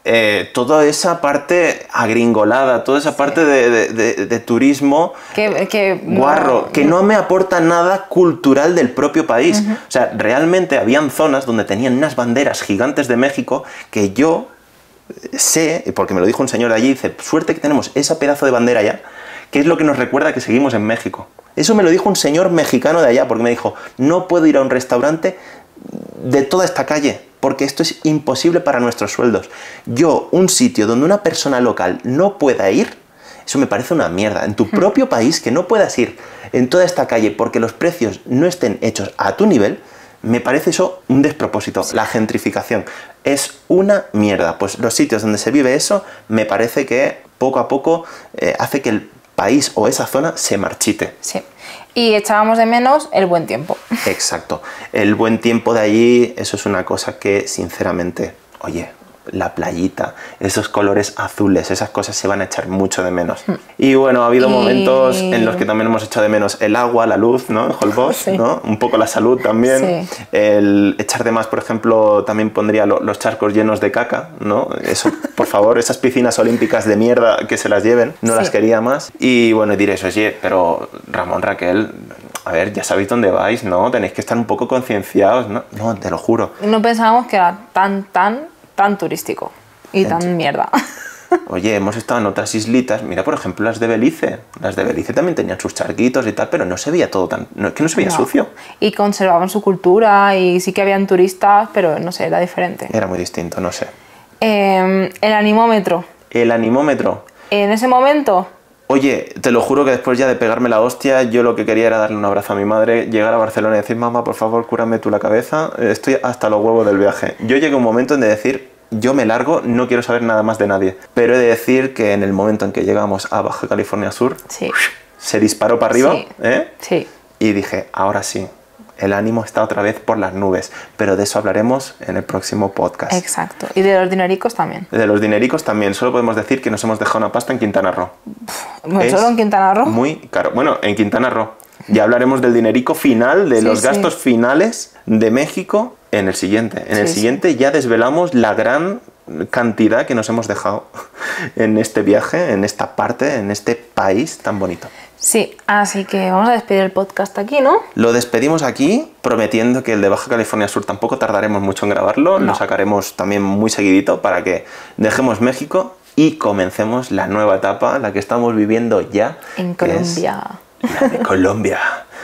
eh, toda esa parte agringolada, toda esa sí. parte de, de, de, de turismo que, que guarro, no, que no me aporta nada cultural del propio país. Uh-huh. O sea, realmente habían zonas donde tenían unas banderas gigantes de México que yo sé, porque me lo dijo un señor de allí, dice, suerte que tenemos ese pedazo de bandera allá, que es lo que nos recuerda que seguimos en México. Eso me lo dijo un señor mexicano de allá, porque me dijo, no puedo ir a un restaurante de toda esta calle, porque esto es imposible para nuestros sueldos. Yo, un sitio donde una persona local no pueda ir, eso me parece una mierda. En tu propio país, que no puedas ir en toda esta calle porque los precios no estén hechos a tu nivel, me parece eso un despropósito. La gentrificación es una mierda. Pues los sitios donde se vive eso, me parece que poco a poco eh, hace que el país o esa zona se marchite. Sí. Y echábamos de menos el buen tiempo. Exacto. El buen tiempo de allí, eso es una cosa que, sinceramente, oye, la playita, esos colores azules, esas cosas se van a echar mucho de menos. Hmm. Y bueno, ha habido y... momentos en los que también hemos echado de menos el agua, la luz, ¿no? En Holbox, sí. ¿no? Un poco la salud también. Sí. El echar de más, por ejemplo, también pondría lo, los charcos llenos de caca, ¿no? Eso, por favor, esas piscinas olímpicas de mierda que se las lleven, no sí. las quería más. Y bueno, diréis, oye, pero Ramón, Raquel, a ver, ya sabéis dónde vais, ¿no? Tenéis que estar un poco concienciados, ¿no? No, te lo juro. No pensábamos que era tan, tan... tan turístico y tan Ent- mierda. Oye, hemos estado en otras islitas, mira por ejemplo las de Belice, las de Belice también tenían sus charquitos y tal, pero no se veía todo tan, no, que no se veía no. sucio. Y conservaban su cultura y sí que habían turistas, pero no sé, era diferente. Era muy distinto, no sé. Eh, el anemómetro. El anemómetro. En ese momento... Oye, te lo juro que después ya de pegarme la hostia, yo lo que quería era darle un abrazo a mi madre, llegar a Barcelona y decir, mamá, por favor, cúrame tú la cabeza, estoy hasta los huevos del viaje. Yo llegué a un momento en de decir, yo me largo, no quiero saber nada más de nadie. Pero he de decir que en el momento en que llegamos a Baja California Sur, sí. se disparó para arriba, sí. ¿eh? Sí. Y dije, ahora sí. El ánimo está otra vez por las nubes, pero de eso hablaremos en el próximo podcast. Exacto, y de los dinericos también. De los dinericos también, solo podemos decir que nos hemos dejado una pasta en Quintana Roo. Pff, ¿Solo en Quintana Roo? Muy caro. Bueno, en Quintana Roo. Ya hablaremos del dinerico final, de sí, los gastos sí. finales de México en el siguiente. En sí, el siguiente sí. ya desvelamos la gran cantidad que nos hemos dejado en este viaje, en esta parte, en este país tan bonito. Sí, así que vamos a despedir el podcast aquí, ¿no? Lo despedimos aquí, prometiendo que el de Baja California Sur tampoco tardaremos mucho en grabarlo. No. Lo sacaremos también muy seguidito para que dejemos México y comencemos la nueva etapa, la que estamos viviendo ya. En Colombia. La de Colombia.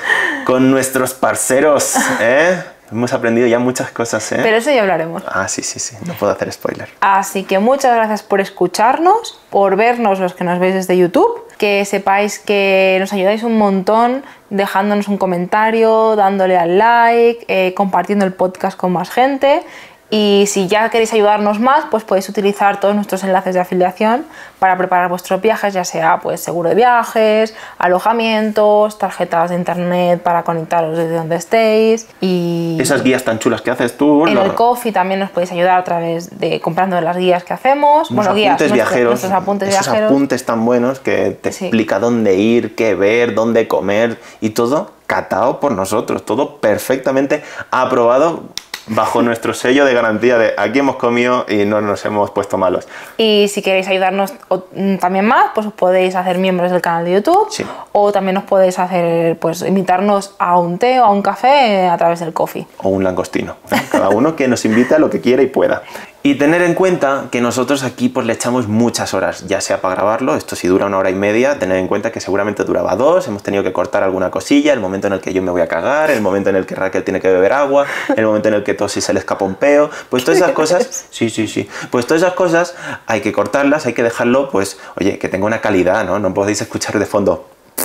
Con nuestros parceros, ¿eh? Hemos aprendido ya muchas cosas, ¿eh? Pero eso ya hablaremos. Ah, sí, sí, sí. No puedo hacer spoiler. Así que muchas gracias por escucharnos, por vernos los que nos veis desde YouTube. Que sepáis que nos ayudáis un montón dejándonos un comentario, dándole al like, eh, compartiendo el podcast con más gente. Y si ya queréis ayudarnos más, pues podéis utilizar todos nuestros enlaces de afiliación para preparar vuestros viajes, ya sea pues seguro de viajes, alojamientos, tarjetas de internet para conectaros desde donde estéis y... Esas guías tan chulas que haces tú. En no. el Ko-fi también nos podéis ayudar a través de comprando las guías que hacemos. Unos bueno, apuntes guías, viajeros, nuestros, nuestros apuntes esos viajeros. apuntes tan buenos que te sí. explica dónde ir, qué ver, dónde comer y todo catado por nosotros, todo perfectamente aprobado bajo nuestro sello de garantía de aquí hemos comido y no nos hemos puesto malos. Y si queréis ayudarnos también más, pues os podéis hacer miembros del canal de YouTube sí. o también os podéis hacer, pues invitarnos a un té o a un café a través del Ko-fi. O un langostino, ¿eh? Cada uno que nos invite a lo que quiera y pueda. Y tener en cuenta que nosotros aquí pues le echamos muchas horas, ya sea para grabarlo, esto si dura una hora y media, tener en cuenta que seguramente duraba dos, hemos tenido que cortar alguna cosilla, el momento en el que yo me voy a cagar, el momento en el que Raquel tiene que beber agua, el momento en el que Tosi se le escapa un peo, pues todas esas cosas, sí, sí, sí, pues todas esas cosas hay que cortarlas, hay que dejarlo, pues, oye, que tenga una calidad, ¿no? No podéis escuchar de fondo...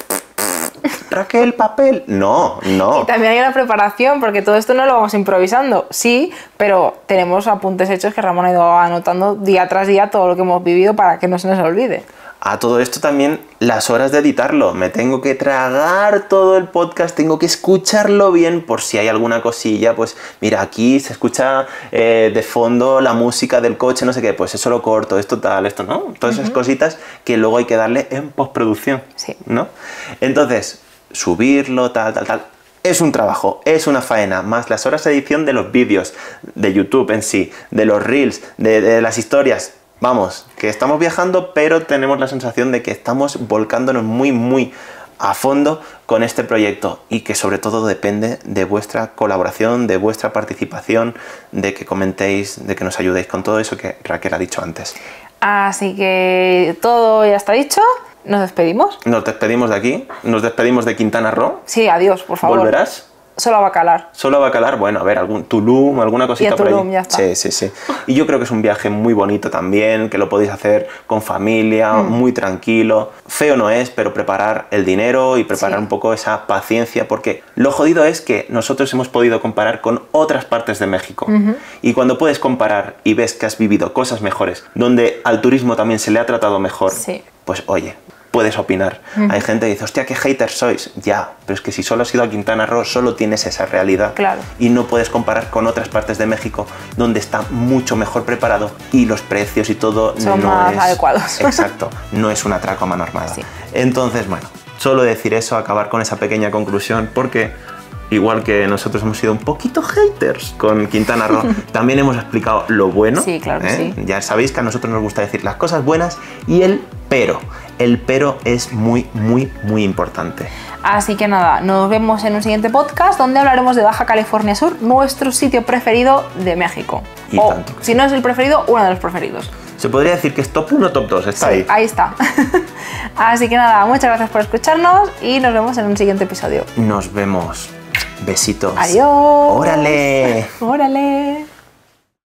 Raquel, papel. No, no. Y también hay una preparación, porque todo esto no lo vamos improvisando, sí, pero tenemos apuntes hechos que Ramón ha ido anotando día tras día todo lo que hemos vivido para que no se nos olvide. A todo esto también las horas de editarlo. Me tengo que tragar todo el podcast, tengo que escucharlo bien por si hay alguna cosilla. Pues mira, aquí se escucha eh, de fondo la música del coche, no sé qué, pues eso lo corto, esto tal, esto no. Todas uh-huh. esas cositas que luego hay que darle en postproducción, sí. ¿no? Entonces, subirlo, tal, tal, tal. Es un trabajo, es una faena, más las horas de edición de los vídeos, de YouTube en sí, de los reels, de, de las historias. Vamos, que estamos viajando, pero tenemos la sensación de que estamos volcándonos muy, muy a fondo con este proyecto y que sobre todo depende de vuestra colaboración, de vuestra participación, de que comentéis, de que nos ayudéis con todo eso que Raquel ha dicho antes. Así que todo ya está dicho, nos despedimos. Nos despedimos de aquí, nos despedimos de Quintana Roo. Sí, adiós, por favor. ¿Volverás? Solo a Bacalar. Solo a Bacalar, bueno, a ver, algún Tulum, alguna cosita y a por Tulum, ahí. ya está. Sí, sí, sí. Y yo creo que es un viaje muy bonito también, que lo podéis hacer con familia, mm. muy tranquilo. Feo no es, pero preparar el dinero y preparar sí. un poco esa paciencia, porque lo jodido es que nosotros hemos podido comparar con otras partes de México. Uh-huh. Y cuando puedes comparar y ves que has vivido cosas mejores, donde al turismo también se le ha tratado mejor, sí. pues oye, puedes opinar. Uh-huh. Hay gente que dice, hostia, qué haters sois. Ya, pero es que si solo has ido a Quintana Roo, solo tienes esa realidad. Claro. Y no puedes comparar con otras partes de México donde está mucho mejor preparado y los precios y todo son no más es adecuados. Exacto, no es un atraco a mano armada. Sí. Entonces, bueno, solo decir eso, acabar con esa pequeña conclusión, porque igual que nosotros hemos sido un poquito haters con Quintana Roo, también hemos explicado lo bueno. Sí, claro que ¿eh? sí. Ya sabéis que a nosotros nos gusta decir las cosas buenas y el pero. El pero es muy, muy, muy importante. Así que nada, nos vemos en un siguiente podcast donde hablaremos de Baja California Sur, nuestro sitio preferido de México. Y o, tanto. si no es el preferido, uno de los preferidos. Se podría decir que es top uno o top dos, está sí, ahí. Ahí está. Así que nada, muchas gracias por escucharnos y nos vemos en un siguiente episodio. Nos vemos. Besitos. Adiós. Órale. Órale.